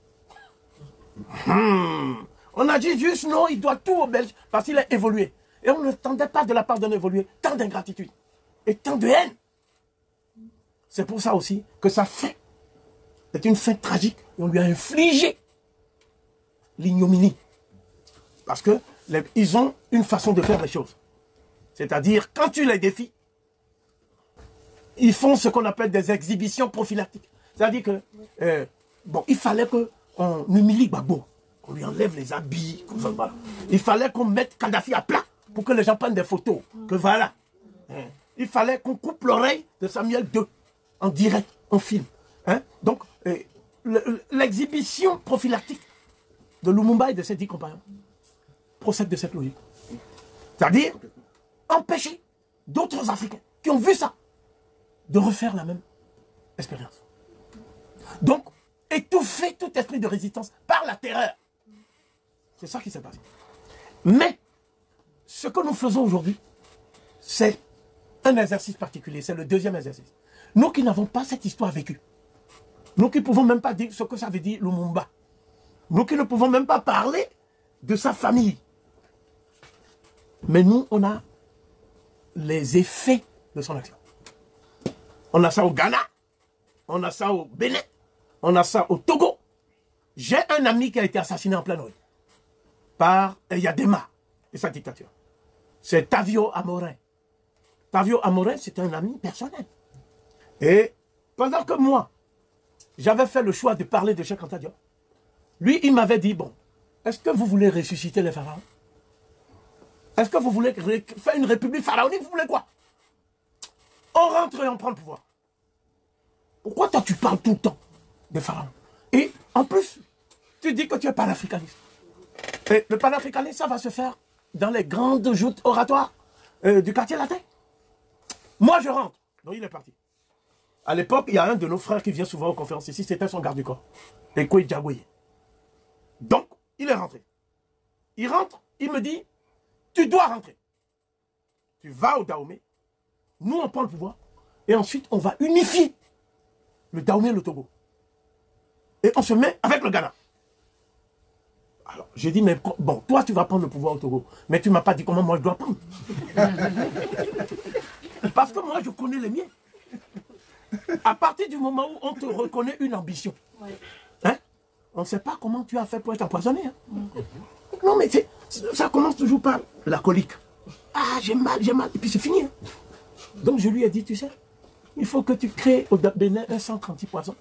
Hmm. On a dit juste non, il doit tout aux Belges parce qu'il a évolué. Et on n'attendait pas de la part d'un évolué tant d'ingratitude et tant de haine. C'est pour ça aussi que sa fin est une fin tragique et on lui a infligé l'ignominie. Parce que les, ils ont une façon de faire les choses. C'est-à-dire, quand tu les défies, ils font ce qu'on appelle des exhibitions prophylactiques. C'est-à-dire que, euh, bon, il fallait qu'on humilie Gbagbo, qu'on lui enlève les habits, comme ça, voilà. Il fallait qu'on mette Kadhafi à plat pour que les gens prennent des photos, que voilà. Hein. Il fallait qu'on coupe l'oreille de Samuel deux en direct, en film. Hein. Donc, euh, l'exhibition prophylactique de Lumumba et de ses dix compagnons procède de cette logique. C'est-à-dire empêcher d'autres Africains qui ont vu ça de refaire la même expérience. Donc, étouffer tout esprit de résistance par la terreur. C'est ça qui s'est passé. Mais, ce que nous faisons aujourd'hui, c'est un exercice particulier. C'est le deuxième exercice. Nous qui n'avons pas cette histoire vécue, nous qui ne pouvons même pas dire ce que ça veut dire Lumumba, nous qui ne pouvons même pas parler de sa famille, mais nous, on a les effets de son action. On a ça au Ghana, on a ça au Bénin, on a ça au Togo. J'ai un ami qui a été assassiné en plein Orient par Yadema et sa dictature. C'est Tavio Amorin. Tavio Amorin, c'est un ami personnel. Et pendant que moi, j'avais fait le choix de parler de Cheikh Anta Diop, lui, il m'avait dit, bon, est-ce que vous voulez ressusciter les pharaons? Est-ce que vous voulez faire une république pharaonique? Vous voulez quoi? On rentre et on prend le pouvoir. Pourquoi toi tu parles tout le temps des pharaons? Et en plus, tu dis que tu es panafricaniste. Et le panafricanisme, ça va se faire dans les grandes joutes oratoires euh, du quartier latin. Moi, je rentre. Donc, il est parti. À l'époque, il y a un de nos frères qui vient souvent aux conférences ici, c'était son garde du corps. Ekwe Djagouye. Donc, il est rentré. Il rentre, il me dit, tu dois rentrer. Tu vas au Dahomey. Nous, on prend le pouvoir. Et ensuite, on va unifier le Dahomey et le Togo. Et on se met avec le Ghana. Alors, j'ai dit, mais bon, toi, tu vas prendre le pouvoir au Togo. Mais tu ne m'as pas dit comment moi je dois prendre. Parce que moi, je connais les miens. À partir du moment où on te reconnaît une ambition, hein, on ne sait pas comment tu as fait pour être empoisonné. Hein. Non, mais ça commence toujours par la colique. Ah, j'ai mal, j'ai mal. Et puis c'est fini. Hein. Donc je lui ai dit, tu sais, il faut que tu crées au Bénin un centre anti-poison.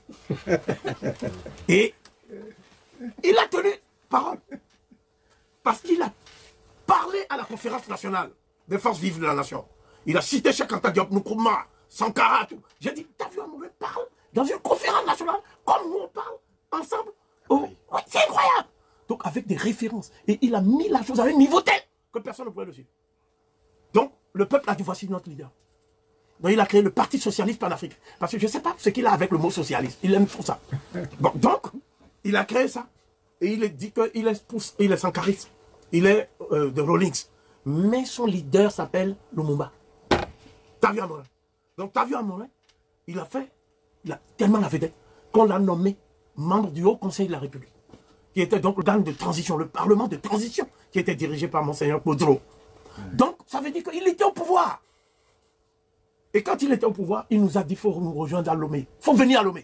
Et il a tenu parole. Parce qu'il a parlé à la conférence nationale des forces vives de la nation. Il a cité Cheikh Anta Diop, Nkrumah, Sankara, tout. J'ai dit, t'as vu Amouré parle dans une conférence nationale comme nous on parle ensemble. Oh, ouais, c'est incroyable. Donc avec des références. Et il a mis la chose à un niveau tel que personne ne pouvait le suivre. Donc le peuple a dit, voici notre leader. Donc il a créé le Parti Socialiste Panafrique. Parce que je ne sais pas ce qu'il a avec le mot socialiste. Il aime trop ça. Bon, donc, il a créé ça. Et il dit qu'il est, il est sankariste. Il est euh, de Rawlings. Mais son leader s'appelle Lumumba. Tavio Amorin. Donc Tavio Amorin, il a fait il a tellement la vedette qu'on l'a nommé membre du Haut Conseil de la République, qui était donc l'organe de transition, le Parlement de transition, qui était dirigé par Monseigneur Baudreau. Donc, ça veut dire qu'il était au pouvoir. Et quand il était au pouvoir, il nous a dit, il faut nous rejoindre à Lomé. Il faut venir à Lomé.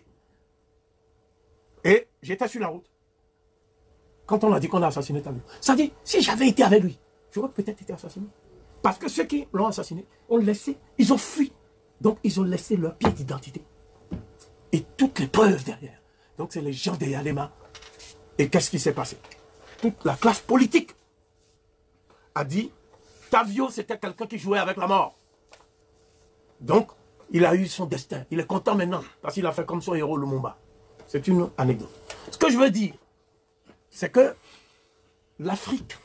Et j'étais sur la route. Quand on a dit qu'on a assassiné Tavio, ça dit, si j'avais été avec lui, j'aurais peut-être été assassiné. Parce que ceux qui l'ont assassiné ont laissé, ils ont fui. Donc, ils ont laissé leur pièce d'identité. Et toutes les preuves derrière. Donc, c'est les gens de Yalema. Et qu'est-ce qui s'est passé? Toute la classe politique a dit, Tavio, c'était quelqu'un qui jouait avec la mort. Donc, il a eu son destin. Il est content maintenant, parce qu'il a fait comme son héros Lumumba. C'est une anecdote. Ce que je veux dire, c'est que l'Afrique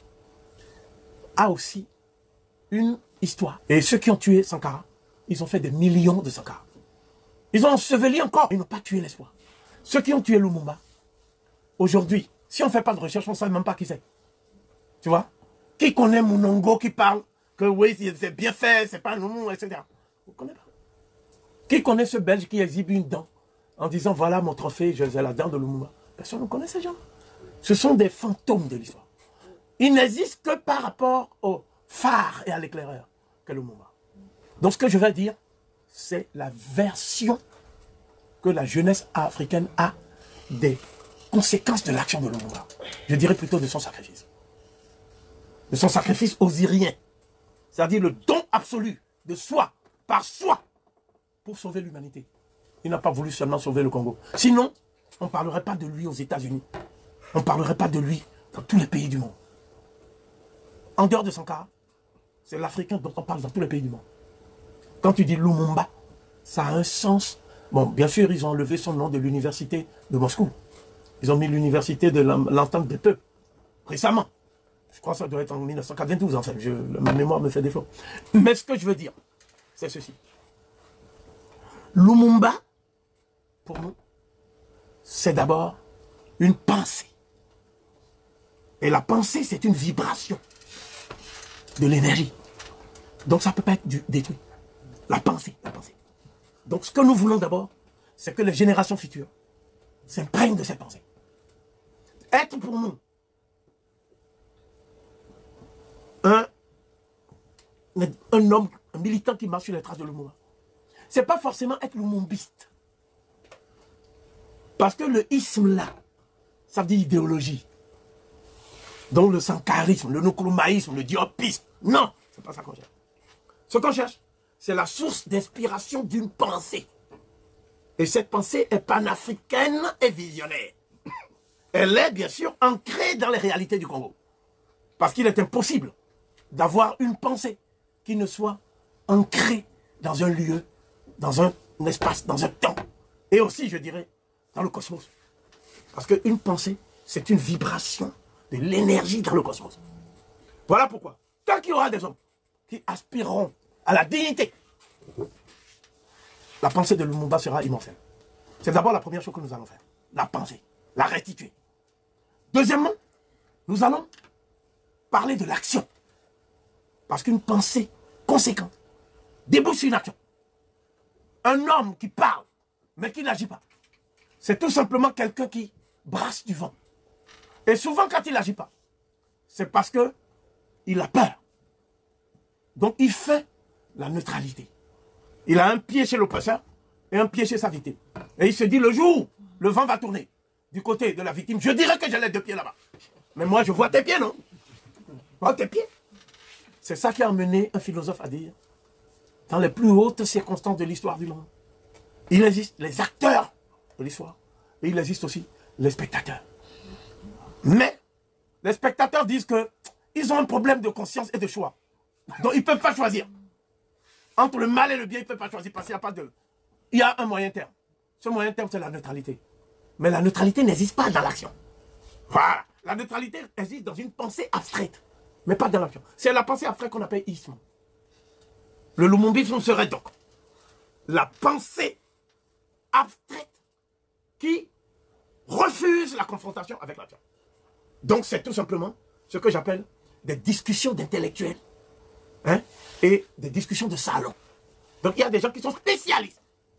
a aussi une histoire. Et ceux qui ont tué Sankara, ils ont fait des millions de Sankara. Ils ont enseveli encore. Ils n'ont pas tué l'espoir. Ceux qui ont tué Lumumba, aujourd'hui, si on ne fait pas de recherche, on ne sait même pas qui c'est. Tu vois? Qui connaît Mounongo qui parle que oui, c'est bien fait, c'est pas nous, et cetera. On ne connaît pas. Qui connaît ce Belge qui exhibe une dent en disant voilà mon trophée, j'ai la dent de Lumumba? Personne ne connaît ces gens. Ce sont des fantômes de l'histoire. Ils n'existent que par rapport au phare et à l'éclaireur que Lumumba. Donc ce que je vais dire, c'est la version que la jeunesse africaine a des conséquences de l'action de Lumumba. Je dirais plutôt de son sacrifice. De son sacrifice osirien. C'est-à-dire le don absolu de soi, par soi, pour sauver l'humanité. Il n'a pas voulu seulement sauver le Congo. Sinon, on ne parlerait pas de lui aux États-Unis. On ne parlerait pas de lui dans tous les pays du monde. En dehors de Sankara, c'est l'Africain dont on parle dans tous les pays du monde. Quand tu dis Lumumba, ça a un sens. Bon, bien sûr, ils ont enlevé son nom de l'université de Moscou. Ils ont mis l'université de l'entente des peuples. Récemment. Je crois que ça doit être en mille neuf cent quatre-vingt-douze, en fait. Je, ma mémoire me fait défaut. Mais ce que je veux dire, c'est ceci. Lumumba, pour nous, c'est d'abord une pensée. Et la pensée, c'est une vibration de l'énergie. Donc ça ne peut pas être du, détruit. La pensée, la pensée. Donc ce que nous voulons d'abord, c'est que les générations futures s'imprègnent de cette pensée. Être pour nous un, un homme, un militant qui marche sur les traces de Lumumba, c'est pas forcément être lumumbiste. Parce que le isme là, ça veut dire idéologie. Donc le sankarisme, le nkrumahisme, le diopisme, non, c'est pas ça qu'on cherche. Ce qu'on cherche, c'est la source d'inspiration d'une pensée. Et cette pensée est panafricaine et visionnaire. Elle est bien sûr ancrée dans les réalités du Congo. Parce qu'il est impossible d'avoir une pensée qui ne soit ancrée dans un lieu, dans un espace, dans un temps. Et aussi, je dirais, dans le cosmos. Parce qu'une pensée, c'est une vibration de l'énergie dans le cosmos. Voilà pourquoi, tant qu'il y aura des hommes qui aspireront à la dignité, la pensée de Lumumba sera immortelle. C'est d'abord la première chose que nous allons faire. La pensée, la restituer. Deuxièmement, nous allons parler de l'action. Parce qu'une pensée conséquente débouche sur une action. Un homme qui parle, mais qui n'agit pas, c'est tout simplement quelqu'un qui brasse du vent. Et souvent, quand il n'agit pas, c'est parce qu'il a peur. Donc, il fait la neutralité. Il a un pied chez l'oppresseur et un pied chez sa victime. Et il se dit, le jour où le vent va tourner du côté de la victime, je dirais que j'ai les deux pieds là-bas. Mais moi, je vois tes pieds, non? Vois tes pieds. C'est ça qui a amené un philosophe à dire, dans les plus hautes circonstances de l'histoire du monde, il existe les acteurs de l'histoire et il existe aussi les spectateurs. Mais les spectateurs disent qu'ils ont un problème de conscience et de choix. Donc ils ne peuvent pas choisir. Entre le mal et le bien, ils ne peuvent pas choisir parce qu'il n'y a pas de... Il y a un moyen terme. Ce moyen terme, c'est la neutralité. Mais la neutralité n'existe pas dans l'action. Voilà. La neutralité existe dans une pensée abstraite, mais pas dans l'action. C'est la pensée abstraite qu'on appelle isme. Le lumumbisme serait donc la pensée abstraite qui refuse la confrontation avec l'action. Donc c'est tout simplement ce que j'appelle des discussions d'intellectuels, hein, et des discussions de salon. Donc il y a des gens qui sont spécialistes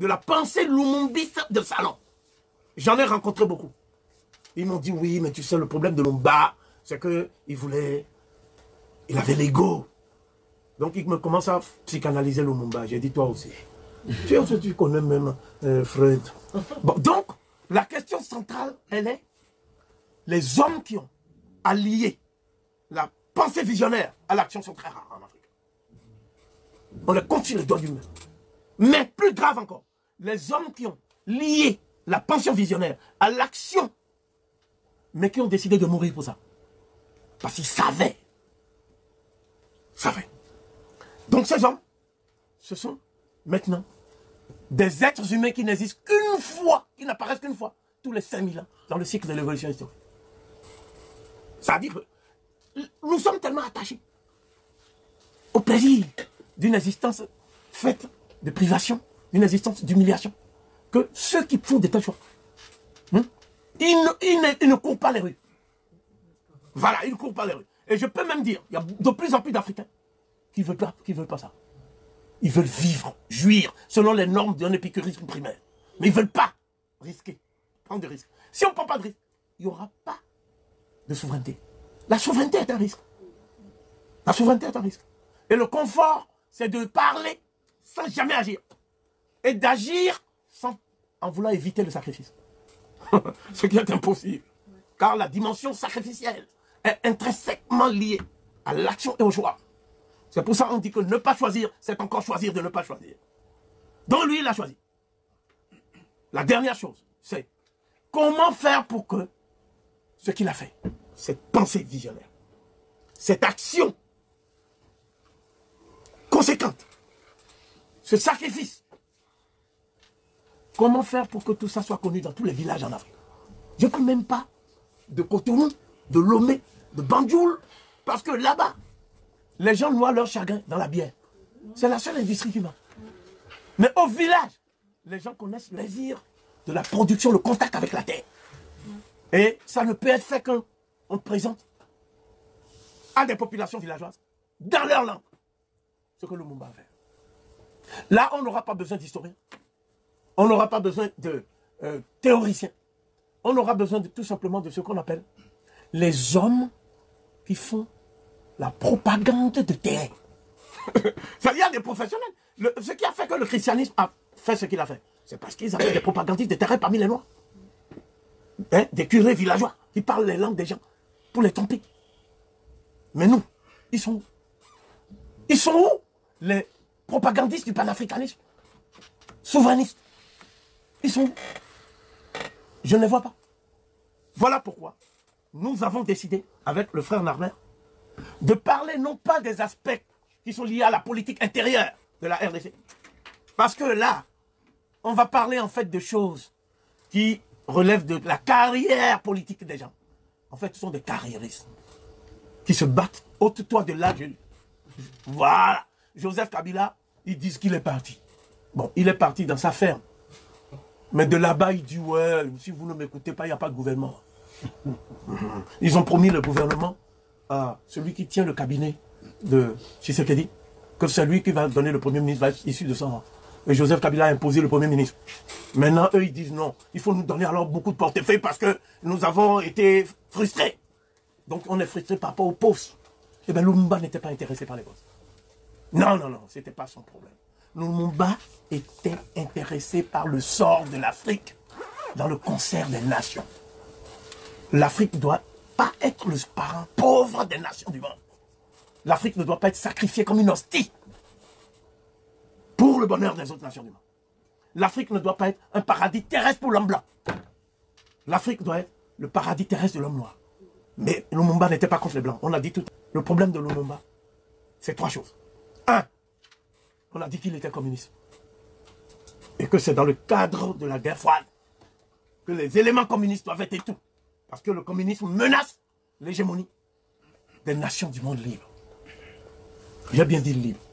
de la pensée lumumbiste de salon. J'en ai rencontré beaucoup. Ils m'ont dit, oui, mais tu sais, le problème de Lumumba, c'est qu'il voulait... Il avait l'ego. Donc, il me commence à psychanalyser Lumumba. J'ai dit, toi aussi. Tu, sais, tu connais même euh, Freud. Bon, donc, la question centrale, elle est les hommes qui ont allié la pensée visionnaire à l'action sont très rares en Afrique. On les compte sur les doigts d'une main. Mais plus grave encore, les hommes qui ont lié la pensée visionnaire à l'action, mais qui ont décidé de mourir pour ça. Parce qu'ils savaient. Savaient. Donc ces hommes, ce sont maintenant des êtres humains qui n'existent qu'une fois, qui n'apparaissent qu'une fois, tous les cinq mille ans, dans le cycle de l'évolution historique. Ça veut dire que nous sommes tellement attachés au plaisir d'une existence faite de privation, d'une existence d'humiliation, que ceux qui font des tels choix, hein, ils, ne, ils, ne, ils ne courent pas les rues. Voilà, ils ne courent pas les rues. Et je peux même dire, il y a de plus en plus d'Africains qui ne veulent pas, qui veulent pas ça. Ils veulent vivre, jouir, selon les normes d'un épicurisme primaire. Mais ils ne veulent pas risquer, prendre des risques. Si on ne prend pas de risque, il n'y aura pas de souveraineté. La souveraineté est un risque. La souveraineté est un risque. Et le confort, c'est de parler sans jamais agir. Et d'agir sans en voulant éviter le sacrifice. Ce qui est impossible. Car la dimension sacrificielle est intrinsèquement liée à l'action et au choix. C'est pour ça qu'on dit que ne pas choisir, c'est encore choisir de ne pas choisir. Donc lui, il a choisi. La dernière chose, c'est comment faire pour que ce qu'il a fait, cette pensée visionnaire, cette action conséquente, ce sacrifice, comment faire pour que tout ça soit connu dans tous les villages en Afrique? Je ne parle même pas de Cotonou, de Lomé, de Banjul, parce que là-bas, les gens noient leur chagrin dans la bière. C'est la seule industrie qui marche. Mais au village, les gens connaissent le plaisir de la production, le contact avec la terre. Et ça ne peut être fait qu'on présente à des populations villageoises, dans leur langue, ce que le Lumumba a fait. Là, on n'aura pas besoin d'historiens. On n'aura pas besoin de euh, théoriciens. On aura besoin de, tout simplement de ce qu'on appelle les hommes qui font la propagande de terrain. Ça vient des professionnels. Le, ce qui a fait que le christianisme a fait ce qu'il a fait, c'est parce qu'ils avaient des propagandistes de terrain parmi les Noirs. Hein, des curés villageois qui parlent les langues des gens pour les tromper. Mais nous, ils sont où? Ils sont où les propagandistes du panafricanisme, souverainistes? Ils sont où? Je ne les vois pas. Voilà pourquoi nous avons décidé, avec le frère Narmer, de parler non pas des aspects qui sont liés à la politique intérieure de la R D C. Parce que là, on va parler en fait de choses qui relèvent de la carrière politique des gens. En fait, ce sont des carriéristes qui se battent au-delà de là. Voilà. Joseph Kabila, ils disent qu'il est parti. Bon, il est parti dans sa ferme. Mais de là-bas, il dit, ouais, si vous ne m'écoutez pas, il n'y a pas de gouvernement. Ils ont promis le gouvernement à celui qui tient le cabinet de Tshisekedi, que c'est lui qui va donner le premier ministre, va être issu de ça. Et Joseph Kabila a imposé le premier ministre. Maintenant, eux, ils disent non. Il faut nous donner alors beaucoup de portefeuilles parce que nous avons été frustrés. Donc, on est frustrés par rapport aux postes. Eh bien, Lumumba n'était pas intéressé par les postes. Non, non, non, ce n'était pas son problème. Lumumba était intéressé par le sort de l'Afrique dans le concert des nations. L'Afrique ne doit pas être le parent pauvre des nations du monde. L'Afrique ne doit pas être sacrifiée comme une hostie pour le bonheur des autres nations du monde. L'Afrique ne doit pas être un paradis terrestre pour l'homme blanc. L'Afrique doit être le paradis terrestre de l'homme noir. Mais Lumumba n'était pas contre les blancs. On a dit tout. Le problème de Lumumba, c'est trois choses. Un, on a dit qu'il était communiste. Et que c'est dans le cadre de la guerre froide que les éléments communistes doivent être tout. Parce que le communisme menace l'hégémonie des nations du monde libre. J'ai bien dit libre.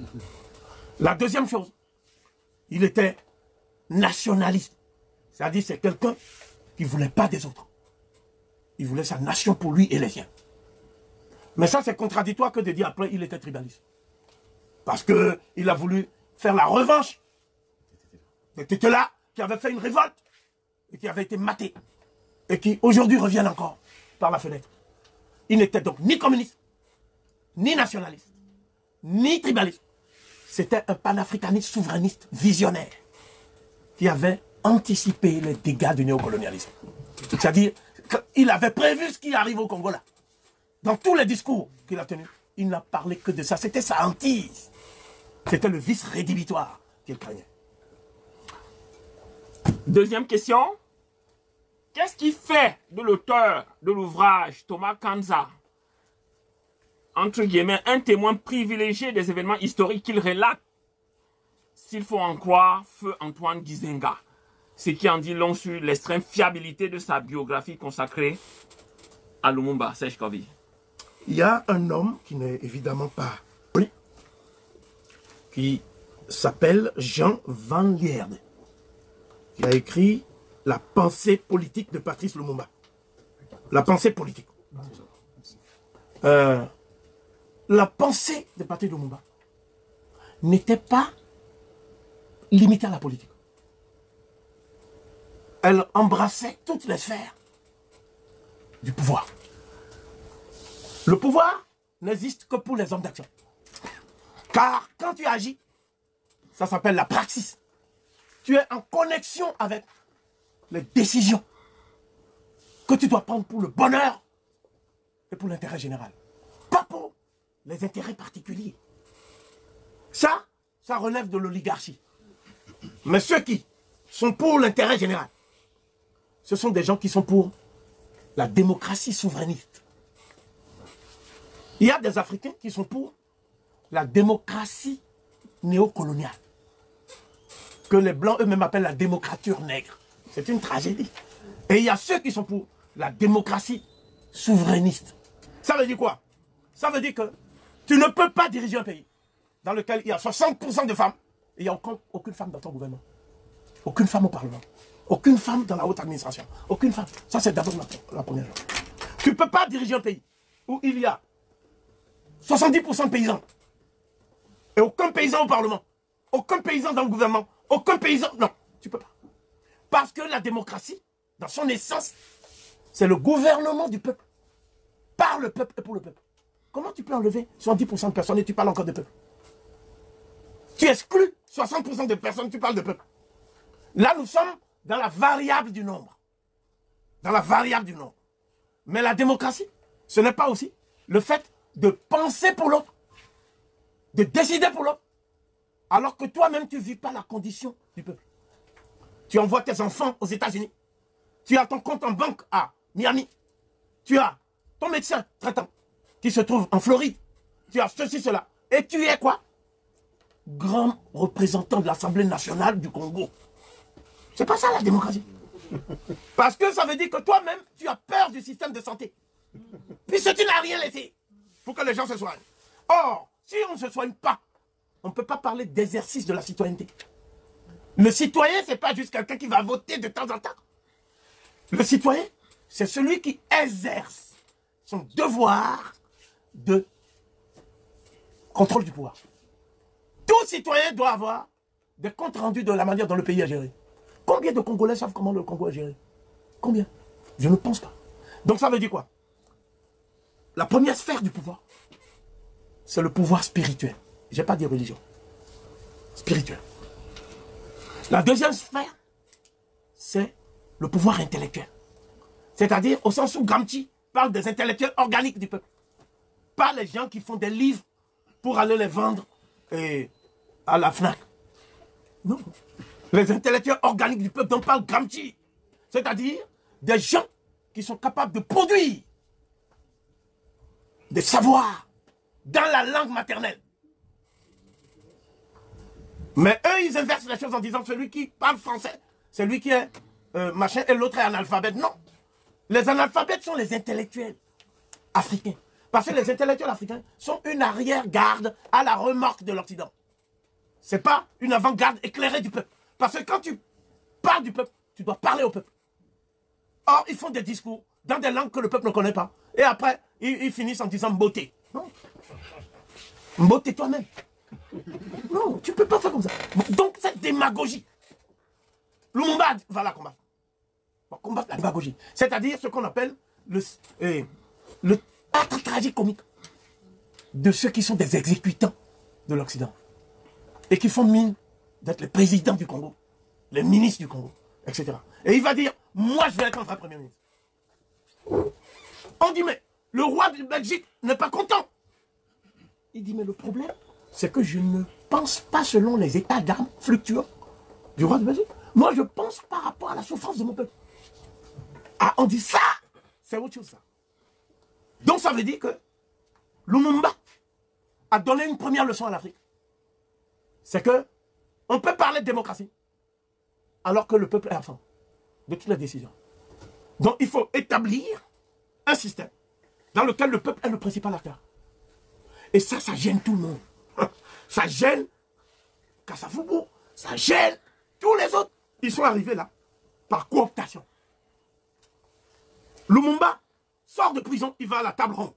La deuxième chose, il était nationaliste. C'est-à-dire c'est quelqu'un qui ne voulait pas des autres. Il voulait sa nation pour lui et les siens. Mais ça, c'est contradictoire que de dire après, il était tribaliste. Parce qu'il a voulu faire la revanche Des tétés-là qui avaient fait une révolte et qui avaient été matés et qui aujourd'hui reviennent encore par la fenêtre. Ils n'étaient donc ni communistes, ni nationalistes, ni tribalistes. C'était un panafricaniste souverainiste visionnaire qui avait anticipé les dégâts du néocolonialisme. C'est-à-dire qu'il avait prévu ce qui arrive au Congo là. Dans tous les discours qu'il a tenus, il n'a parlé que de ça. C'était sa hantise. C'était le vice rédhibitoire qu'il craignait. Deuxième question. Qu'est-ce qui fait de l'auteur de l'ouvrage, Thomas Kanza, entre guillemets, un témoin privilégié des événements historiques qu'il relate, s'il faut en croire Feu Antoine Gizenga, ce qui en dit long sur l'extrême fiabilité de sa biographie consacrée à Lumumba, Serge Kavi? Il y a un homme qui n'est évidemment pas oui, qui s'appelle Jean Van Lierde, qui a écrit La pensée politique de Patrice Lumumba. La pensée politique. Euh, la pensée de Patrice Lumumba n'était pas limitée à la politique. Elle embrassait toutes les sphères du pouvoir. Le pouvoir n'existe que pour les hommes d'action. Car quand tu agis, ça s'appelle la praxis. Tu es en connexion avec les décisions que tu dois prendre pour le bonheur et pour l'intérêt général. Pas pour les intérêts particuliers. Ça, ça relève de l'oligarchie. Mais ceux qui sont pour l'intérêt général, ce sont des gens qui sont pour la démocratie souverainiste. Il y a des Africains qui sont pour la démocratie néocoloniale, que les Blancs eux-mêmes appellent la démocrature nègre. C'est une tragédie. Et il y a ceux qui sont pour la démocratie souverainiste. Ça veut dire quoi? Ça veut dire que tu ne peux pas diriger un pays dans lequel il y a soixante pour cent de femmes et il n'y a aucun, aucune femme dans ton gouvernement. Aucune femme au Parlement. Aucune femme dans la haute administration. Aucune femme. Ça, c'est d'abord la, la première chose. Tu ne peux pas diriger un pays où il y a soixante-dix pour cent de paysans et aucun paysan au Parlement. Aucun paysan dans le gouvernement. Aucun paysan... Non, tu ne peux pas. Parce que la démocratie, dans son essence, c'est le gouvernement du peuple. Par le peuple et pour le peuple. Comment tu peux enlever soixante-dix pour cent de personnes et tu parles encore de peuple? Tu exclus soixante pour cent de personnes, tu parles de peuple. Là, nous sommes dans la variable du nombre. Dans la variable du nombre. Mais la démocratie, ce n'est pas aussi le fait de penser pour l'autre, de décider pour l'autre, alors que toi-même, tu ne vis pas la condition du peuple. Tu envoies tes enfants aux États-Unis. Tu as ton compte en banque à Miami. Tu as ton médecin traitant qui se trouve en Floride. Tu as ceci, cela. Et tu es quoi? Grand représentant de l'Assemblée nationale du Congo. C'est pas ça la démocratie. Parce que ça veut dire que toi-même, tu as peur du système de santé. Puisque tu n'as rien laissé pour que les gens se soignent. Or, si on ne se soigne pas, on ne peut pas parler d'exercice de la citoyenneté. Le citoyen, ce n'est pas juste quelqu'un qui va voter de temps en temps. Le citoyen, c'est celui qui exerce son devoir de contrôle du pouvoir. Tout citoyen doit avoir des comptes rendus de la manière dont le pays est géré. Combien de Congolais savent comment le Congo est géré? Combien? Je ne pense pas. Donc ça veut dire quoi? La première sphère du pouvoir, c'est le pouvoir spirituel. Je n'ai pas dit religion. Spirituel. La deuxième sphère, c'est le pouvoir intellectuel. C'est-à-dire au sens où Gramsci parle des intellectuels organiques du peuple. Pas les gens qui font des livres pour aller les vendre et à la FNAC. Non. Les intellectuels organiques du peuple dont parle Gramsci. C'est-à-dire des gens qui sont capables de produire des savoirs dans la langue maternelle. Mais eux, ils inversent les choses en disant celui qui parle français, c'est lui qui est euh, machin et l'autre est analphabète. Non. Les analphabètes sont les intellectuels africains. Parce que les intellectuels africains sont une arrière-garde à la remorque de l'Occident. Ce n'est pas une avant-garde éclairée du peuple. Parce que quand tu parles du peuple, tu dois parler au peuple. Or, ils font des discours dans des langues que le peuple ne connaît pas. Et après, ils, ils finissent en disant mboté. Non. Mboté toi-même. Non, tu ne peux pas faire comme ça. Donc, cette démagogie Lumumba va la combattre. Va combattre la démagogie. C'est-à-dire ce qu'on appelle le, euh, le théâtre tragicomique de ceux qui sont des exécutants de l'Occident. Et qui font mine d'être les présidents du Congo, les ministres du Congo, et cetera. Et il va dire, moi je vais être enfin Premier ministre. On dit, mais le roi de Belgique n'est pas content. Il dit, mais le problème, c'est que je ne pense pas selon les états d'âme fluctuants du roi de Belgique. Moi, je pense par rapport à la souffrance de mon peuple. Ah, on dit ça, c'est autre chose, ça. Donc, ça veut dire que Lumumba a donné une première leçon à l'Afrique. C'est que on peut parler de démocratie alors que le peuple est absent de toutes les décisions. Donc, il faut établir un système dans lequel le peuple est le principal acteur. Et ça, ça gêne tout le monde. Ça gêne Kassafoubou, ça gêne tous les autres. Ils sont arrivés là par cooptation. Lumumba sort de prison, il va à la table ronde.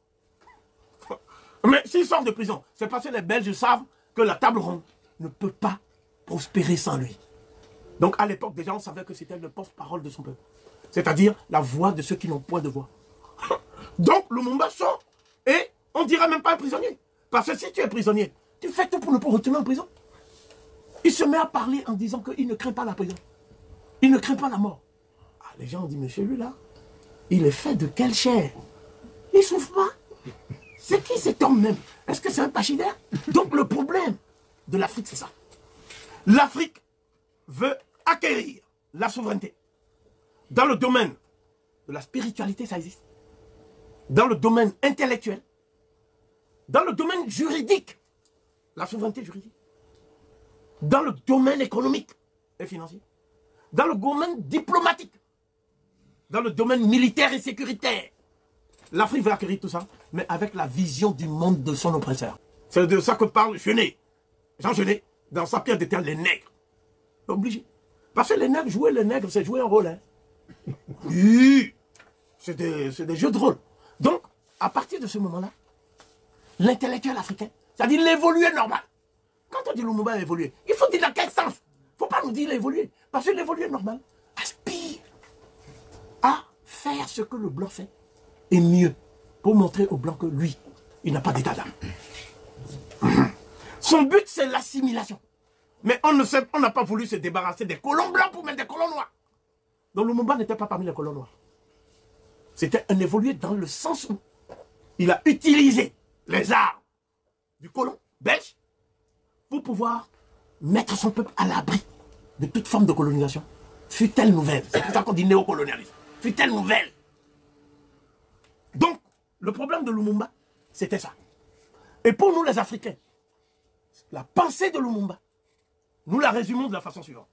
Mais s'il sort de prison, c'est parce que les Belges savent que la table ronde ne peut pas prospérer sans lui. Donc à l'époque, déjà, on savait que c'était le porte-parole de son peuple. C'est-à-dire la voix de ceux qui n'ont point de voix. Donc Lumumba sort et on ne dirait même pas un prisonnier. Parce que si tu es prisonnier, tu fais tout pour ne pas retourner en prison. Il se met à parler en disant qu'il ne craint pas la prison. Il ne craint pas la mort. Ah, les gens ont dit, monsieur, lui là, il est fait de quelle chair? Il ne souffre pas. C'est qui cet homme même? Est-ce que c'est un pachyderme? Donc le problème de l'Afrique, c'est ça. L'Afrique veut acquérir la souveraineté. Dans le domaine de la spiritualité, ça existe. Dans le domaine intellectuel. Dans le domaine juridique. La souveraineté juridique. Dans le domaine économique et financier. Dans le domaine diplomatique. Dans le domaine militaire et sécuritaire. L'Afrique veut acquérir tout ça, mais avec la vision du monde de son oppresseur. C'est de ça que parle Genet. Jean Genet, dans sa pierre d'éternel, les nègres. Obligé. Parce que les nègres, jouer les nègres, c'est jouer un rôle. Hein. Oui. C'est des, des jeux de rôle. Donc, à partir de ce moment-là, l'intellectuel africain, c'est-à-dire l'évoluer normal. Quand on dit Lumumba a évolué, il faut dire dans quel sens. Il ne faut pas nous dire l'évoluer. Parce que l'évoluer normal aspire à faire ce que le blanc fait. Et mieux, pour montrer au blanc que lui, il n'a pas d'état d'âme. Son but, c'est l'assimilation. Mais on ne sait, on n'a pas voulu se débarrasser des colons blancs pour mettre des colons noirs. Donc Lumumba n'était pas parmi les colons noirs. C'était un évolué dans le sens où il a utilisé les armes du colon belge pour pouvoir mettre son peuple à l'abri de toute forme de colonisation. Fut-elle nouvelle? C'est pour ça qu'on dit néocolonialisme. Fut-elle nouvelle? Donc, le problème de Lumumba, c'était ça. Et pour nous les Africains, la pensée de Lumumba, nous la résumons de la façon suivante.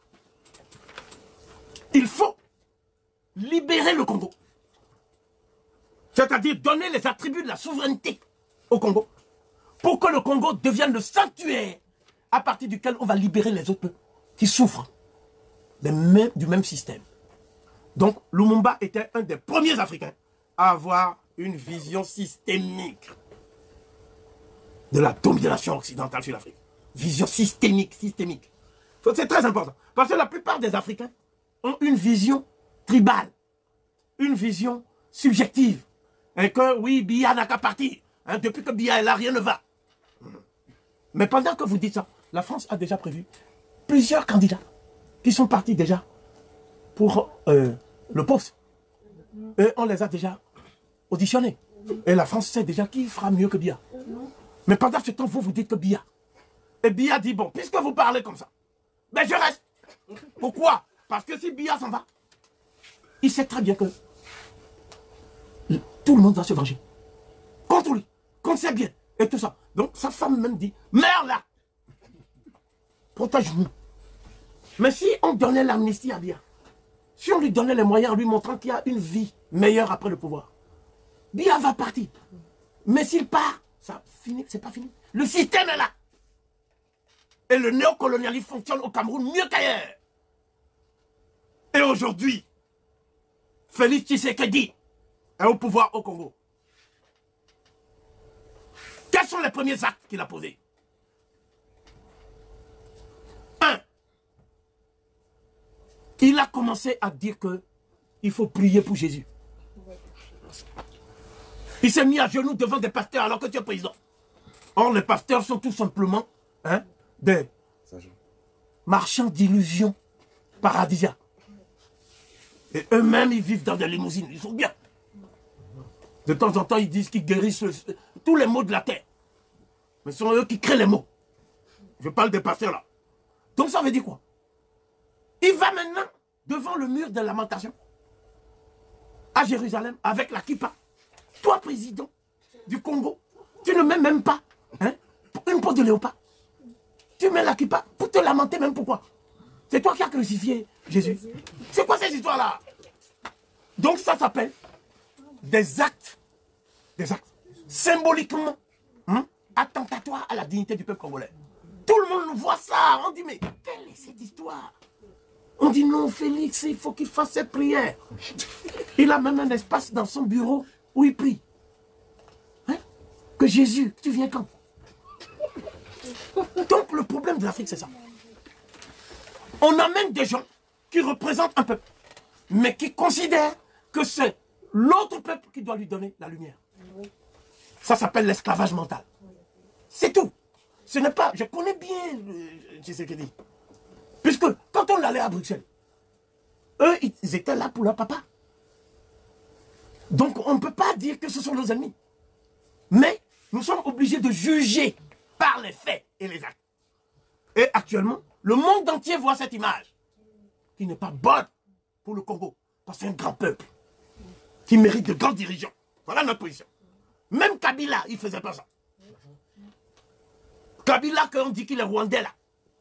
Il faut libérer le Congo. C'est-à-dire donner les attributs de la souveraineté au Congo. Pour que le Congo devienne le sanctuaire à partir duquel on va libérer les autres peuples qui souffrent des mêmes, du même système. Donc Lumumba était un des premiers Africains à avoir une vision systémique de la domination occidentale sur l'Afrique. Vision systémique, systémique. C'est très important. Parce que la plupart des Africains ont une vision tribale, une vision subjective. Et que oui, Biya n'a qu'à partir. Hein, depuis que Biya est là, rien ne va. Mais pendant que vous dites ça, la France a déjà prévu plusieurs candidats qui sont partis déjà pour euh, le poste. Et on les a déjà auditionnés. Et la France sait déjà qui fera mieux que Biya. Mais pendant ce temps, vous vous dites que Biya. Et Biya dit, bon, puisque vous parlez comme ça, ben je reste. Pourquoi? Parce que si Biya s'en va, il sait très bien que tout le monde va se venger. Contre lui, contre ses biens, et tout ça. Donc sa femme même dit, meurs là. Protège-nous. Mais si on donnait l'amnistie à Biya, si on lui donnait les moyens en lui montrant qu'il y a une vie meilleure après le pouvoir, Biya va partir. Mais s'il part, ça finit, c'est pas fini. Le système est là. Et le néocolonialisme fonctionne au Cameroun mieux qu'ailleurs. Et aujourd'hui, Félix Tshisekedi est au pouvoir au Congo. Quels sont les premiers actes qu'il a posés? Un, il a commencé à dire que il faut prier pour Jésus. Il s'est mis à genoux devant des pasteurs alors que tu es président. Or, les pasteurs sont tout simplement hein, des marchands d'illusions paradisiaques. Et eux-mêmes, ils vivent dans des limousines. Ils sont bien. De temps en temps, ils disent qu'ils guérissent le, tous les maux de la terre. Mais ce sont eux qui créent les maux. Je parle des pasteurs là. Donc ça veut dire quoi? Il va maintenant devant le mur de lamentation à Jérusalem avec la kippa. Toi, président du Congo, tu ne mets même pas hein, une peau de léopard. Tu mets la kippa pour te lamenter même pourquoi? C'est toi qui as crucifié Jésus. C'est quoi cette histoire-là? Donc ça s'appelle des actes, des actes symboliquement hein, attentatoires à la dignité du peuple congolais. Tout le monde voit ça. On dit, mais quelle est cette histoire? On dit, non, Félix, il faut qu'il fasse ses prières. Il a même un espace dans son bureau où il prie. Hein? Que Jésus, tu viens quand? Donc le problème de l'Afrique, c'est ça. On amène des gens qui représentent un peuple, mais qui considèrent que c'est l'autre peuple qui doit lui donner la lumière. Ça s'appelle l'esclavage mental. C'est tout. Ce n'est pas... Je connais bien Tshisekedi. Puisque quand on allait à Bruxelles, eux, ils étaient là pour leur papa. Donc on ne peut pas dire que ce sont nos ennemis. Mais nous sommes obligés de juger par les faits et les actes. Et actuellement, le monde entier voit cette image qui n'est pas bonne pour le Congo. Parce que c'est un grand peuple qui mérite de grands dirigeants. Voilà notre position. Même Kabila, il ne faisait pas ça. Kabila, quand on dit qu'il est rwandais là,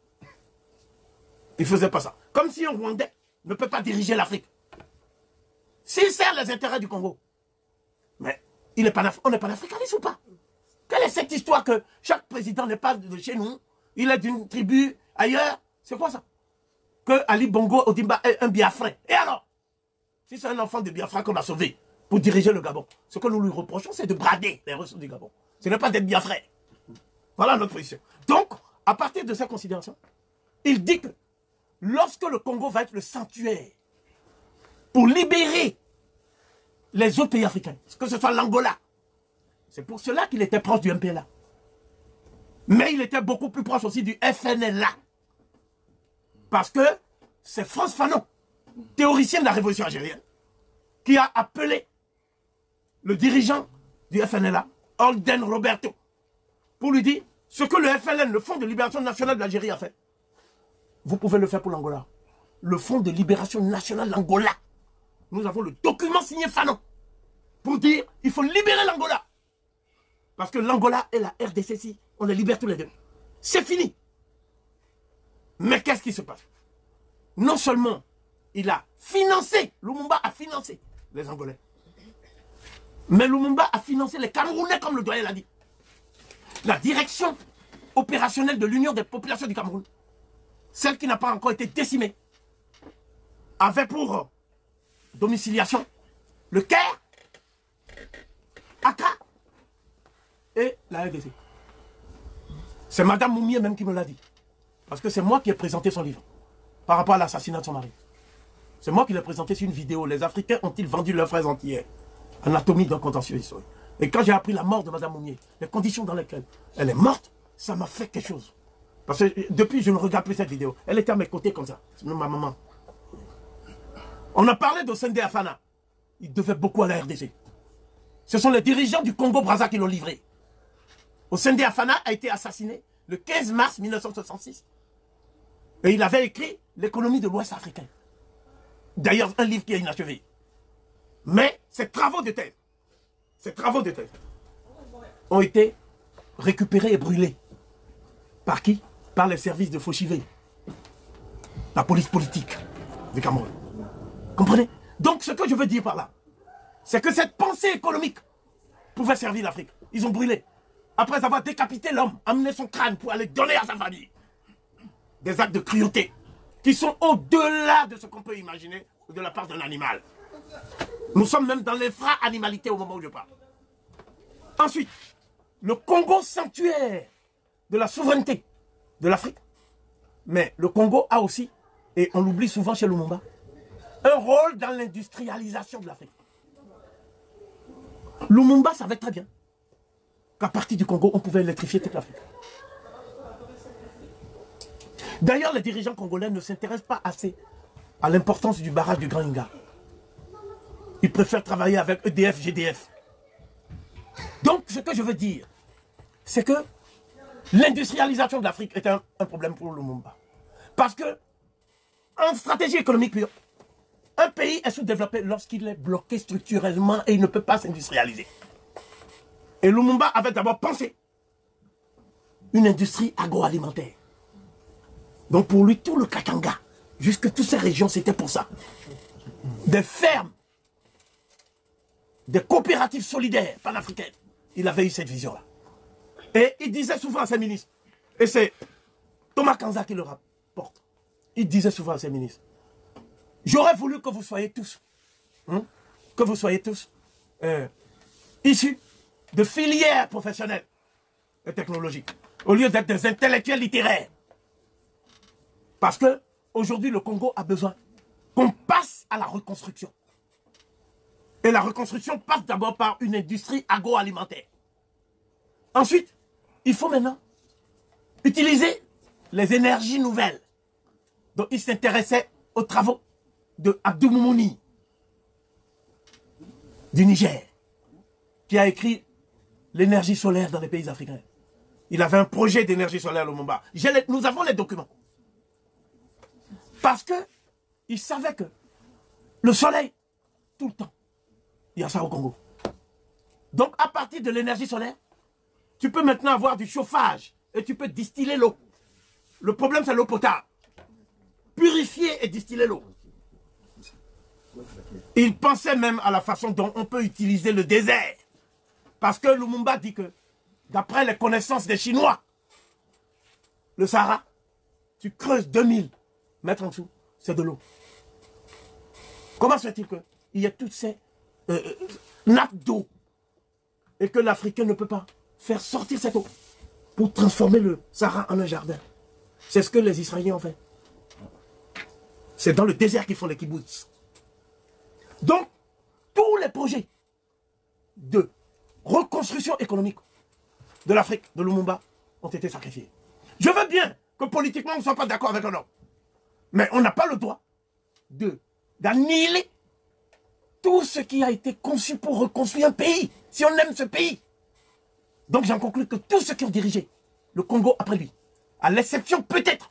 il ne faisait pas ça. Comme si un Rwandais ne peut pas diriger l'Afrique. S'il sert les intérêts du Congo, mais il est pas, on n'est pas africaniste ou pas? Quelle est cette histoire que chaque président n'est pas de chez nous, il est d'une tribu ailleurs? C'est quoi ça? Que Ali Bongo Odimba est un Biafran. Et alors? Si c'est un enfant de Biafra qu'on a sauvé pour diriger le Gabon, ce que nous lui reprochons, c'est de brader les ressources du Gabon. Ce n'est pas d'être Biafra. Voilà notre position. Donc, à partir de ces considérations, il dit que lorsque le Congo va être le sanctuaire pour libérer les autres pays africains, que ce soit l'Angola, c'est pour cela qu'il était proche du M P L A. Mais il était beaucoup plus proche aussi du F N L A. Parce que c'est France Fanon, théoricien de la révolution algérienne, qui a appelé le dirigeant du F N L A, Holden Roberto, pour lui dire ce que le F L N, le Fonds de libération nationale de l'Algérie, a fait. Vous pouvez le faire pour l'Angola. Le Fonds de libération nationale de l'Angola. Nous avons le document signé Fanon pour dire il faut libérer l'Angola. Parce que l'Angola et la R D C, si, on les libère tous les deux. C'est fini. Mais qu'est-ce qui se passe? Non seulement il a financé, Lumumba a financé les Angolais, mais Lumumba a financé les Camerounais comme le doyen l'a dit. La direction opérationnelle de l'Union des populations du Cameroun, celle qui n'a pas encore été décimée, avait pour domiciliation le Caire, Accra et la R D C. C'est Madame Moumier même qui me l'a dit. Parce que c'est moi qui ai présenté son livre par rapport à l'assassinat de son mari. C'est moi qui l'ai présenté sur une vidéo. Les Africains ont-ils vendu leurs frères entiers? Anatomie d'un contentieux historique. Et quand j'ai appris la mort de Madame Moumier, les conditions dans lesquelles elle est morte, ça m'a fait quelque chose. Parce que depuis, je ne regarde plus cette vidéo. Elle était à mes côtés comme ça. C'est ma maman. On a parlé de Sendé Afana. Il devait beaucoup à la R D C. Ce sont les dirigeants du Congo-Brazza qui l'ont livré. Sendé Afana a été assassiné le quinze mars mille neuf cent soixante-six. Et il avait écrit L'économie de l'Ouest africain. D'ailleurs, un livre qui est inachevé. Mais ces travaux de thèse, ces travaux de thèse ont été récupérés et brûlés. Par qui? Par les services de Fauchivé. La police politique du Cameroun. Comprenez? Donc ce que je veux dire par là, c'est que cette pensée économique pouvait servir l'Afrique. Ils ont brûlé. Après avoir décapité l'homme, amené son crâne pour aller donner à sa famille. Des actes de cruauté qui sont au-delà de ce qu'on peut imaginer de la part d'un animal. Nous sommes même dans l'infra-animalité au moment où je parle. Ensuite, le Congo sanctuaire de la souveraineté de l'Afrique. Mais le Congo a aussi et on l'oublie souvent chez Lumumba, un rôle dans l'industrialisation de l'Afrique. Lumumba savait très bien qu'à partir du Congo, on pouvait électrifier toute l'Afrique. D'ailleurs, les dirigeants congolais ne s'intéressent pas assez à l'importance du barrage du Grand Inga. Ils préfèrent travailler avec E D F, G D F. Donc, ce que je veux dire, c'est que l'industrialisation de l'Afrique est un, un problème pour Lumumba. Parce que, en stratégie économique pure, un pays est sous-développé lorsqu'il est bloqué structurellement et il ne peut pas s'industrialiser. Et Lumumba avait d'abord pensé une industrie agroalimentaire. Donc pour lui, tout le Katanga, jusque toutes ces régions, c'était pour ça. Des fermes, des coopératives solidaires panafricaines. Il avait eu cette vision-là. Et il disait souvent à ses ministres, et c'est Thomas Kanza qui le rapporte, il disait souvent à ses ministres, j'aurais voulu que vous soyez tous, hein, que vous soyez tous euh, issus de filières professionnelles et technologiques, au lieu d'être des intellectuels littéraires. Parce que aujourd'hui, le Congo a besoin qu'on passe à la reconstruction. Et la reconstruction passe d'abord par une industrie agroalimentaire. Ensuite, il faut maintenant utiliser les énergies nouvelles. Donc, il s'intéressait aux travaux de Abdou Moumouni du Niger, qui a écrit l'énergie solaire dans les pays africains. Il avait un projet d'énergie solaire au Lumumba. Nous avons les documents. Parce que il savait que le soleil, tout le temps, il y a ça au Congo. Donc, à partir de l'énergie solaire, tu peux maintenant avoir du chauffage et tu peux distiller l'eau. Le problème, c'est l'eau potable. Purifier et distiller l'eau. Il pensait même à la façon dont on peut utiliser le désert. Parce que Lumumba dit que, d'après les connaissances des Chinois, le Sahara, tu creuses deux mille mètres en dessous, c'est de l'eau. Comment se fait-il qu'il y ait toutes ces euh, nappes d'eau et que l'Africain ne peut pas faire sortir cette eau pour transformer le Sahara en un jardin? C'est ce que les Israéliens ont fait. C'est dans le désert qu'ils font les kibbutz. Donc, tous les projets de reconstruction économique de l'Afrique, de Lumumba, ont été sacrifiés. Je veux bien que politiquement, on ne soit pas d'accord avec un homme. Mais on n'a pas le droit d'annihiler tout ce qui a été conçu pour reconstruire un pays, si on aime ce pays. Donc j'en conclus que tous ceux qui ont dirigé le Congo après lui, à l'exception peut-être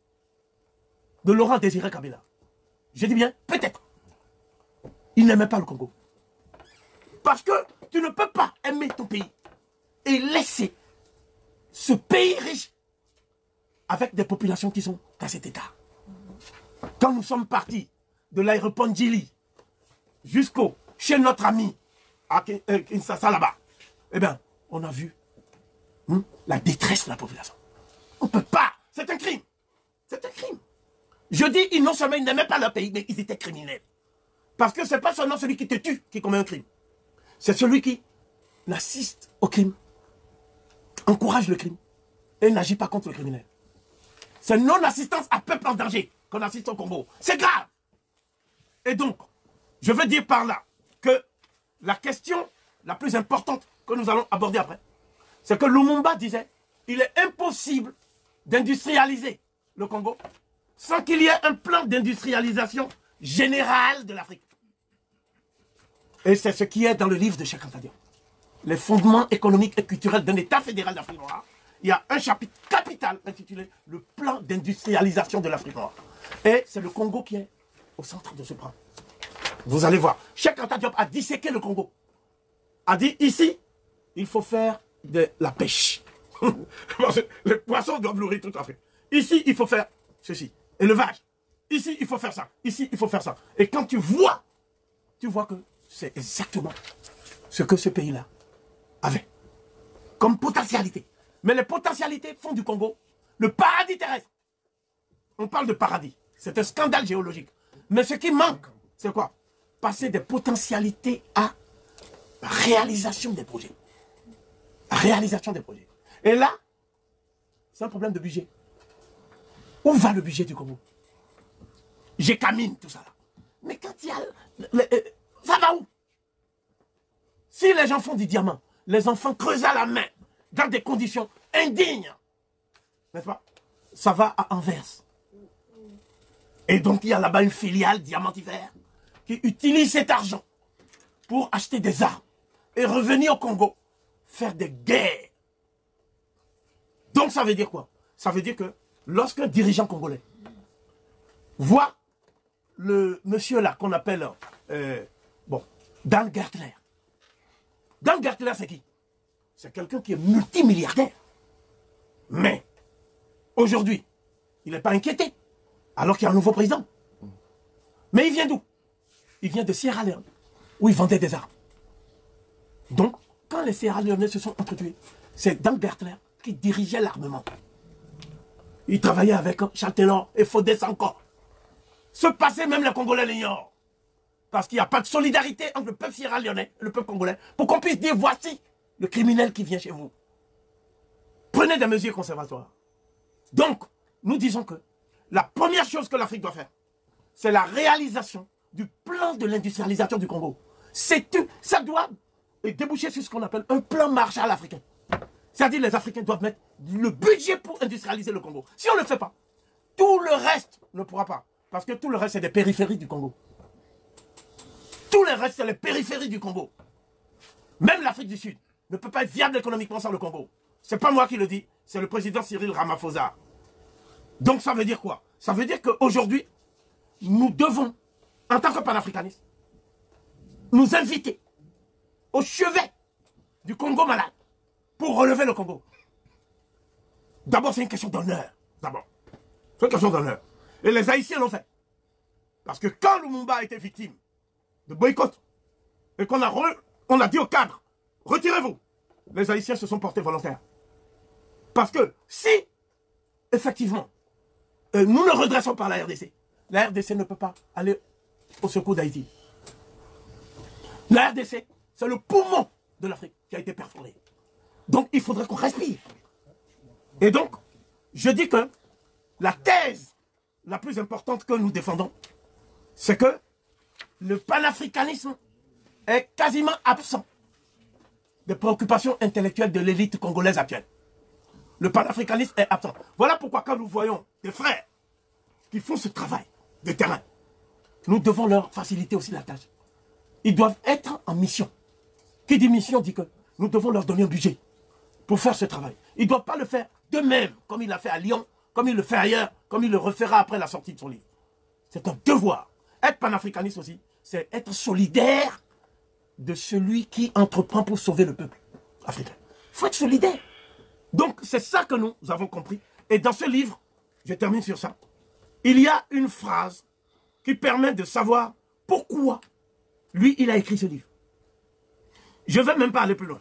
de Laurent Désiré Kabila, je dis bien peut-être, il n'aimait pas le Congo. Parce que tu ne peux pas aimer ton pays et laisser ce pays riche avec des populations qui sont dans cet état. Quand nous sommes partis de l'aéroport Ndjili jusqu'au chez notre ami à Kinshasa là-bas, eh bien, on a vu hein, la détresse de la population. On ne peut pas. C'est un crime. C'est un crime. Je dis, ils, non seulement ils n'aimaient pas leur pays, mais ils étaient criminels. Parce que ce n'est pas seulement celui qui te tue qui commet un crime. C'est celui qui n'assiste au crime, encourage le crime et n'agit pas contre le criminel. C'est non-assistance à peuple en danger qu'on assiste au Congo. C'est grave. Et donc, je veux dire par là que la question la plus importante que nous allons aborder après, c'est que Lumumba disait, il est impossible d'industrialiser le Congo sans qu'il y ait un plan d'industrialisation générale de l'Afrique. Et c'est ce qui est dans le livre de Cheikh Anta Diop. Les fondements économiques et culturels d'un État fédéral d'Afrique noire. Il y a un chapitre capital intitulé « Le plan d'industrialisation de l'Afrique noire ». Et c'est le Congo qui est au centre de ce plan. Vous allez voir, Cheikh Anta Diop a disséqué le Congo. A dit, ici, il faut faire de la pêche. Les poissons doivent nourrir toute l'Afrique. Ici, il faut faire ceci, élevage. Ici, il faut faire ça. Ici, il faut faire ça. Et quand tu vois, tu vois que c'est exactement ce que ce pays-là avait comme potentialité. Mais les potentialités font du Congo le paradis terrestre. On parle de paradis. C'est un scandale géologique. Mais ce qui manque, c'est quoi? Passer des potentialités à la réalisation des projets. La réalisation des projets. Et là, c'est un problème de budget. Où va le budget du Congo? Gécamine, tout ça. Là. Mais quand il y a... Le, le, euh, ça va où? Si les gens font du diamant, les enfants creusent à la main, dans des conditions indignes, n'est-ce pas? Ça va à Anvers. Et donc, il y a là-bas une filiale diamantifère qui utilise cet argent pour acheter des armes et revenir au Congo, faire des guerres. Donc, ça veut dire quoi? Ça veut dire que lorsqu'un dirigeant congolais voit le monsieur là qu'on appelle, euh, bon, Dan Gertler. Dan Gertler, c'est qui? C'est quelqu'un qui est multimilliardaire. Mais, aujourd'hui, il n'est pas inquiété, alors qu'il y a un nouveau président. Mais il vient d'où? Il vient de Sierra Leone, où il vendait des armes. Donc, quand les Sierra Leonais se sont entretués, c'est Dan Gertler qui dirigeait l'armement. Il travaillait avec Charles Taylor et Fodé Sanko. Ce passé, même les Congolais l'ignorent. Parce qu'il n'y a pas de solidarité entre le peuple sierra léonais et le peuple congolais pour qu'on puisse dire voici le criminel qui vient chez vous. Prenez des mesures conservatoires. Donc, nous disons que la première chose que l'Afrique doit faire, c'est la réalisation du plan de l'industrialisation du Congo. Ça doit déboucher sur ce qu'on appelle un plan Marshall africain. C'est-à-dire les Africains doivent mettre le budget pour industrialiser le Congo. Si on ne le fait pas, tout le reste ne pourra pas. Parce que tout le reste, c'est des périphéries du Congo. Tout le reste, c'est les périphéries du Congo. Même l'Afrique du Sud ne peut pas être viable économiquement sans le Congo. Ce n'est pas moi qui le dis, c'est le président Cyril Ramaphosa. Donc ça veut dire quoi? Ça veut dire qu'aujourd'hui, nous devons, en tant que panafricanistes, nous inviter au chevet du Congo malade pour relever le Congo. D'abord, c'est une question d'honneur. D'abord, c'est une question d'honneur. Et les Haïtiens l'ont fait. Parce que quand Lumumba a été victime de boycott, et qu'on a, re, on a dit au cadre, retirez-vous, les Haïtiens se sont portés volontaires. Parce que si, effectivement, euh, nous ne redressons pas la R D C, la R D C ne peut pas aller au secours d'Haïti. La R D C, c'est le poumon de l'Afrique qui a été perforé. Donc, il faudrait qu'on respire. Et donc, je dis que la thèse la plus importante que nous défendons, c'est que le panafricanisme est quasiment absent des préoccupations intellectuelles de l'élite congolaise actuelle. Le panafricanisme est absent. Voilà pourquoi quand nous voyons des frères qui font ce travail de terrain, nous devons leur faciliter aussi la tâche. Ils doivent être en mission. Qui dit mission dit que nous devons leur donner un budget pour faire ce travail. Ils ne doivent pas le faire d'eux-mêmes, comme il l'a fait à Lyon, comme il le fait ailleurs, comme il le refera après la sortie de son livre. C'est un devoir. Être panafricaniste aussi, c'est être solidaire de celui qui entreprend pour sauver le peuple africain. Il faut être solidaire. Donc, c'est ça que nous avons compris. Et dans ce livre, je termine sur ça, il y a une phrase qui permet de savoir pourquoi lui, il a écrit ce livre. Je ne vais même pas aller plus loin.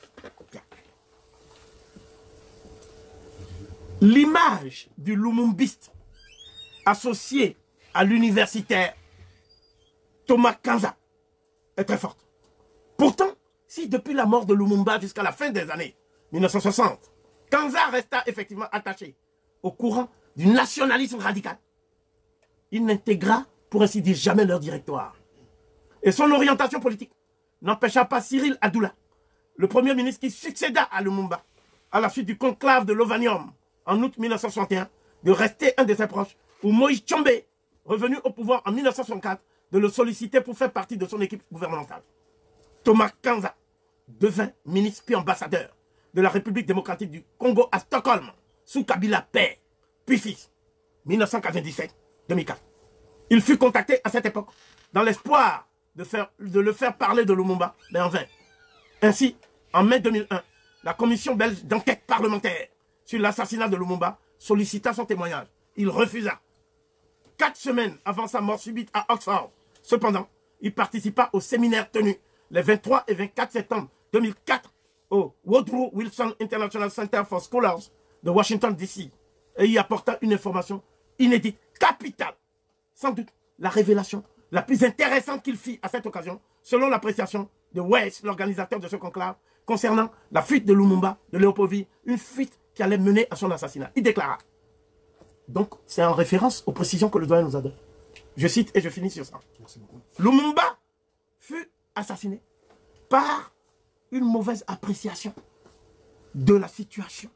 L'image du Lumumbiste associé à l'universitaire Thomas Kanza est très forte. Pourtant, si depuis la mort de Lumumba jusqu'à la fin des années mille neuf cent soixante, Kanza resta effectivement attaché au courant du nationalisme radical, il n'intégra, pour ainsi dire, jamais leur directoire. Et son orientation politique n'empêcha pas Cyril Adoula, le premier ministre qui succéda à Lumumba, à la suite du conclave de Lovanium en août mille neuf cent soixante et un, de rester un de ses proches, ou Moïse Tshombe, revenu au pouvoir en mille neuf cent soixante-quatre, de le solliciter pour faire partie de son équipe gouvernementale. Thomas Kanza devint ministre puis ambassadeur de la République démocratique du Congo à Stockholm, sous Kabila père, puis fils, mille neuf cent quatre-vingt-dix-sept à deux mille quatre. Il fut contacté à cette époque dans l'espoir de, faire, de le faire parler de Lumumba, mais en vain. Ainsi, en mai deux mille un, la commission belge d'enquête parlementaire sur l'assassinat de Lumumba sollicita son témoignage. Il refusa. Quatre semaines avant sa mort subite à Oxford, cependant, il participa au séminaire tenu les vingt-trois et vingt-quatre septembre deux mille quatre au Woodrow Wilson International Center for Scholars de Washington D C et y apporta une information inédite, capitale, sans doute la révélation la plus intéressante qu'il fit à cette occasion, selon l'appréciation de Weiss, l'organisateur de ce conclave, concernant la fuite de Lumumba, de Léopoldville, une fuite qui allait mener à son assassinat. Il déclara, donc c'est en référence aux précisions que le doyen nous a données, Je cite et je finis sur ça. Merci beaucoup. Lumumba fut assassiné par une mauvaise appréciation de la situation.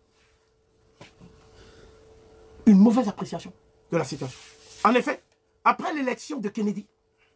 Une mauvaise appréciation de la situation. En effet, après l'élection de Kennedy,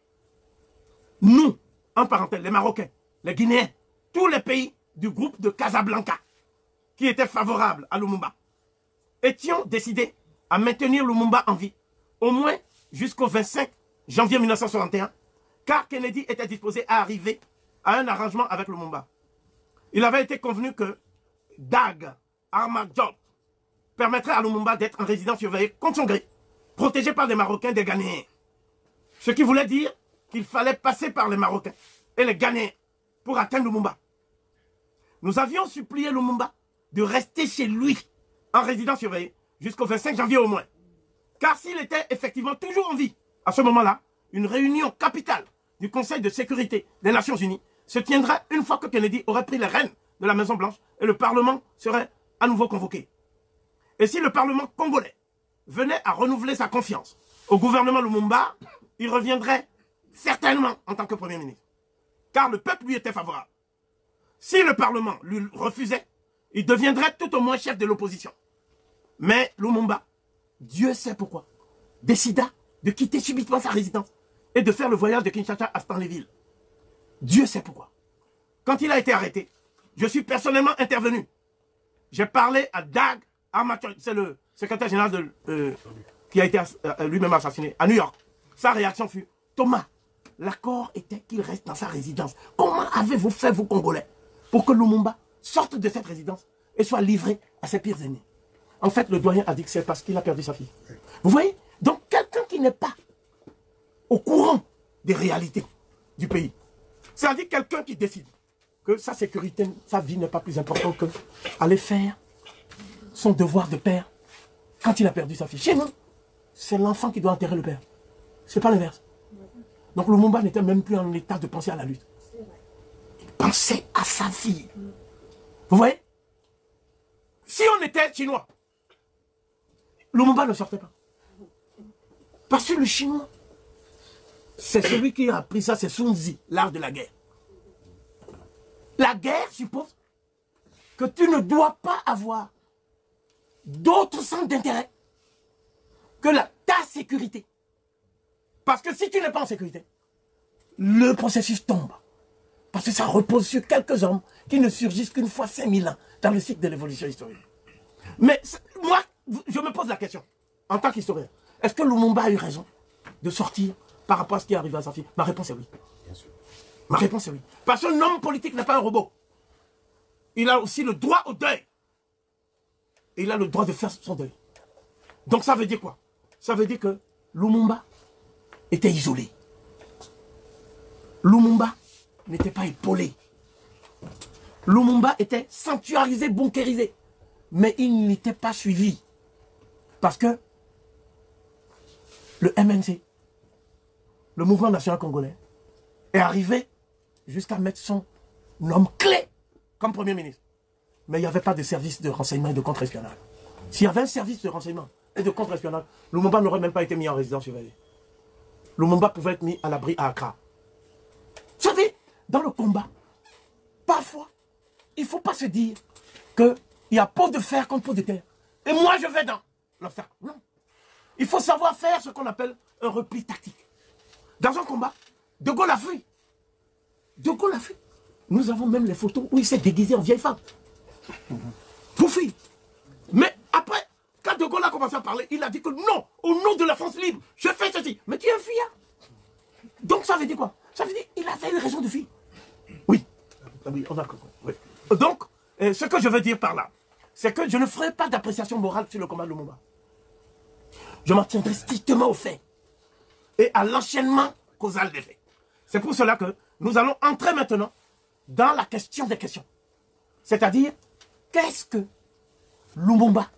nous, en parenthèse, les Marocains, les Guinéens, tous les pays du groupe de Casablanca qui étaient favorables à Lumumba, étions décidés à maintenir Lumumba en vie, au moins jusqu'au vingt-cinq janvier mille neuf cent soixante et un, car Kennedy était disposé à arriver à un arrangement avec Lumumba. Il avait été convenu que Dag Hammarskjöld permettrait à Lumumba d'être en résidence surveillée contre son gré, protégé par les Marocains des Ghanéens. Ce qui voulait dire qu'il fallait passer par les Marocains et les Ghanéens pour atteindre Lumumba. Nous avions supplié Lumumba de rester chez lui en résidence surveillée jusqu'au vingt-cinq janvier au moins. Car s'il était effectivement toujours en vie, à ce moment-là, une réunion capitale du Conseil de sécurité des Nations Unies se tiendrait une fois que Kennedy aurait pris les rênes de la Maison-Blanche et le Parlement serait à nouveau convoqué. Et si le Parlement congolais venait à renouveler sa confiance au gouvernement Lumumba, il reviendrait certainement en tant que Premier ministre. Car le peuple lui était favorable. Si le Parlement lui refusait, il deviendrait tout au moins chef de l'opposition. Mais Lumumba, Dieu sait pourquoi, décida de quitter subitement sa résidence et de faire le voyage de Kinshasa à Stanleyville. Dieu sait pourquoi. Quand il a été arrêté, je suis personnellement intervenu. J'ai parlé à Dag Hammarskjöld, c'est le secrétaire général de, euh, qui a été euh, lui-même assassiné à New York. Sa réaction fut, Thomas, l'accord était qu'il reste dans sa résidence. Comment avez-vous fait, vous Congolais, pour que Lumumba sorte de cette résidence et soit livré à ses pires ennemis? En fait, le doyen a dit que c'est parce qu'il a perdu sa fille. Vous voyez? Donc, quelqu'un qui n'est pas au courant des réalités du pays, c'est-à-dire quelqu'un qui décide que sa sécurité, sa vie n'est pas plus importante que aller faire son devoir de père quand il a perdu sa fille. Chez nous, c'est l'enfant qui doit enterrer le père. C'est pas l'inverse. Donc Lumumba n'était même plus en état de penser à la lutte. Il pensait à sa fille. Vous voyez? Si on était chinois, Lumumba ne sortait pas. Parce que le chinois, c'est celui qui a appris ça, c'est Sun Tzu, l'art de la guerre. La guerre suppose que tu ne dois pas avoir d'autre centre d'intérêt que la, ta sécurité. Parce que si tu n'es pas en sécurité, le processus tombe. Parce que ça repose sur quelques hommes qui ne surgissent qu'une fois cinq mille ans dans le cycle de l'évolution historique. Mais moi, je me pose la question, en tant qu'historien, est-ce que Lumumba a eu raison de sortir par rapport à ce qui est arrivé à sa fille? Ma réponse est oui. Bien sûr. Ma réponse est oui. Parce qu'un homme politique n'est pas un robot. Il a aussi le droit au deuil. Et il a le droit de faire son deuil. Donc ça veut dire quoi? Ça veut dire que Lumumba était isolé. Lumumba n'était pas épaulé. Lumumba était sanctuarisé, bunkérisé. Mais il n'était pas suivi. Parce que le M N C, le mouvement national congolais, est arrivé jusqu'à mettre son homme clé comme Premier ministre. Mais il n'y avait pas de service de renseignement et de contre-espionnage. S'il y avait un service de renseignement et de contre-espionnage, Lumumba n'aurait même pas été mis en résidence surveillée. Lumumba pouvait être mis à l'abri à Accra. Vous savez, dans le combat, parfois, il ne faut pas se dire qu'il y a peau de fer contre peau de terre. Et moi, je vais dans l'obstacle. Non. Il faut savoir faire ce qu'on appelle un repli tactique. Dans un combat, De Gaulle a fui. De Gaulle a fui. Nous avons même les photos où il s'est déguisé en vieille femme. Pour fuir. Mais après, quand De Gaulle a commencé à parler, il a dit que non, au nom de la France libre, je fais ceci. Mais tu es un fuyard. Donc ça veut dire quoi? Ça veut dire qu'il avait une raison de fuir. Oui. Oui, on a compris. Oui. Donc, euh, ce que je veux dire par là, c'est que je ne ferai pas d'appréciation morale sur le combat de Lumumba. Je m'en tiendrai strictement aux faits et à l'enchaînement causal des faits. C'est pour cela que nous allons entrer maintenant dans la question des questions. C'est-à-dire, qu'est-ce que Lumumba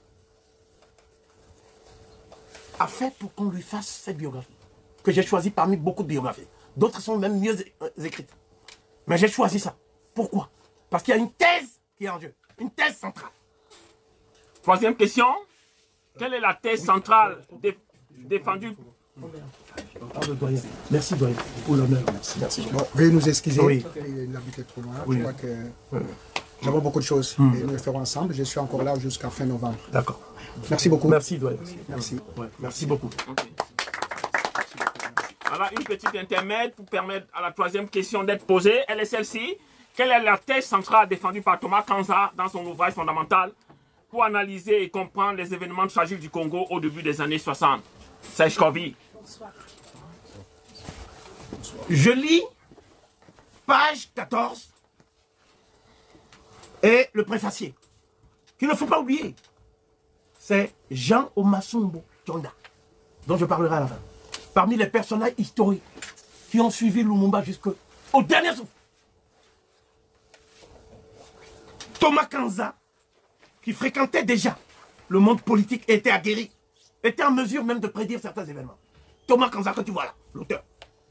a fait pour qu'on lui fasse cette biographie, que j'ai choisi parmi beaucoup de biographies. D'autres sont même mieux écrites. Mais j'ai choisi ça. Pourquoi? Parce qu'il y a une thèse qui est en jeu, une thèse centrale. Troisième question. Quelle est la thèse centrale dé défendue Pardon, doyen. Merci, doyen, pour l'honneur. Merci, merci. Bon, veuillez nous excuser. Oui. Il habitait trop loin. Oui. Je crois que Oui. nous avons beaucoup de choses. Mm. Et nous les ferons ensemble. Je suis encore là jusqu'à fin novembre. D'accord. Merci beaucoup. Merci, doyen. Merci. Ouais, merci beaucoup. Ok. Voilà une petite intermède pour permettre à la troisième question d'être posée. Elle est celle-ci. Quelle est la thèse centrale défendue par Thomas Kanza dans son ouvrage fondamental pour analyser et comprendre les événements tragiques du Congo au début des années soixante? Serge Corby. Je lis page quatorze et le préfacier, qu'il ne faut pas oublier. C'est Jean Omasumbo Tchonda, dont je parlerai à la fin. Parmi les personnages historiques qui ont suivi Lumumba jusqu'au dernier souffle. Thomas Kanza, qui fréquentait déjà le monde politique et était aguerri, était en mesure même de prédire certains événements. Thomas Kanza, que tu vois là, l'auteur.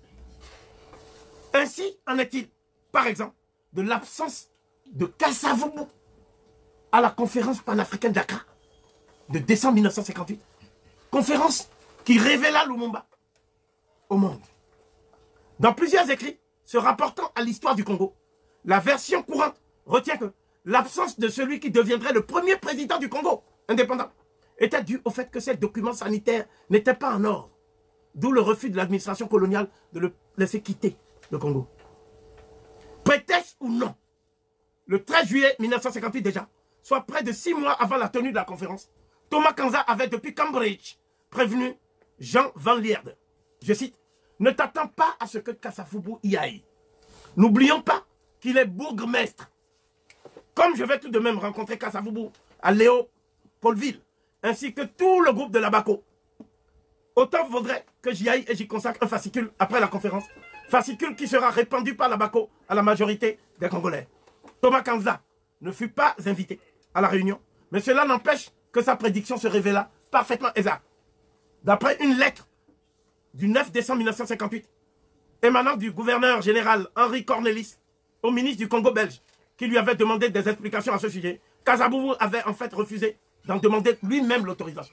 Ainsi en est-il, par exemple, de l'absence de Kasavubu à la conférence panafricaine d'Accra de décembre mille neuf cent cinquante-huit. Conférence qui révéla Lumumba au monde. Dans plusieurs écrits se rapportant à l'histoire du Congo, la version courante retient que l'absence de celui qui deviendrait le premier président du Congo indépendant était due au fait que ces documents sanitaires n'étaient pas en ordre. D'où le refus de l'administration coloniale de le laisser quitter le Congo. Prétexte ou non, le treize juillet mille neuf cent cinquante-huit déjà, soit près de six mois avant la tenue de la conférence, Thomas Kanza avait depuis Cambridge prévenu Jean Van Lierde. Je cite, « Ne t'attends pas à ce que Kasavubu y aille. N'oublions pas qu'il est bourgmestre. Comme je vais tout de même rencontrer Kasavubu à Léopoldville, ainsi que tout le groupe de la Bako, autant vaudrait que j'y aille et j'y consacre un fascicule après la conférence. Fascicule qui sera répandu par la Bako à la majorité des Congolais. » Thomas Kanza ne fut pas invité à la réunion, mais cela n'empêche que sa prédiction se révéla parfaitement exacte. D'après une lettre du neuf décembre mille neuf cent cinquante-huit, émanant du gouverneur général Henri Cornelis au ministre du Congo belge, qui lui avait demandé des explications à ce sujet, Kasavubu avait en fait refusé d'en demander lui-même l'autorisation.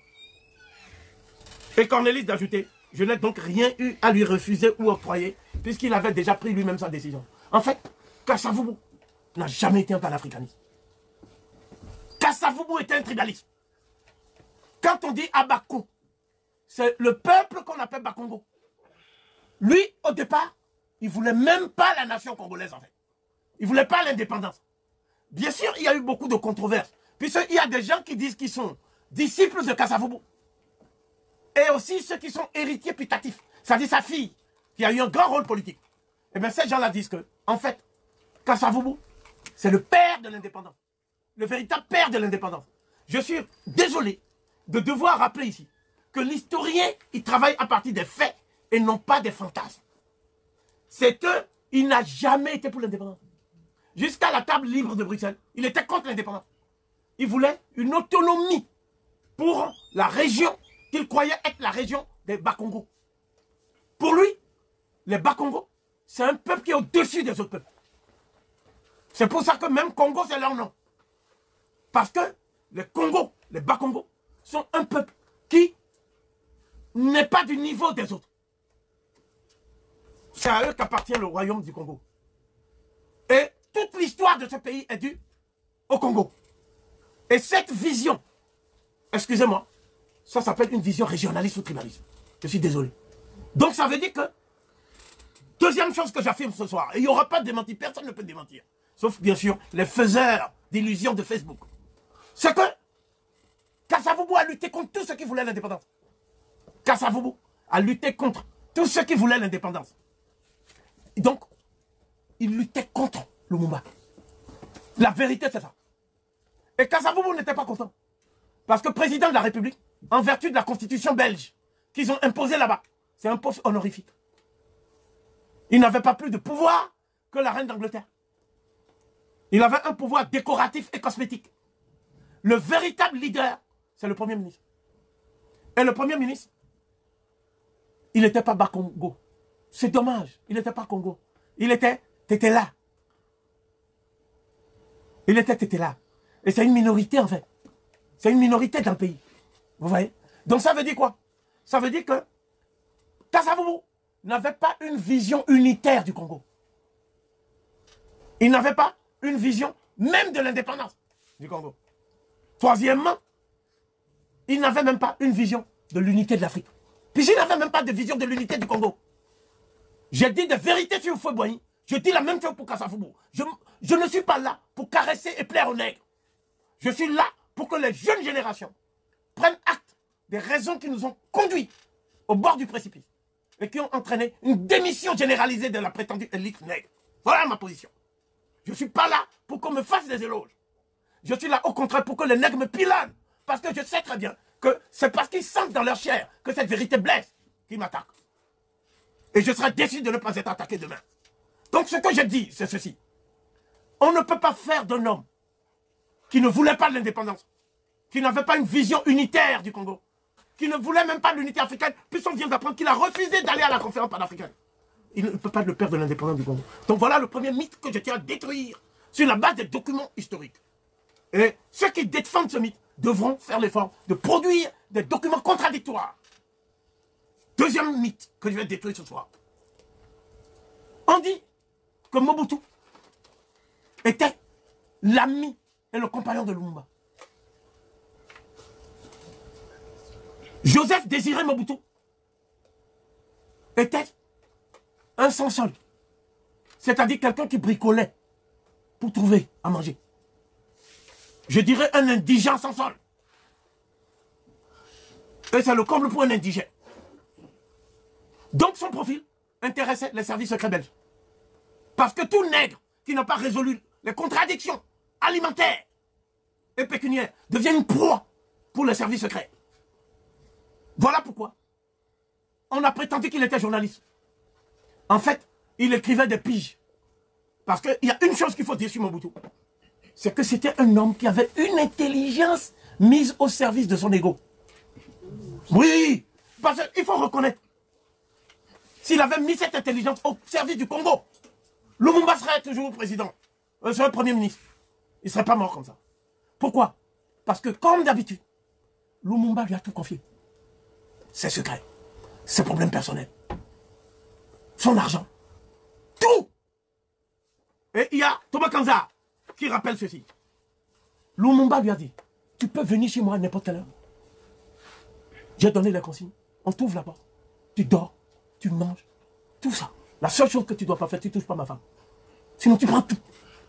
Et Cornelis d'ajouter, je n'ai donc rien eu à lui refuser ou octroyer, puisqu'il avait déjà pris lui-même sa décision. En fait, Kasavubu n'a jamais été un panafricaniste. Kasavubu était un tribaliste. Quand on dit Abako, c'est le peuple qu'on appelle Bakongo. Lui, au départ, il ne voulait même pas la nation congolaise, en fait. Il ne voulait pas l'indépendance. Bien sûr, il y a eu beaucoup de controverses, puisqu'il y a des gens qui disent qu'ils sont disciples de Kasavubu. Et aussi ceux qui sont héritiers putatifs, c'est-à-dire sa fille, qui a eu un grand rôle politique. Et bien ces gens-là disent que, en fait, Kasavubu, c'est le père de l'indépendance. Le véritable père de l'indépendance. Je suis désolé de devoir rappeler ici que l'historien, il travaille à partir des faits et non pas des fantasmes. C'est qu'il n'a jamais été pour l'indépendance. Jusqu'à la table libre de Bruxelles, il était contre l'indépendance. Il voulait une autonomie pour la région qu'il croyait être la région des Bakongo. Pour lui, les Bakongo, c'est un peuple qui est au-dessus des autres peuples. C'est pour ça que même Congo, c'est leur nom. Parce que les Congos, les Bakongo, sont un peuple qui n'est pas du niveau des autres. C'est à eux qu'appartient le royaume du Congo. Et toute l'histoire de ce pays est due au Congo. Et cette vision, excusez-moi, ça s'appelle une vision régionaliste ou tribaliste. Je suis désolé. Donc ça veut dire que, deuxième chose que j'affirme ce soir, et il n'y aura pas de démenti, personne ne peut démentir, sauf bien sûr les faiseurs d'illusions de Facebook, c'est que Kasavubu a lutté contre tous ceux qui voulaient l'indépendance. Kasavubu a lutté contre tous ceux qui voulaient l'indépendance. Donc, il luttait contre Lumumba. La vérité, c'est ça. Et Kasavubu n'était pas content. Parce que président de la République, en vertu de la constitution belge qu'ils ont imposée là-bas, c'est un poste honorifique. Il n'avait pas plus de pouvoir que la reine d'Angleterre. Il avait un pouvoir décoratif et cosmétique. Le véritable leader, c'est le Premier ministre. Et le Premier ministre, il n'était pas Bakongo. C'est dommage, il n'était pas Congo. Il était Tétéla. Il était Tétéla. Et c'est une minorité en fait. C'est une minorité dans le pays. Vous voyez? Donc ça veut dire quoi? Ça veut dire que Kasavubu n'avait pas une vision unitaire du Congo. Il n'avait pas une vision même de l'indépendance du Congo. Troisièmement, il n'avait même pas une vision de l'unité de l'Afrique. Puisqu'il n'avait même pas de vision de l'unité du Congo. J'ai dit des vérités sur Houphouët-Boigny. Je dis la même chose pour Kasavubu. Je, je ne suis pas là pour caresser et plaire aux nègres. Je suis là pour que les jeunes générations prennent acte des raisons qui nous ont conduits au bord du précipice et qui ont entraîné une démission généralisée de la prétendue élite nègre. Voilà ma position. Je ne suis pas là pour qu'on me fasse des éloges. Je suis là au contraire pour que les nègres me pilonnent. Parce que je sais très bien que c'est parce qu'ils sentent dans leur chair que cette vérité blesse qu'ils m'attaquent. Et je serai déçu de ne pas être attaqué demain. Donc ce que je dis, c'est ceci. On ne peut pas faire d'un homme qui ne voulait pas de l'indépendance, qui n'avait pas une vision unitaire du Congo, qui ne voulait même pas l'unité africaine, puisqu'on vient d'apprendre qu'il a refusé d'aller à la conférence panafricaine. Il ne peut pas le perdre de l'indépendance du Congo. Donc voilà le premier mythe que je tiens à détruire sur la base des documents historiques. Et ceux qui défendent ce mythe devront faire l'effort de produire des documents contradictoires. Deuxième mythe que je vais détruire ce soir. On dit que Mobutu était l'ami et le compagnon de Lumumba. Joseph Désiré Mobutu était un sans-sol, c'est-à-dire quelqu'un qui bricolait pour trouver à manger. Je dirais un indigent sans sol. Et c'est le comble pour un indigent. Donc son profil intéressait les services secrets belges. Parce que tout nègre qui n'a pas résolu les contradictions alimentaires et pécuniaires devient une proie pour les services secrets. Voilà pourquoi on a prétendu qu'il était journaliste. En fait, il écrivait des piges. Parce qu'il y a une chose qu'il faut dire sur Mobutu. C'est que c'était un homme qui avait une intelligence mise au service de son ego. Oui, parce qu'il faut reconnaître. S'il avait mis cette intelligence au service du Congo, Lumumba serait toujours président, euh, serait premier ministre. Il ne serait pas mort comme ça. Pourquoi? Parce que, comme d'habitude, Lumumba lui a tout confié. Ses secrets, ses problèmes personnels, son argent, tout. Et il y a Thomas Kanza qui rappelle ceci. Lumumba lui a dit, tu peux venir chez moi à n'importe quelle heure. J'ai donné les consignes. On t'ouvre la porte. Tu dors, tu manges, tout ça. La seule chose que tu ne dois pas faire, tu ne touches pas ma femme. Sinon tu prends tout.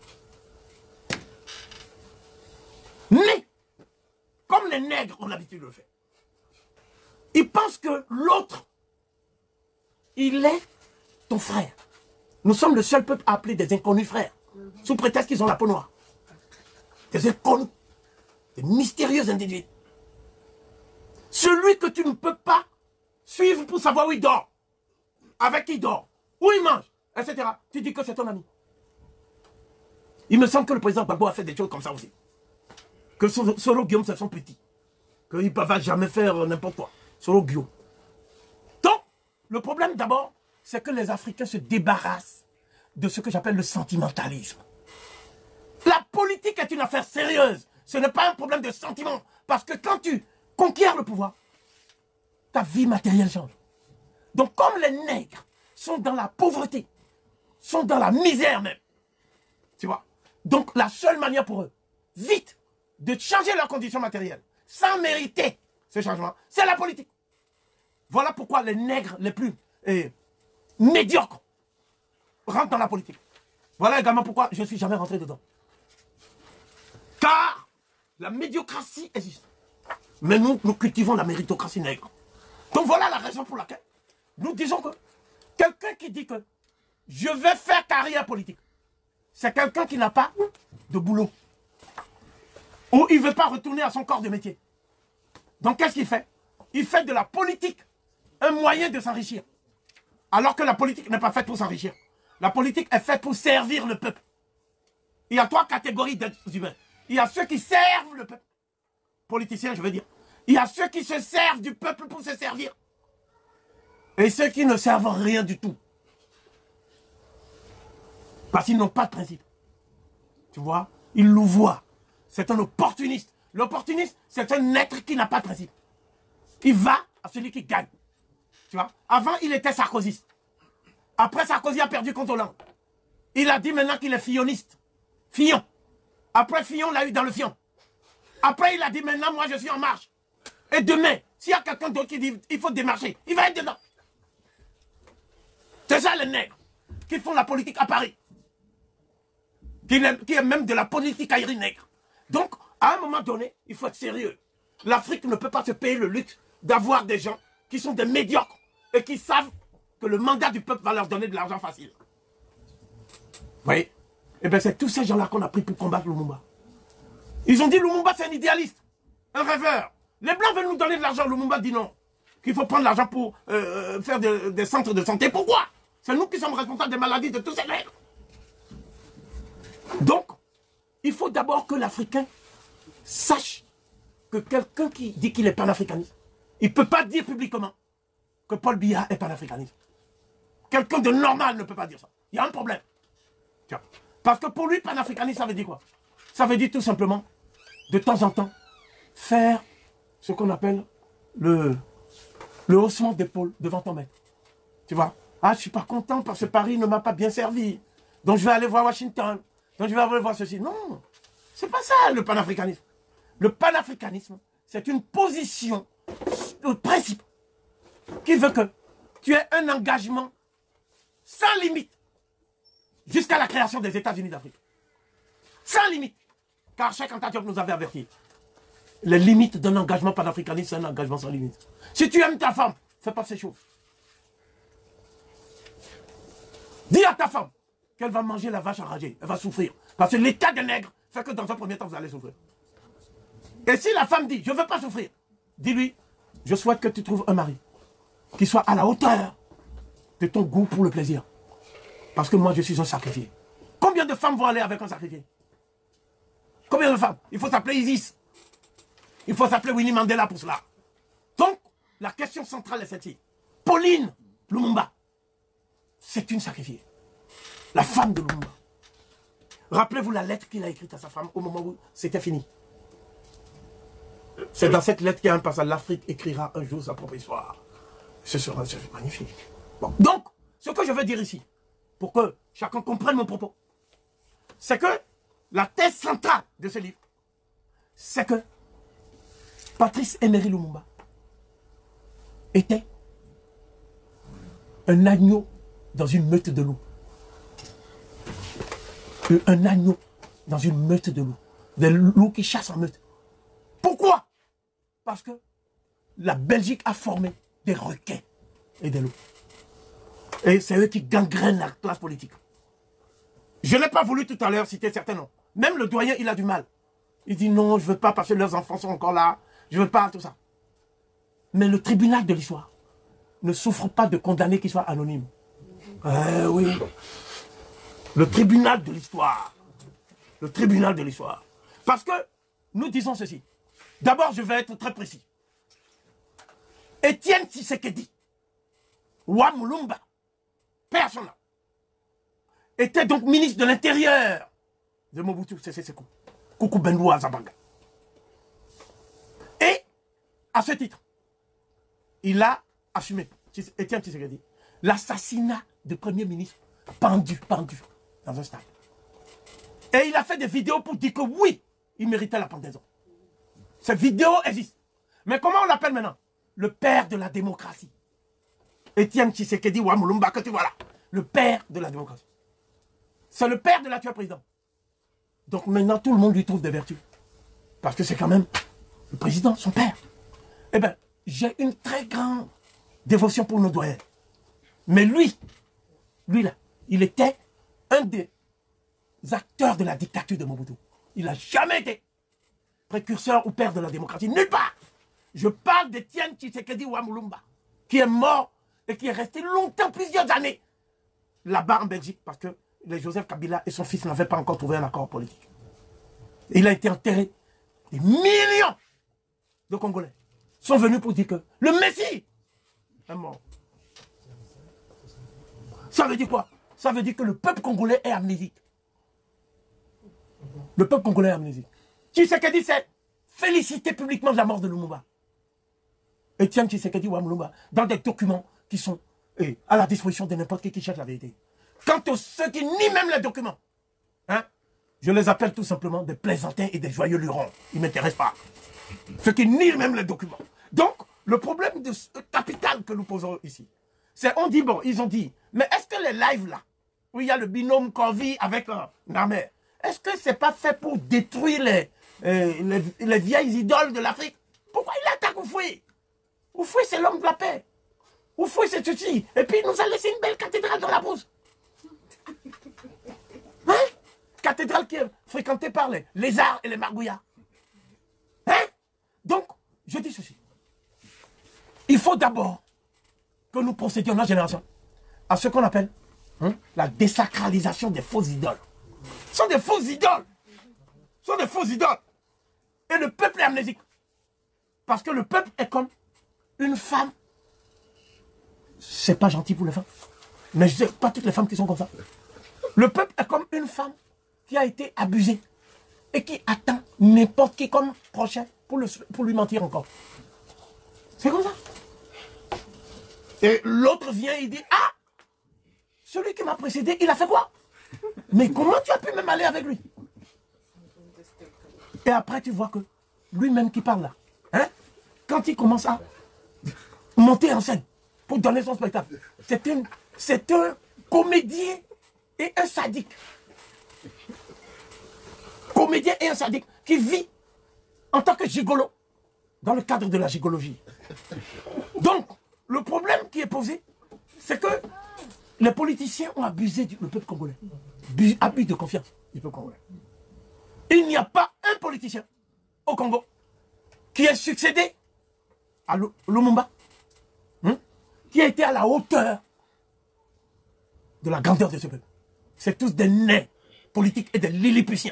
Mais, comme les nègres ont l'habitude de le faire, ils pensent que l'autre, il est ton frère. Nous sommes le seul peuple à appeler des inconnus frères, sous prétexte qu'ils ont la peau noire. Des inconnus, des mystérieux individus. Celui que tu ne peux pas suivre pour savoir où il dort, avec qui il dort, où il mange, et cetera. Tu dis que c'est ton ami. Il me semble que le président Gbagbo a fait des choses comme ça aussi. Que Solo Guillaume, c'est son petit. Qu'il ne va jamais faire n'importe quoi. Solo Guillaume. Donc, le problème d'abord, c'est que les Africains se débarrassent de ce que j'appelle le sentimentalisme. La politique est une affaire sérieuse. Ce n'est pas un problème de sentiment. Parce que quand tu conquiers le pouvoir, ta vie matérielle change. Donc comme les nègres sont dans la pauvreté, sont dans la misère même, tu vois, donc la seule manière pour eux, vite, de changer leurs conditions matérielles, sans mériter ce changement, c'est la politique. Voilà pourquoi les nègres les plus eh, médiocres rentrent dans la politique. Voilà également pourquoi je ne suis jamais rentré dedans. Car la médiocratie existe. Mais nous, nous cultivons la méritocratie nègre. Donc voilà la raison pour laquelle nous disons que quelqu'un qui dit que je vais faire carrière politique, c'est quelqu'un qui n'a pas de boulot. Ou il ne veut pas retourner à son corps de métier. Donc qu'est-ce qu'il fait? Il fait de la politique un moyen de s'enrichir. Alors que la politique n'est pas faite pour s'enrichir. La politique est faite pour servir le peuple. Il y a trois catégories d'êtres humains. Il y a ceux qui servent le peuple. Politiciens, je veux dire. Il y a ceux qui se servent du peuple pour se servir. Et ceux qui ne servent rien du tout. Parce qu'ils n'ont pas de principe. Tu vois? Ils louvoient. C'est un opportuniste. L'opportuniste, c'est un être qui n'a pas de principe. Il va à celui qui gagne. Tu vois? Avant, il était sarkozyste. Après, Sarkozy a perdu contre Hollande. Il a dit maintenant qu'il est filloniste. Fillon. Après, Fillon l'a eu dans le fion. Après, il a dit maintenant, moi, je suis en marche. Et demain, s'il y a quelqu'un d'autre qui dit il faut démarcher, il va être dedans. C'est ça les nègres qui font la politique à Paris. Qui est, qui est même de la politique aérienne nègre. Donc, à un moment donné, il faut être sérieux. L'Afrique ne peut pas se payer le luxe d'avoir des gens qui sont des médiocres et qui savent que le mandat du peuple va leur donner de l'argent facile. Vous voyez? Eh bien, c'est tous ces gens-là qu'on a pris pour combattre Lumumba. Ils ont dit Lumumba, c'est un idéaliste, un rêveur. Les Blancs veulent nous donner de l'argent. Lumumba dit non. Qu'il faut prendre l'argent pour euh, faire de, des centres de santé. Pourquoi? C'est nous qui sommes responsables des maladies de tous ces nègres. Donc, il faut d'abord que l'Africain sache que quelqu'un qui dit qu'il est panafricaniste, il ne peut pas dire publiquement que Paul Biya est panafricaniste. Quelqu'un de normal ne peut pas dire ça. Il y a un problème. Tiens. Parce que pour lui, panafricaniste, ça veut dire quoi? Ça veut dire tout simplement, de temps en temps, faire ce qu'on appelle le, le haussement d'épaule devant ton maître. Tu vois? Ah, je ne suis pas content parce que Paris ne m'a pas bien servi. Donc je vais aller voir Washington. Donc je vais aller voir ceci. Non, c'est pas ça le panafricanisme. Le panafricanisme, c'est une position de principe qui veut que tu aies un engagement sans limite jusqu'à la création des États-Unis d'Afrique. Sans limite. Car Cheikh Anta Diop nous avait averti. Les limites d'un engagement panafricaniste, c'est un engagement sans limite. Si tu aimes ta femme, fais pas ces choses. Dis à ta femme qu'elle va manger la vache enragée. Elle va souffrir. Parce que l'état des nègres fait que dans un premier temps, vous allez souffrir. Et si la femme dit, je ne veux pas souffrir, dis-lui, je souhaite que tu trouves un mari qui soit à la hauteur de ton goût pour le plaisir. Parce que moi, je suis un sacrifié. Combien de femmes vont aller avec un sacrifié? Combien de femmes? Il faut s'appeler Isis. Il faut s'appeler Winnie Mandela pour cela. Donc, la question centrale est celle-ci. Pauline Lumumba, c'est une sacrifiée. La femme de Lumumba. Rappelez-vous la lettre qu'il a écrite à sa femme au moment où c'était fini. C'est dans cette lettre qu'il y a un passage. L'Afrique écrira un jour sa propre histoire. Ce sera magnifique. Bon. Donc, ce que je veux dire ici, pour que chacun comprenne mon propos, c'est que la thèse centrale de ce livre, c'est que Patrice Emery Lumumba était un agneau dans une meute de loups. Un agneau dans une meute de loups. Des loups qui chassent en meute. Pourquoi? Parce que la Belgique a formé des requins et des loups. Et c'est eux qui gangrènent la classe politique. Je n'ai pas voulu tout à l'heure citer certains noms. Même le doyen, il a du mal. Il dit non, je ne veux pas parce que leurs enfants sont encore là. Je ne veux pas tout ça. Mais le tribunal de l'histoire ne souffre pas de condamnés qui soient anonymes. Eh oui. Le tribunal de l'histoire. Le tribunal de l'histoire. Parce que nous disons ceci. D'abord, je vais être très précis. Étienne Tshisekedi, Wa Mulumba, personnel, était donc ministre de l'Intérieur de Mobutu Sese Seko, Kuku Bendu Azabanga. Et, à ce titre, il a assumé, Étienne Tshisekedi, l'assassinat du Premier ministre pendu, pendu, dans un stade. Et il a fait des vidéos pour dire que oui, il méritait la pendaison. Cette vidéo existe. Mais comment on l'appelle maintenant? Le père de la démocratie. Étienne Tshisekedi Wa Mulumba, que tu vois là. Le père de la démocratie. C'est le père de l'actuel président. Donc maintenant, tout le monde lui trouve des vertus. Parce que c'est quand même le président, son père. Eh bien, j'ai une très grande dévotion pour nos doyens. Mais lui, lui là, il était un des acteurs de la dictature de Mobutu. Il n'a jamais été précurseur ou père de la démocratie. Nulle part. Je parle d'Étienne Tshisekedi Wa Mulumba, qui est mort et qui est resté longtemps, plusieurs années, là-bas en Belgique, parce que les Joseph Kabila et son fils n'avaient pas encore trouvé un accord politique. Et il a été enterré. Des millions de Congolais sont venus pour dire que le Messie est mort. Ça veut dire quoi? Ça veut dire que le peuple congolais est amnésique. Le peuple congolais est amnésique. Tshisekedi s'est félicité publiquement de la mort de Lumumba. Étienne Tshisekedi Wa Mulumba, dans des documents qui sont eh, à la disposition de n'importe qui qui cherche la vérité. Quant à ceux qui nient même les documents, hein, je les appelle tout simplement des plaisantins et des joyeux lurons. Ils ne m'intéressent pas. Ceux qui nient même les documents. Donc, le problème de ce capital que nous posons ici, c'est on dit, bon, ils ont dit, mais est-ce que les lives là, où il y a le binôme Corvi avec un armée, est-ce que c'est pas fait pour détruire les, euh, les, les vieilles idoles de l'Afrique? Pourquoi il attaque Oufoué? Oufoué, c'est l'homme de la paix. Oufoué, c'est ceci. Et puis, il nous a laissé une belle cathédrale dans la brousse. Hein? Cathédrale qui est fréquentée par les lézards et les margouillards. Hein? Donc, je dis ceci. Il faut d'abord que nous procédions, notre génération, à ce qu'on appelle hein, la désacralisation des fausses idoles. Ce sont des fausses idoles. Ce sont des fausses idoles. Et le peuple est amnésique. Parce que le peuple est comme une femme. C'est pas gentil pour les femmes. Mais je sais pas toutes les femmes qui sont comme ça. Le peuple est comme une femme qui a été abusée et qui attend n'importe qui comme prochain pour, le, pour lui mentir encore. C'est comme ça. Et l'autre vient, il dit, ah, celui qui m'a précédé, il a fait quoi? Mais comment tu as pu même aller avec lui? Et après, tu vois que lui-même qui parle là, hein, quand il commence à monter en scène pour donner son spectacle, c'est une, c'est un comédien et un sadique. Comédien et un sadique qui vit en tant que gigolo dans le cadre de la gigologie. Donc, le problème qui est posé, c'est que les politiciens ont abusé du peuple congolais. Abus de confiance du peuple congolais. Il n'y a pas un politicien au Congo qui ait succédé à Lumumba, hein, qui a été à la hauteur de la grandeur de ce peuple. C'est tous des nains politiques et des lilliputiens.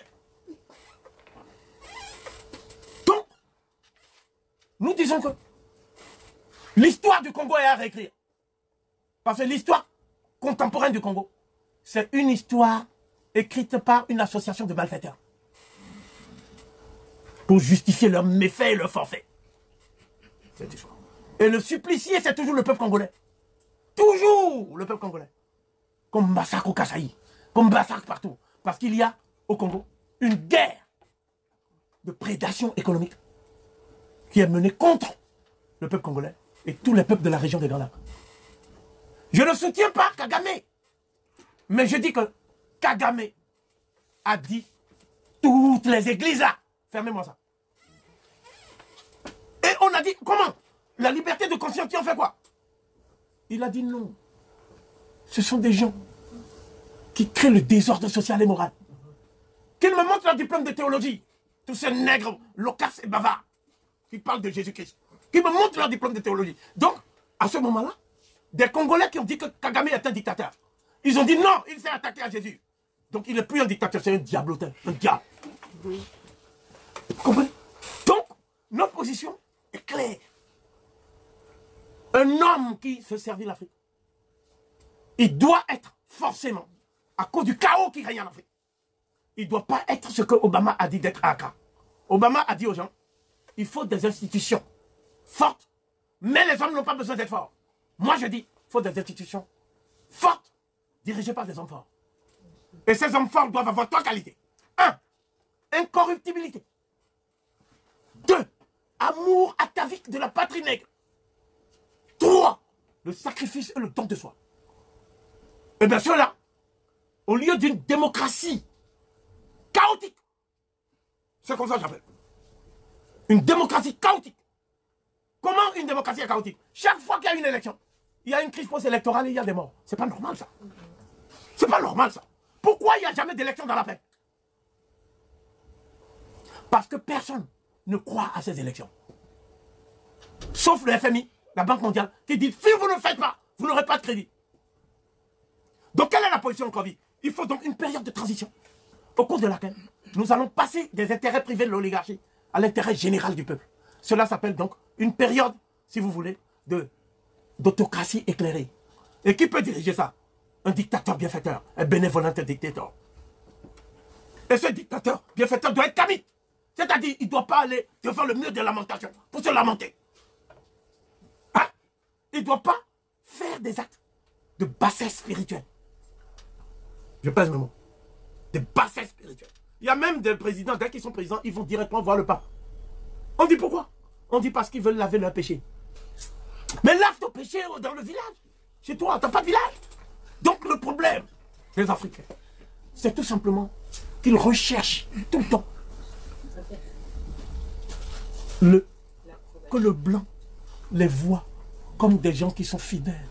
Donc, nous disons que l'histoire du Congo est à réécrire. Parce que l'histoire contemporaine du Congo, c'est une histoire écrite par une association de malfaiteurs. Pour justifier leurs méfaits et leurs forfaits. Et le supplicié, c'est toujours le peuple congolais. Toujours le peuple congolais. Comme massacre au Kasaï, comme massacre partout. Parce qu'il y a au Congo une guerre de prédation économique qui est menée contre le peuple congolais et tous les peuples de la région des Grands Lacs. Je ne soutiens pas Kagame, mais je dis que Kagame a dit toutes les églises là. Fermez-moi ça. Et on a dit, comment? La liberté de conscience qui en fait quoi? Il a dit non. Ce sont des gens qui créent le désordre social et moral. Qu'ils me montrent leur diplôme de théologie. Tous ces nègres loquaces et bavards qui parlent de Jésus-Christ. Qui me montrent leur diplôme de théologie. Donc, à ce moment-là, des Congolais qui ont dit que Kagame est un dictateur. Ils ont dit non, il s'est attaqué à Jésus. Donc il n'est plus un dictateur, c'est un diablotin, un diable. Oui. Vous comprenez? Donc, notre position est claire. Un homme qui se servit l'Afrique, il doit être forcément, à cause du chaos qui règne en Afrique, il ne doit pas être ce que Obama a dit d'être à Accra. Obama a dit aux gens, il faut des institutions fortes, mais les hommes n'ont pas besoin d'être forts. Moi je dis, il faut des institutions fortes, dirigées par des hommes forts. Et ces hommes forts doivent avoir trois qualités. Un, incorruptibilité. Deux, amour atavique de la patrie nègre. Trois, le sacrifice et le don de soi. Et bien sûr là, au lieu d'une démocratie chaotique, c'est comme ça que j'appelle. Une démocratie chaotique. Comment une démocratie est chaotique? Chaque fois qu'il y a une élection, il y a une crise post-électorale et il y a des morts. C'est pas normal ça. C'est pas normal ça. Pourquoi il n'y a jamais d'élection dans la paix? Parce que personne ne croit à ces élections. Sauf le F M I, la Banque mondiale, qui dit si vous ne le faites pas, vous n'aurez pas de crédit. Donc quelle est la position de Covid? Il faut donc une période de transition, au cours de laquelle nous allons passer des intérêts privés de l'oligarchie à l'intérêt général du peuple. Cela s'appelle donc une période, si vous voulez, de d'autocratie éclairée. Et qui peut diriger ça? Un dictateur bienfaiteur, un bénévolent dictateur. Et ce dictateur bienfaiteur doit être kamite. C'est-à-dire, il ne doit pas aller devant le mur de lamentation pour se lamenter. Hein? Il ne doit pas faire des actes de bassesse spirituelle. Je pèse mes mots. Des bassesses spirituelles. Il y a même des présidents, dès qu'ils sont présidents, ils vont directement voir le pape. On dit pourquoi? On dit parce qu'ils veulent laver leur péché. Mais lave ton péché dans le village. Chez toi, t'as pas de village. Donc le problème des Africains, c'est tout simplement qu'ils recherchent tout le temps le, que le blanc les voit comme des gens qui sont fidèles.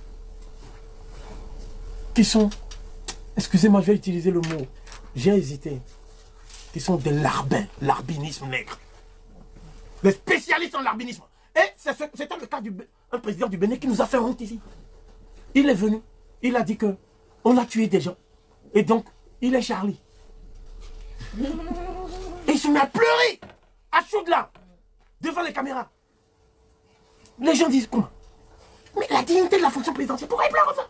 Qui sont, excusez-moi, je vais utiliser le mot, j'ai hésité, qui sont des larbins, l'arbinisme nègre. Des spécialistes en l'arbinisme. Et c'était le cas d'un président du Bénin qui nous a fait honte ici. Il est venu, il a dit que on a tué des gens. Et donc, il est Charlie. Et il se met à pleurer, à chaudes larmes, devant les caméras. Les gens disent comment? Mais la dignité de la fonction présidentielle, pourquoi il pleure ça?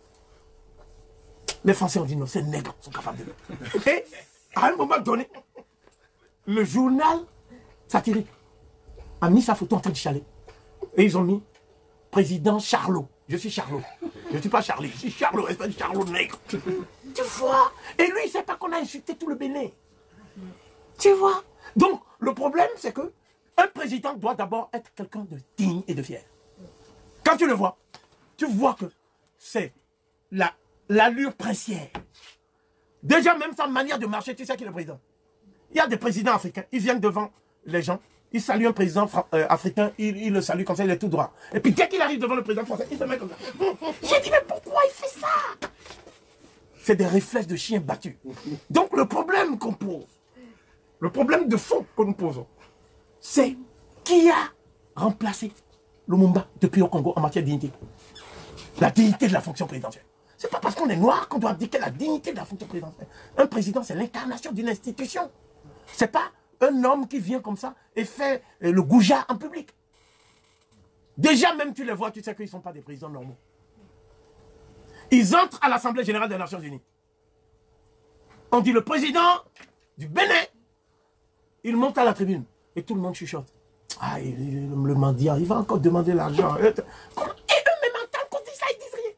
Les Français ont dit non, ces nègres sont capables de le. Et à un moment donné, le journal satirique a mis sa photo en train de chialer. Et ils ont mis président Charlot. Je suis Charlot. Je ne suis pas Charlie, je suis Charlot, espèce de Charlot nègre. Tu vois? Et lui, il ne sait pas qu'on a insulté tout le Bénin. Tu vois? Donc, le problème, c'est que un président doit d'abord être quelqu'un de digne et de fier. Quand tu le vois, tu vois que c'est la, l'allure princière. Déjà, même sa manière de marcher, tu sais qu'il est président. Il y a des présidents africains, ils viennent devant les gens, ils saluent un président euh, africain, ils, ils le saluent comme ça, il est tout droit. Et puis dès qu'il arrive devant le président français, il se met comme ça. J'ai dit, mais pourquoi il fait ça? C'est des réflexes de chien battu. Donc le problème qu'on pose, le problème de fond que nous posons, c'est qui a remplacé Lumumba depuis au Congo en matière de dignité? La dignité de la fonction présidentielle. C'est pas parce qu'on est noir qu'on doit abdiquer la dignité de la fonction présidentielle. Un président, c'est l'incarnation d'une institution. C'est pas un homme qui vient comme ça et fait le goujat en public. Déjà, même tu les vois, tu sais qu'ils ne sont pas des présidents normaux. Ils entrent à l'Assemblée générale des Nations Unies. On dit le président du Bénin, il monte à la tribune et tout le monde chuchote. Ah, il, il, le mendiant, il va encore demander l'argent. Et eux-mêmes entendent qu'on dit ça, ils disent rien.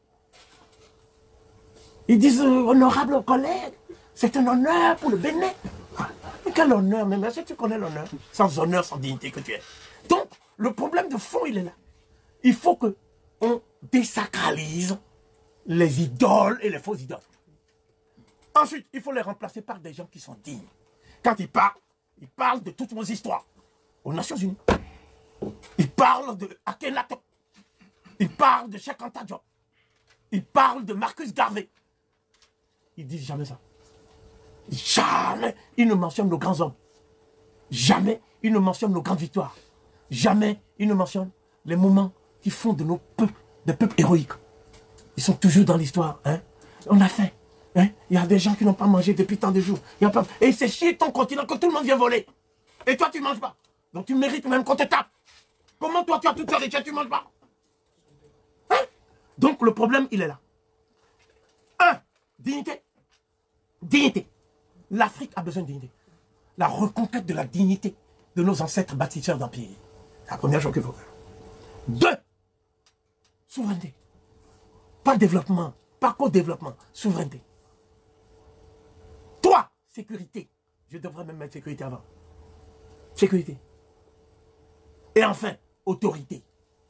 Ils disent, euh, honorable collègue, c'est un honneur pour le Bénin. Ah, mais quel honneur, même, est-ce que tu connais l'honneur? Sans honneur, sans dignité que tu es. Donc, le problème de fond, il est là. Il faut qu'on désacralise les idoles et les faux idoles. Ensuite, il faut les remplacer par des gens qui sont dignes. Quand ils parlent, ils parlent de toutes vos histoires aux Nations Unies. Ils parlent de Akhenaton. Ils parlent de Cheikh Anta Diop. Ils parlent de Marcus Garvey. Ils disent jamais ça. Jamais ils ne mentionnent nos grands hommes. Jamais ils ne mentionnent nos grandes victoires. Jamais ils ne mentionnent les moments qui font de nos peuples des peuples héroïques. Ils sont toujours dans l'histoire. Hein? On a faim. Hein? Il y a des gens qui n'ont pas mangé depuis tant de jours. Il y a pas... Et c'est chez ton continent que tout le monde vient voler. Et toi, tu ne manges pas. Donc tu mérites même qu'on te tape. Comment toi, tu as toute ta richesse, tu ne manges pas? Hein? Donc le problème, il est là. Un, dignité. Dignité. L'Afrique a besoin de dignité. La reconquête de la dignité de nos ancêtres bâtisseurs d'empire. C'est la première chose qu'il faut faire. Deux, souveraineté. Pas développement, pas co-développement, souveraineté. Trois, sécurité. Je devrais même mettre sécurité avant. Sécurité. Et enfin, autorité.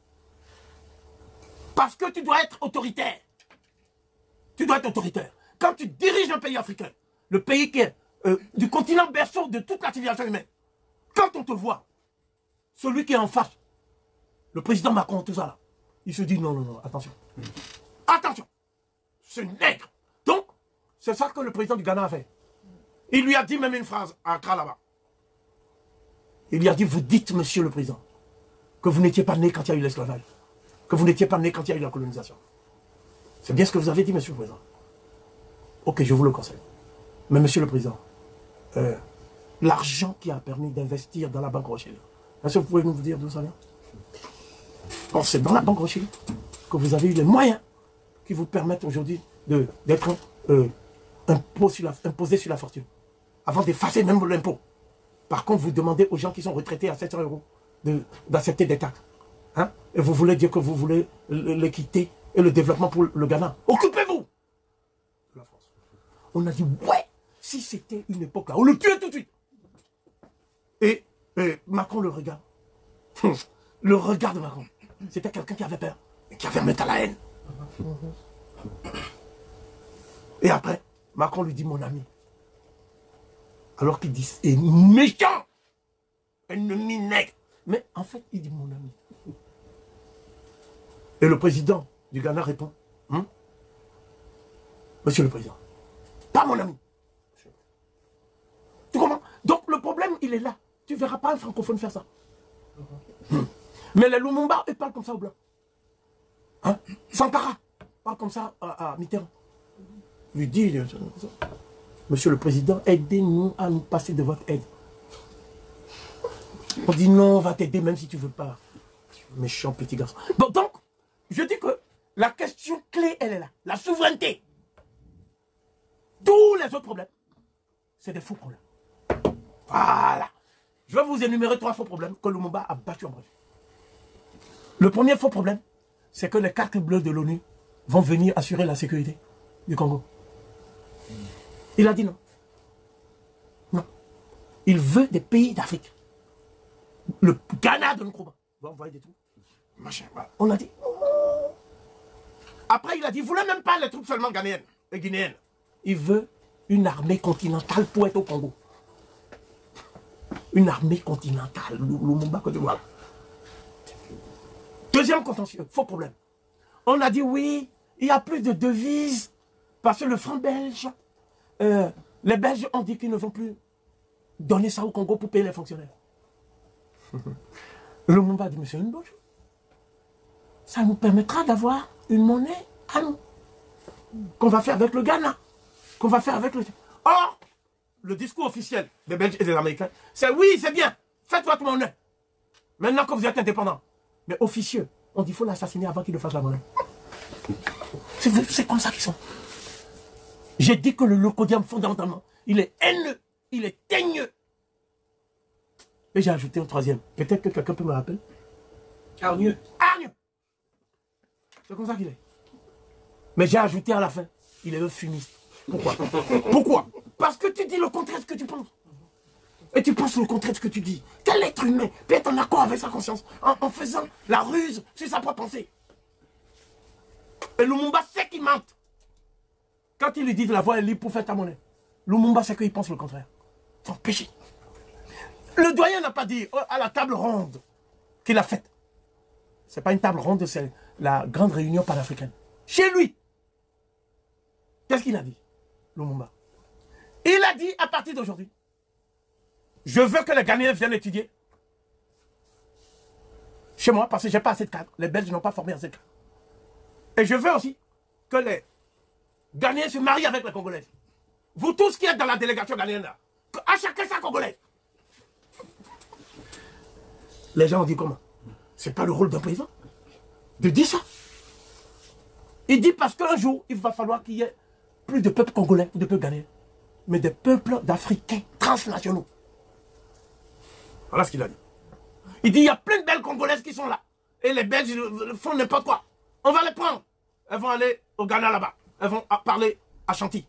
Parce que tu dois être autoritaire. Tu dois être autoritaire. Quand tu diriges un pays africain, le pays qui est euh, du continent berceau de toute la civilisation humaine, quand on te voit, celui qui est en face, le président Macron, tout ça là, il se dit non, non, non, attention. Attention, ce nègre. Donc, c'est ça que le président du Ghana a fait. Il lui a dit même une phrase à Accra là-bas. Il lui a dit, vous dites, monsieur le président, que vous n'étiez pas né quand il y a eu l'esclavage, que vous n'étiez pas né quand il y a eu la colonisation. C'est bien ce que vous avez dit, monsieur le président. Ok, je vous le conseille. Mais monsieur le président, euh, l'argent qui a permis d'investir dans la Banque Rothschild, est-ce que vous pouvez nous dire d'où ça vient? Bon, c'est dans la Banque Rothschild que vous avez eu les moyens qui vous permettent aujourd'hui d'être euh, imposé sur, sur la fortune, avant d'effacer même l'impôt. Par contre, vous demandez aux gens qui sont retraités à sept cents euros d'accepter de, des taxes. Hein? Et vous voulez dire que vous voulez les quitter et le développement pour le Ghana. Occupez-vous de la France. On a dit, ouais, si c'était une époque là, on le tuait tout de suite. Et, et Macron le regarde. Le regard de Macron. C'était quelqu'un qui avait peur, et qui avait remis à la haine. Et après, Macron lui dit, mon ami. Alors qu'il dit, c'est méchant, ennemi nègre. Mais en fait, il dit, mon ami. Et le président du Ghana répond, hein? Monsieur le président, pas mon ami. Tu comprends? Donc le problème, il est là. Tu ne verras pas un francophone faire ça. Hum. Mais les Lumumba, ils parlent comme ça au blanc. Hein? Sankara parle comme ça à, à Mitterrand. Lui dit, monsieur le président, aidez-nous à nous passer de votre aide. On dit non, on va t'aider même si tu ne veux pas. Méchant petit garçon. Bon, donc, je dis que la question clé, elle est là. La souveraineté. Tous les autres problèmes, c'est des faux problèmes. Voilà. Je vais vous énumérer trois faux problèmes que Lumumba a battus en bref. Le premier faux problème, c'est que les cartes bleues de l'ONU vont venir assurer la sécurité du Congo. Il a dit non. Non. Il veut des pays d'Afrique. Le Ghana de Nkrumah va envoyer des troupes. Machin, voilà. On a dit. Après, il a dit, il ne voulait même pas les troupes seulement ghanéennes et guinéennes. Il veut une armée continentale pour être au Congo. Une armée continentale. Lumumba, Côte d'Ivoire. Deuxième contentieux, faux problème. On a dit oui, il n'y a plus de devises parce que le franc belge, euh, les Belges ont dit qu'ils ne vont plus donner ça au Congo pour payer les fonctionnaires. Lumumba a dit, monsieur, une bonne chose. Ça nous permettra d'avoir une monnaie à nous. Qu'on va faire avec le Ghana. Qu'on va faire avec le... Or, le discours officiel des Belges et des Américains, c'est oui, c'est bien, faites votre monnaie. Maintenant que vous êtes indépendants. Mais officieux, on dit qu'il faut l'assassiner avant qu'il ne fasse la monnaie. C'est comme ça qu'ils sont. J'ai dit que le locodium, fondamentalement, il est haineux, il est teigneux. Et j'ai ajouté un troisième. Peut-être que quelqu'un peut me rappeler. Hargneux. Hargneux. C'est comme ça qu'il est. Mais j'ai ajouté à la fin, il est un fumiste. Pourquoi? Pourquoi? Parce que tu dis le contraire de ce que tu penses. Et tu penses le contraire de ce que tu dis. Quel être humain peut être en accord avec sa conscience en, en faisant la ruse sur sa propre pensée? Et Lumumba sait qu'il ment. Quand il lui dit de la voix est libre pour faire ta monnaie, Lumumba sait qu'il pense le contraire. Son péché. Le doyen n'a pas dit oh, à la table ronde qu'il a faite. Ce n'est pas une table ronde, c'est la grande réunion panafricaine. Chez lui. Qu'est-ce qu'il a dit, Lumumba? Il a dit à partir d'aujourd'hui, je veux que les Ghanéens viennent étudier chez moi parce que je n'ai pas assez de cadres. Les Belges n'ont pas formé assez de cadres. Et je veux aussi que les Ghanéens se marient avec les Congolaises. Vous tous qui êtes dans la délégation ghanéenne là, à chacun sa Congolaise. Les gens ont dit comment? C'est pas le rôle d'un président de dire ça. Il dit parce qu'un jour, il va falloir qu'il y ait plus de peuples congolais ou de peuples ghanéens, mais des peuples d'Africains transnationaux. Voilà ce qu'il a dit. Il dit, il y a plein de belles Congolaises qui sont là. Et les Belges font n'importe quoi. On va les prendre. Elles vont aller au Ghana là-bas. Elles vont parler à Chantilly.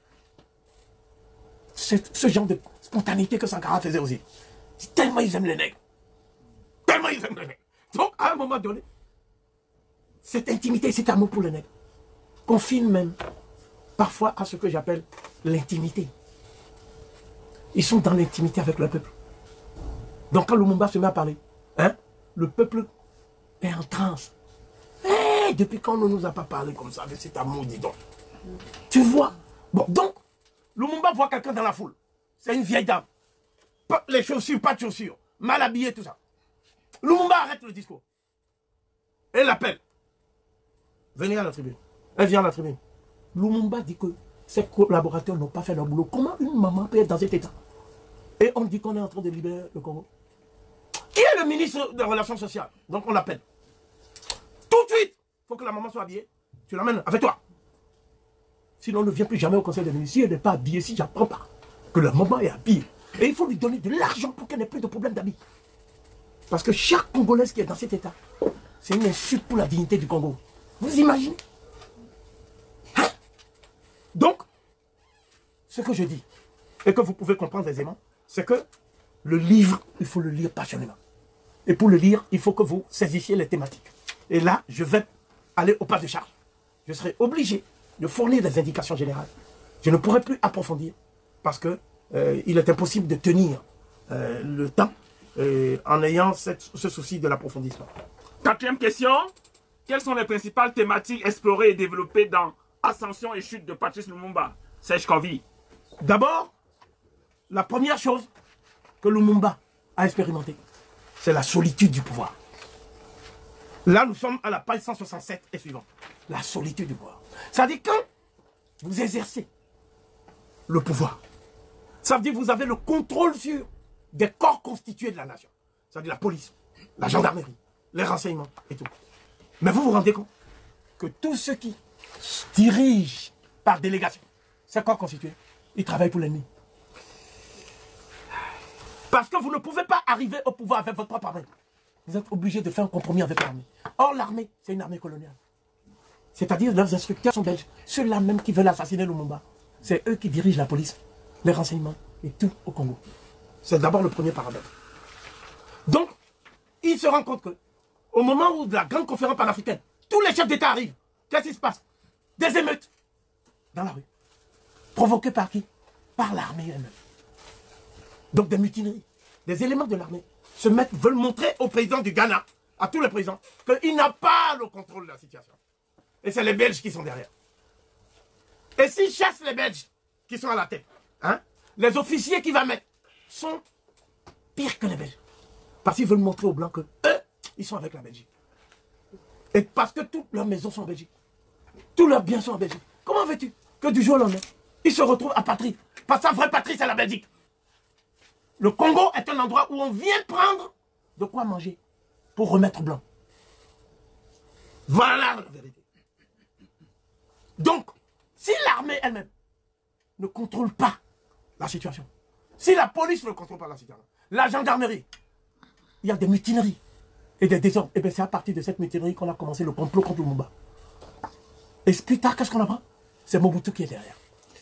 C'est ce genre de spontanéité que Sankara faisait aussi. Tellement ils aiment les nègres. Tellement ils aiment les nègres. Donc, à un moment donné, cette intimité, cet amour pour les nègres, confine même parfois à ce que j'appelle l'intimité. Ils sont dans l'intimité avec le peuple. Donc quand Lumumba se met à parler, hein, le peuple est en transe. Hey, depuis quand on ne nous a pas parlé comme ça, avec cet amour, dis donc. Tu vois? Bon, donc, Lumumba voit quelqu'un dans la foule. C'est une vieille dame. Pas les chaussures, pas de chaussures. Mal habillée, tout ça. Lumumba arrête le discours. Elle l'appelle. Venez à la tribune. Elle vient à la tribune. Lumumba dit que ses collaborateurs n'ont pas fait leur boulot. Comment une maman peut être dans cet état? Et on dit qu'on est en train de libérer le Congo. Qui est le ministre des Relations sociales? Donc on l'appelle. Tout de suite, il faut que la maman soit habillée. Tu l'amènes avec toi. Sinon, on ne vient plus jamais au conseil des ministres. Si elle n'est pas habillée, si j'apprends pas que la maman est habillée. Et il faut lui donner de l'argent pour qu'elle n'ait plus de problème d'habit. Parce que chaque Congolaise qui est dans cet état, c'est une insulte pour la dignité du Congo. Vous imaginez? Hein? Donc, ce que je dis, et que vous pouvez comprendre aisément, c'est que le livre, il faut le lire passionnément. Et pour le lire, il faut que vous saisissiez les thématiques. Et là, je vais aller au pas de charge. Je serai obligé de fournir des indications générales. Je ne pourrai plus approfondir parce que euh, il est impossible de tenir euh, le temps euh, en ayant cette, ce souci de l'approfondissement. Quatrième question. Quelles sont les principales thématiques explorées et développées dans Ascension et chute de Patrice Lumumba? Serge Kavi. D'abord, la première chose que Lumumba a expérimentée, c'est la solitude du pouvoir. Là, nous sommes à la page cent soixante-sept et suivante. La solitude du pouvoir. Ça dit que quand vous exercez le pouvoir, ça veut dire que vous avez le contrôle sur des corps constitués de la nation. Ça veut dire la police, la gendarmerie, les renseignements et tout. Mais vous vous rendez compte que tous ceux qui dirigent par délégation ces corps constitués, ils travaillent pour l'ennemi. Parce que vous ne pouvez pas arriver au pouvoir avec votre propre armée. Vous êtes obligé de faire un compromis avec l'armée. Or, l'armée, c'est une armée coloniale. C'est-à-dire leurs instructeurs sont belges. Ceux-là même qui veulent assassiner Lumumba, c'est eux qui dirigent la police, les renseignements et tout au Congo. C'est d'abord le premier paramètre. Donc, il se rend compte que, au moment où de la grande conférence panafricaine, tous les chefs d'État arrivent. Qu'est-ce qui se passe? Des émeutes dans la rue. Provoquées par qui? Par l'armée elle-même. Donc des mutineries. Des éléments de l'armée se mettent, veulent montrer au président du Ghana, à tous les présidents, qu'il n'a pas le contrôle de la situation. Et c'est les Belges qui sont derrière. Et s'ils chassent les Belges qui sont à la tête, hein, les officiers qu'il va mettre sont pires que les Belges. Parce qu'ils veulent montrer aux Blancs que eux, ils sont avec la Belgique. Et parce que toutes leurs maisons sont en Belgique. Tous leurs biens sont en Belgique. Comment veux-tu que du jour au lendemain, ils se retrouvent à patrie? Parce que sa vraie patrie, c'est la Belgique. Le Congo est un endroit où on vient prendre de quoi manger pour remettre blanc. Voilà la vérité. Donc, si l'armée elle-même ne contrôle pas la situation, si la police ne contrôle pas la situation, la gendarmerie, il y a des mutineries et des désordres. Et bien c'est à partir de cette mutinerie qu'on a commencé le complot contre Lumumba. Et plus tard, qu'est-ce qu'on apprend? C'est Mobutu qui est derrière.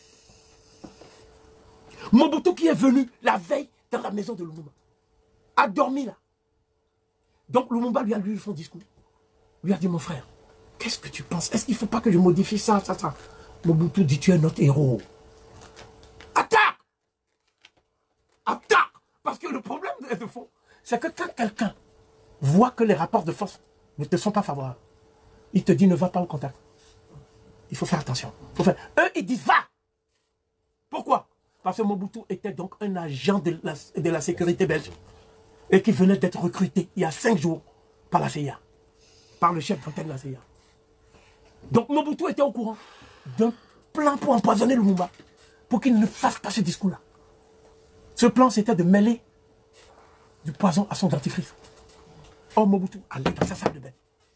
Mobutu qui est venu la veille dans la maison de Lumumba. A dormi là. Donc Lumumba lui a lu son discours. Lui a dit, mon frère, qu'est-ce que tu penses? Est-ce qu'il ne faut pas que je modifie ça, ça, ça? Mobutu dit, tu es notre héros. Attaque! Attaque! Parce que le problème de fond, c'est que quand quelqu'un voit que les rapports de force ne te sont pas favorables, il te dit, ne va pas au contact. Il faut faire attention. Faut faire... Eux, ils disent, va! Pourquoi? Parce que Mobutu était donc un agent de la, de la sécurité belge et qui venait d'être recruté il y a cinq jours par la C I A, par le chef d'antenne de la C I A. Donc Mobutu était au courant d'un plan pour empoisonner Lumumba, pour qu'il ne fasse pas ce discours-là. Ce plan, c'était de mêler du poison à son dentifrice. Or, Mobutu allait dans sa salle de bain.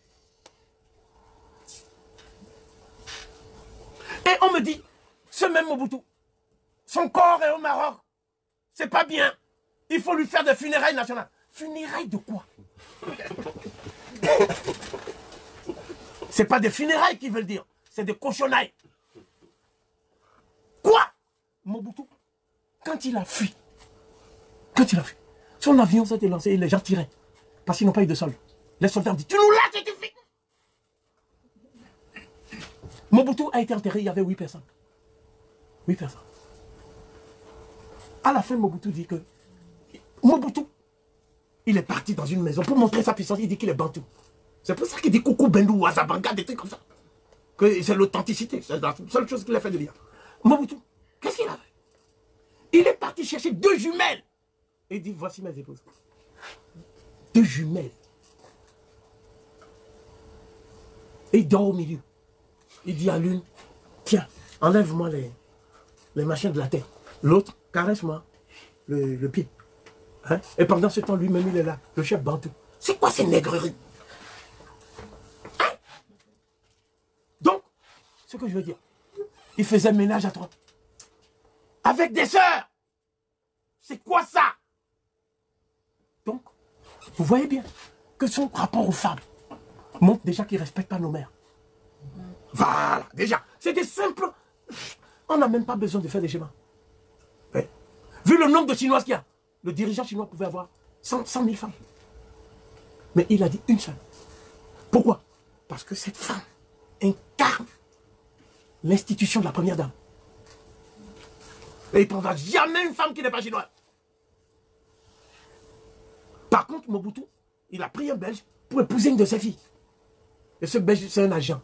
Et on me dit, ce même Mobutu, son corps est au Maroc. C'est pas bien. Il faut lui faire des funérailles nationales. Funérailles de quoi? C'est pas des funérailles qu'ils veulent dire. C'est des cochonnailles. Quoi? Mobutu, quand il a fui, quand il a fui, son avion s'était lancé et les gens tiraient. Parce qu'ils n'ont pas eu de sol. Les soldats ont dit, tu nous lâches et tu fuis. Mobutu a été enterré, il y avait huit personnes. Huit personnes. À la fin, Mobutu dit que Mobutu, il est parti dans une maison pour montrer sa puissance. Il dit qu'il est bantou. C'est pour ça qu'il dit coucou Bendou, Wazabanga, des trucs comme ça. Que c'est l'authenticité. C'est la seule chose qu'il a fait de dire. Mobutu, qu'est-ce qu'il a fait? Il est parti chercher deux jumelles. Et il dit, voici mes épouses. Deux jumelles. Et il dort au milieu. Il dit à l'une, tiens, enlève-moi les, les machins de la terre. L'autre, caresse-moi le, le pied. Hein? Et pendant ce temps, lui-même, il est là, le chef Bantou. C'est quoi ces nègreries? Hein? Donc, ce que je veux dire, il faisait ménage à trois. Avec des sœurs. C'est quoi ça? Donc, vous voyez bien que son rapport aux femmes montre déjà qu'il ne respecte pas nos mères. Voilà, déjà. C'est des simples... On n'a même pas besoin de faire des schémas. Ouais. Vu le nombre de Chinoises qu'il y a, le dirigeant chinois pouvait avoir cent mille femmes. Mais il a dit une seule. Pourquoi? Parce que cette femme incarne l'institution de la première dame. Et il ne prendra jamais une femme qui n'est pas chinoise. Par contre, Mobutu, il a pris un Belge pour épouser une de ses filles. Et ce Belge, c'est un agent.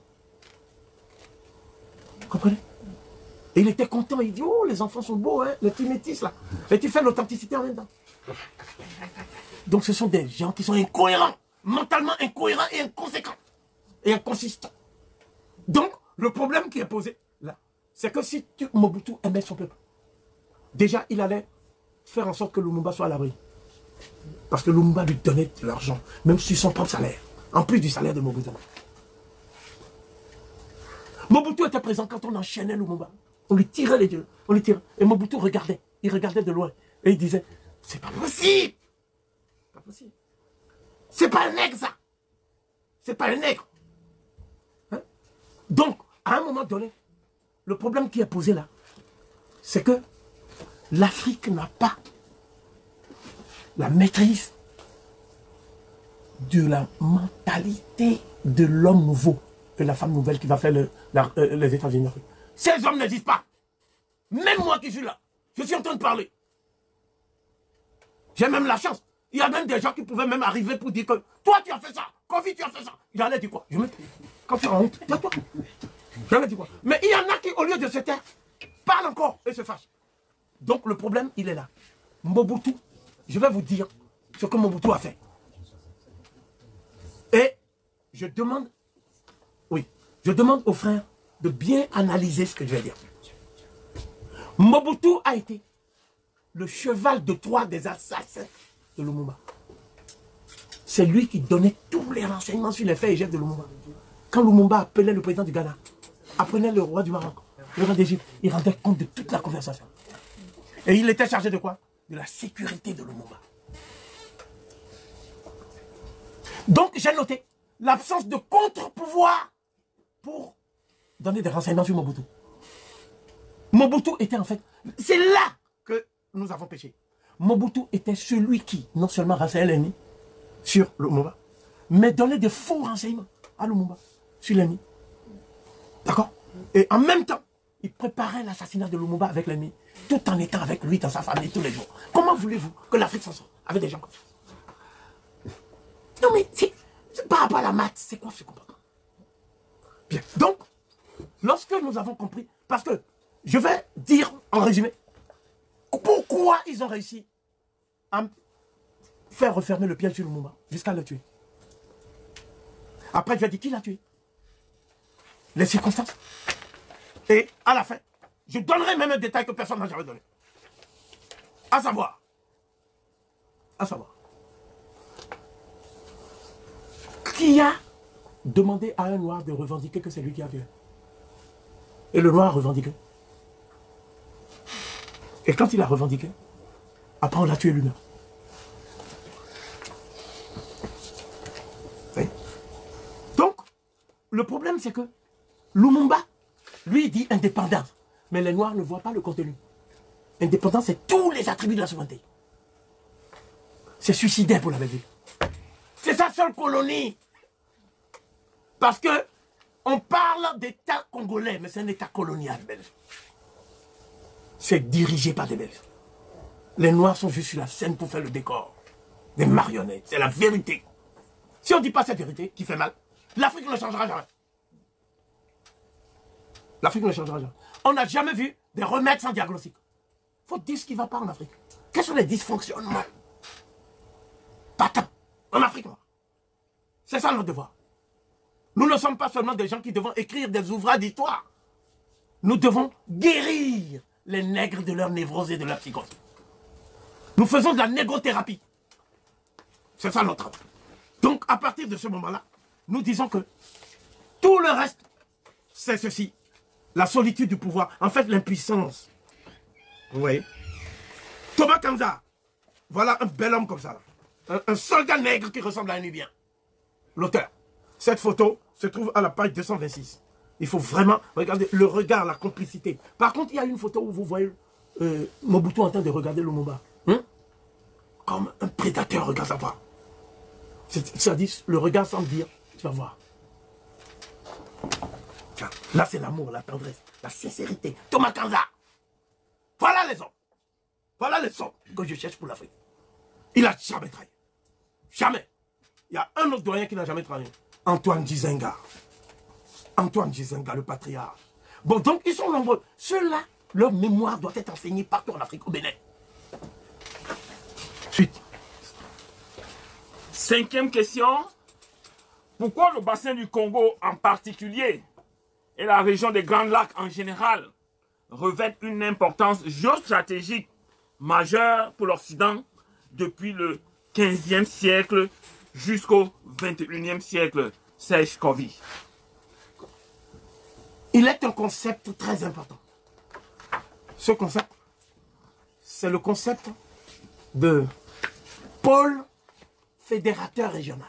Vous comprenez? Et il était content, il dit, oh, les enfants sont beaux, hein, les petits métis là. Et tu fais l'authenticité en même temps. Donc ce sont des gens qui sont incohérents, mentalement incohérents et inconséquents. Et inconsistants. Donc, le problème qui est posé là, c'est que si tu, Mobutu aimait son peuple, déjà il allait faire en sorte que Lumumba soit à l'abri. Parce que Lumumba lui donnait de l'argent, même sur son propre salaire, en plus du salaire de Mobutu. Mobutu était présent quand on enchaînait Lumumba. On lui tirait les yeux, on lui tirait. Et Mobutu regardait, il regardait de loin. Et il disait, c'est pas possible. Pas possible. C'est pas un nègre ça. C'est pas un nègre. Hein? Donc, à un moment donné, le problème qui est posé là, c'est que l'Afrique n'a pas la maîtrise de la mentalité de l'homme nouveau et la femme nouvelle qui va faire le, la, euh, les États-Unis. Ces hommes n'existent pas. Même moi qui suis là, je suis en train de parler. J'ai même la chance. Il y a même des gens qui pouvaient même arriver pour dire que toi tu as fait ça, Kofi tu as fait ça. J'allais dire quoi? Je me... Quand tu as honte, tais-toi. J'allais dire quoi? Mais il y en a qui, au lieu de se taire, parlent encore et se fâchent. Donc le problème, il est là. Mobutu, je vais vous dire ce que Mobutu a fait. Et je demande, oui, je demande aux frères de bien analyser ce que je vais dire. Mobutu a été le cheval de Troie des assassins de Lumumba. C'est lui qui donnait tous les renseignements sur les faits et gestes de Lumumba. Quand Lumumba appelait le président du Ghana, apprenait le roi du Maroc, le roi d'Égypte, il rendait compte de toute la conversation. Et il était chargé de quoi? De la sécurité de Lumumba. Donc j'ai noté l'absence de contre-pouvoir pour donner des renseignements sur Mobutu. Mobutu était en fait... C'est là que nous avons péché. Mobutu était celui qui, non seulement renseignait l'ennemi sur Lumumba, mais donnait des faux renseignements à Lumumba sur l'ennemi. D'accord? Et en même temps, il préparait l'assassinat de Lumumba avec l'ennemi, tout en étant avec lui dans sa famille tous les jours. Comment voulez-vous que l'Afrique s'en sorte avec des gens comme ça? Non mais, c'est par rapport à la maths, c'est quoi ce comportement? Bien, donc, lorsque nous avons compris, parce que je vais dire en résumé, pourquoi ils ont réussi à faire refermer le piège sur Lumumba jusqu'à le tuer. Après, je vais dire qui l'a tué, les circonstances. Et à la fin, je donnerai même un détail que personne n'a jamais donné. À savoir, à savoir, qui a demandé à un noir de revendiquer que c'est lui qui a tué. Et le noir a revendiqué. Et quand il a revendiqué, après on l'a tué lui-même. Donc, le problème c'est que Lumumba, lui, dit indépendance. Mais les Noirs ne voient pas le contenu. Indépendance, c'est tous les attributs de la souveraineté. C'est suicidaire pour la Belgique. C'est sa seule colonie. Parce que on parle d'État congolais, mais c'est un État colonial belge. C'est dirigé par des Belges. Les Noirs sont juste sur la scène pour faire le décor. Des marionnettes. C'est la vérité. Si on ne dit pas cette vérité, qui fait mal, l'Afrique ne changera jamais. L'Afrique ne changera jamais. On n'a jamais vu des remèdes sans diagnostic. Il faut dire ce qui ne va pas en Afrique. Quels sont les dysfonctionnements patents en Afrique? C'est ça notre devoir. Nous ne sommes pas seulement des gens qui devons écrire des ouvrages d'histoire. Nous devons guérir les nègres de leur névrose et de leur psychose. Nous faisons de la négrothérapie. C'est ça notre travail. Donc, à partir de ce moment-là, nous disons que tout le reste, c'est ceci. La solitude du pouvoir. En fait, l'impuissance. Vous voyez? Thomas Kanza. Voilà un bel homme comme ça. Un, un soldat nègre qui ressemble à un Nubien. L'auteur. Cette photo se trouve à la page deux cent vingt-six. Il faut vraiment regarder le regard, la complicité. Par contre, il y a une photo où vous voyez euh, Mobutu en train de regarder Lumumba. Hein? Comme un prédateur regarde sa voix. Ça dit, le regard sans dire, tu vas voir. Là, c'est l'amour, la tendresse, la sincérité. Thomas Kanza. Voilà les hommes. Voilà les hommes que je cherche pour l'Afrique. Il n'a jamais trahi. Jamais. Il y a un autre doyen qui n'a jamais trahi. Antoine Gizenga. Antoine Gizenga, le patriarche. Bon, donc, ils sont nombreux. Ceux-là, leur mémoire doit être enseignée partout en Afrique, au Bénin. Suite. Cinquième question. Pourquoi le bassin du Congo en particulier et la région des Grands Lacs en général revêtent une importance géostratégique majeure pour l'Occident depuis le quinzième siècle jusqu'au vingt et unième siècle? Serge Kovy. Il est un concept très important. Ce concept, c'est le concept de pôle fédérateur régional.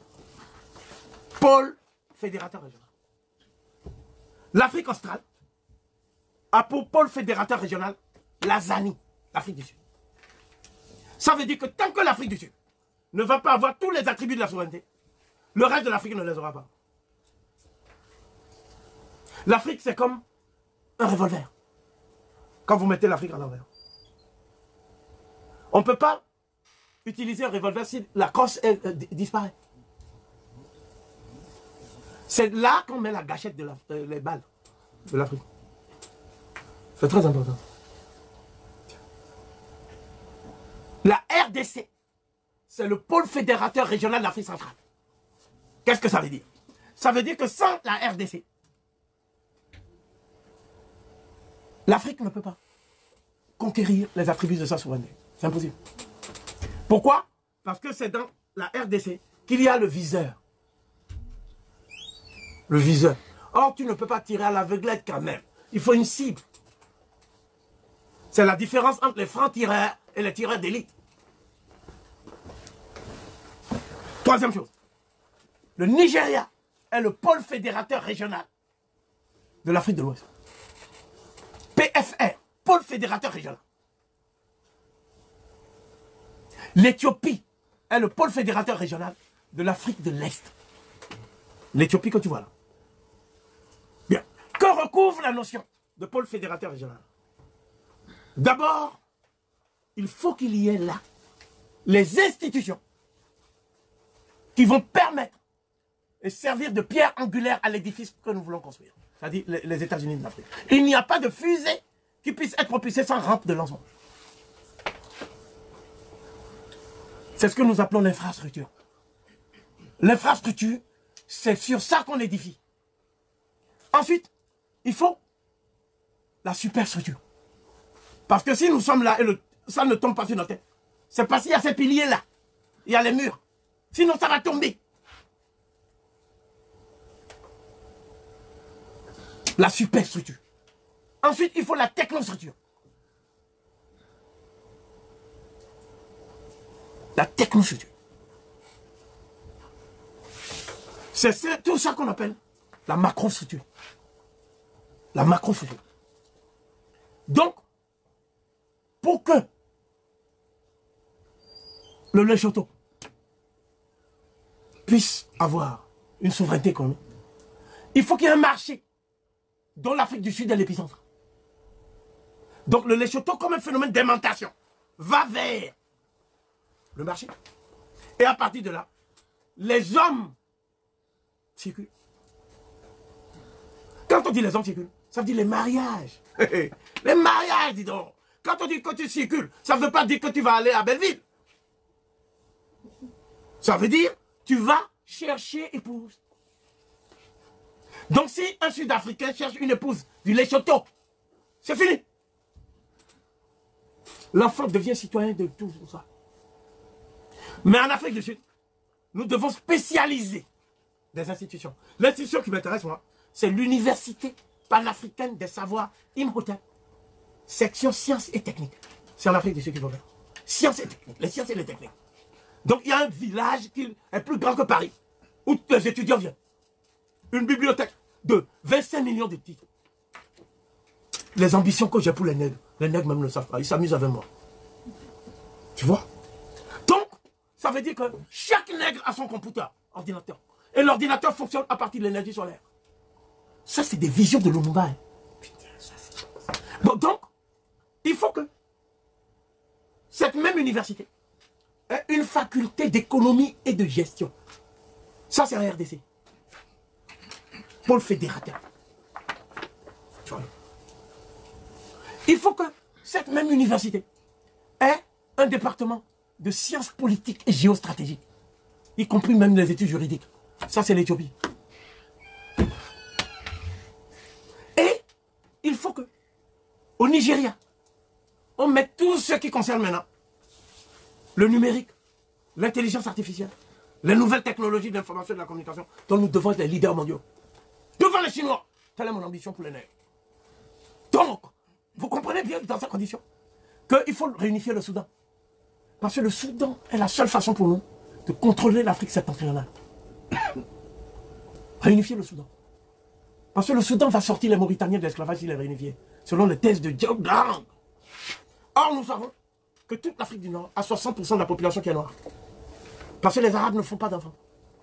Pôle fédérateur régional. L'Afrique australe a pour pôle fédérateur régional la ZANI, l'Afrique du Sud. Ça veut dire que tant que l'Afrique du Sud ne va pas avoir tous les attributs de la souveraineté, le reste de l'Afrique ne les aura pas. L'Afrique, c'est comme un revolver. Quand vous mettez l'Afrique à l'envers. On ne peut pas utiliser un revolver si la crosse elle, euh, disparaît. C'est là qu'on met la gâchette de la, euh, les balles de l'Afrique. C'est très important. La R D C, c'est le pôle fédérateur régional de l'Afrique centrale. Qu'est-ce que ça veut dire? Ça veut dire que sans la R D C, l'Afrique ne peut pas conquérir les attributs de sa souveraineté. C'est impossible. Pourquoi? Parce que c'est dans la R D C qu'il y a le viseur. Le viseur. Or, tu ne peux pas tirer à l'aveuglette quand même. Il faut une cible. C'est la différence entre les francs-tireurs et les tireurs d'élite. Troisième chose. Le Nigeria est le pôle fédérateur régional de l'Afrique de l'Ouest. P F R, pôle fédérateur régional. L'Éthiopie est le pôle fédérateur régional de l'Afrique de l'Est. L'Éthiopie que tu vois là. Bien. Que recouvre la notion de pôle fédérateur régional? D'abord, il faut qu'il y ait là les institutions qui vont permettre et servir de pierre angulaire à l'édifice que nous voulons construire. C'est-à-dire les, les États-Unis de l'Afrique. Il n'y a pas de fusée qui puisse être propulsée sans rampe de lancement. C'est ce que nous appelons l'infrastructure. L'infrastructure, c'est sur ça qu'on édifie. Ensuite, il faut la superstructure. Parce que si nous sommes là et le, ça ne tombe pas sur notre tête, c'est parce qu'il y a ces piliers-là. Il y a les murs. Sinon, ça va tomber. La superstructure. Ensuite, il faut la technostructure. La technostructure. C'est tout ça qu'on appelle la macrostructure. La macrostructure. Donc, pour que le Lesotho puisse avoir une souveraineté économique, il faut qu'il y ait un marché dont l'Afrique du Sud est l'épicentre. Donc le Lesotho, comme un phénomène d'aimantation, va vers le marché. Et à partir de là, les hommes circulent. Quand on dit les hommes circulent, ça veut dire les mariages. Les mariages, dis donc. Quand on dit que tu circules, ça ne veut pas dire que tu vas aller à Belleville. Ça veut dire tu vas chercher épouse. Donc si un Sud-Africain cherche une épouse du Lesotho, c'est fini. L'enfant devient citoyen de tout ça. Mais en Afrique du Sud, nous devons spécialiser des institutions. L'institution qui m'intéresse, moi, c'est l'Université panafricaine des savoirs Imhotep, section sciences et techniques. C'est en Afrique du Sud qu'il faut faire. Sciences et techniques, les sciences et les techniques. Donc il y a un village qui est plus grand que Paris, où les étudiants viennent. Une bibliothèque, de vingt-cinq millions de titres. Les ambitions que j'ai pour les nègres, les nègres même ne le savent pas, ils s'amusent avec moi. Tu vois? Donc, ça veut dire que chaque nègre a son computer, ordinateur. Et l'ordinateur fonctionne à partir de l'énergie solaire. Ça, c'est des visions de Lumumba. Hein. Putain, ça, c'est... Bon, donc, il faut que cette même université ait une faculté d'économie et de gestion. Ça, c'est un R D C. Pôle fédérateur. Tu vois. Il faut que cette même université ait un département de sciences politiques et géostratégiques, y compris même les études juridiques. Ça, c'est l'Éthiopie. Et il faut que, au Nigeria, on mette tout ce qui concerne maintenant le numérique, l'intelligence artificielle, les nouvelles technologies d'information et de la communication, dont nous devons être les leaders mondiaux. Devant les Chinois. Telle est mon ambition pour les nègres. Donc, vous comprenez bien dans ces conditions qu'il faut réunifier le Soudan. Parce que le Soudan est la seule façon pour nous de contrôler l'Afrique septentrionale. Réunifier le Soudan. Parce que le Soudan va sortir les Mauritaniens de l'esclavage s'il est réunifié, selon les thèses de Joe Gang. Or, nous savons que toute l'Afrique du Nord a soixante pour cent de la population qui est noire. Parce que les Arabes ne font pas d'enfants.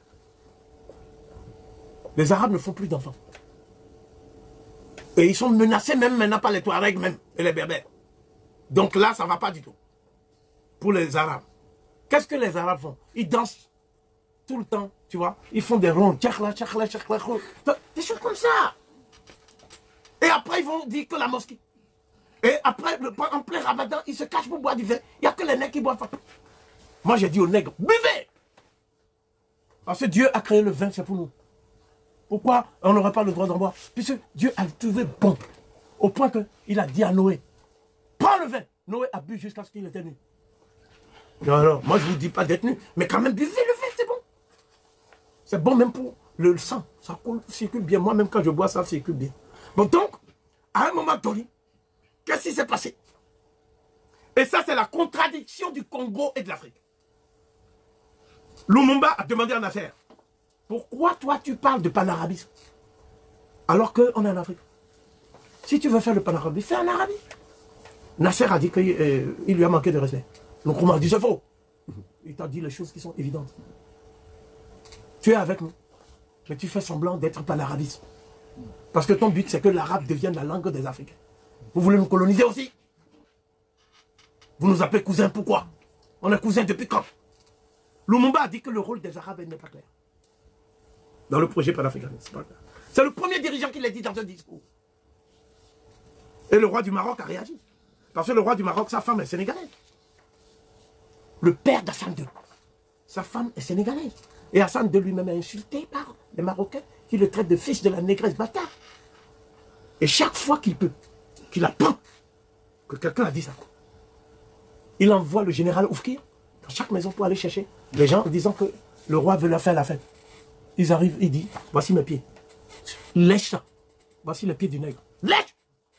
Les Arabes ne font plus d'enfants. Et ils sont menacés même maintenant par les Touaregs même, et les Berbères. Donc là, ça ne va pas du tout. Pour les Arabes. Qu'est-ce que les Arabes font? Ils dansent tout le temps, tu vois. Ils font des ronds, tchakla, tchakla, tchakla, des choses comme ça. Et après, ils vont dire que la mosquée. Et après, en plein ramadan, ils se cachent pour boire du vin. Il n'y a que les nègres qui boivent pas. Moi, j'ai dit aux nègres, buvez! Parce que Dieu a créé le vin, c'est pour nous. Pourquoi on n'aurait pas le droit d'en boire? Puisque Dieu a trouvé bon. Au point qu'il a dit à Noé, prends le vin. Noé a bu jusqu'à ce qu'il était nu. Alors, moi, je ne vous dis pas d'être nu, mais quand même, buvez le vin, c'est bon. C'est bon même pour le sang. Ça coule, circule bien. Moi, même quand je bois, ça circule bien. Bon, donc, à un moment donné, qu'est-ce qui s'est passé? Et ça, c'est la contradiction du Congo et de l'Afrique. Lumumba a demandé en affaire, pourquoi toi tu parles de panarabisme alors qu'on est en Afrique? Si tu veux faire le panarabisme, fais en Arabie. Nasser a dit qu'il euh, lui a manqué de respect. Donc on m'a dit c'est faux. Il t'a dit les choses qui sont évidentes. Tu es avec nous, mais tu fais semblant d'être panarabiste. Parce que ton but c'est que l'arabe devienne la langue des Africains. Vous voulez nous coloniser aussi? Vous nous appelez cousins, pourquoi? On est cousins depuis quand? Lumumba a dit que le rôle des Arabes n'est pas clair. Dans le projet panafricaniste. C'est le premier dirigeant qui l'a dit dans un discours. Et le roi du Maroc a réagi. Parce que le roi du Maroc, sa femme est sénégalaise. Le père d'Hassan deux. Sa femme est sénégalaise. Et Hassan deux lui-même est insulté par les Marocains qui le traitent de fils de la négresse bâtard. Et chaque fois qu'il peut, qu'il apprend que quelqu'un a dit ça, il envoie le général Oufkir dans chaque maison pour aller chercher les gens en disant que le roi veut leur faire la fête. Ils arrivent, il dit, voici mes pieds. Lèche ça. Voici les pieds du nègre. Lèche!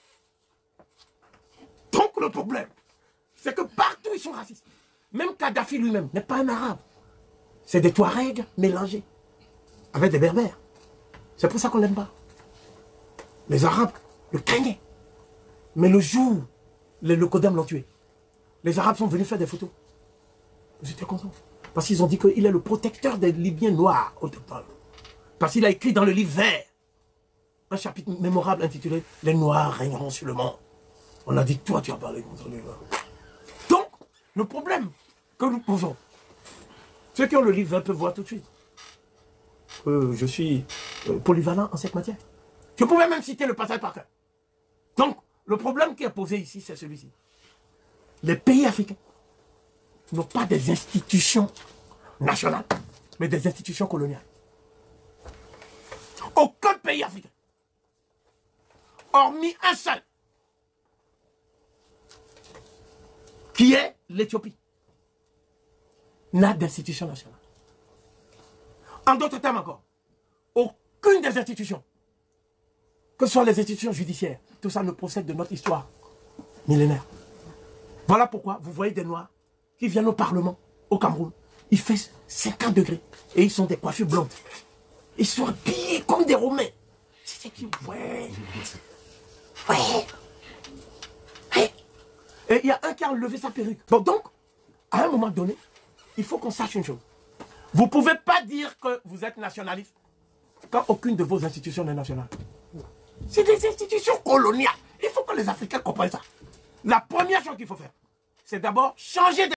Donc le problème, c'est que partout ils sont racistes. Même Kadhafi lui-même n'est pas un arabe. C'est des Touaregs mélangés avec des Berbères. C'est pour ça qu'on l'aime pas. Les Arabes le craignaient. Mais le jour, les Lokodem l'ont tué. Les Arabes sont venus faire des photos. J'étais content. Parce qu'ils ont dit qu'il est le protecteur des Libyens noirs autochtones. Parce qu'il a écrit dans le livre vert un chapitre mémorable intitulé « Les Noirs régneront sur le monde ». On a dit, toi tu as parlé comme ça. Donc, le problème que nous posons, ceux qui ont le livre vert peuvent voir tout de suite que je suis polyvalent en cette matière. Je pouvais même citer le passage par cœur. Donc, le problème qui est posé ici, c'est celui-ci. Les pays africains n'ont pas des institutions nationales, mais des institutions coloniales. Aucun pays africain, hormis un seul, qui est l'Éthiopie, n'a d'institution nationale. En d'autres termes encore, aucune des institutions, que ce soit les institutions judiciaires, tout ça ne procède de notre histoire millénaire. Voilà pourquoi vous voyez des Noirs qui viennent au Parlement, au Cameroun. Il fait cinquante degrés et ils sont des coiffures blondes. Ils sont habillés comme des Romains. Ouais. Ouais. Ouais. Et il y a un qui a enlevé sa perruque. Bon, donc, à un moment donné, il faut qu'on sache une chose. Vous ne pouvez pas dire que vous êtes nationaliste quand aucune de vos institutions n'est nationale. C'est des institutions coloniales. Il faut que les Africains comprennent ça. La première chose qu'il faut faire, c'est d'abord changer de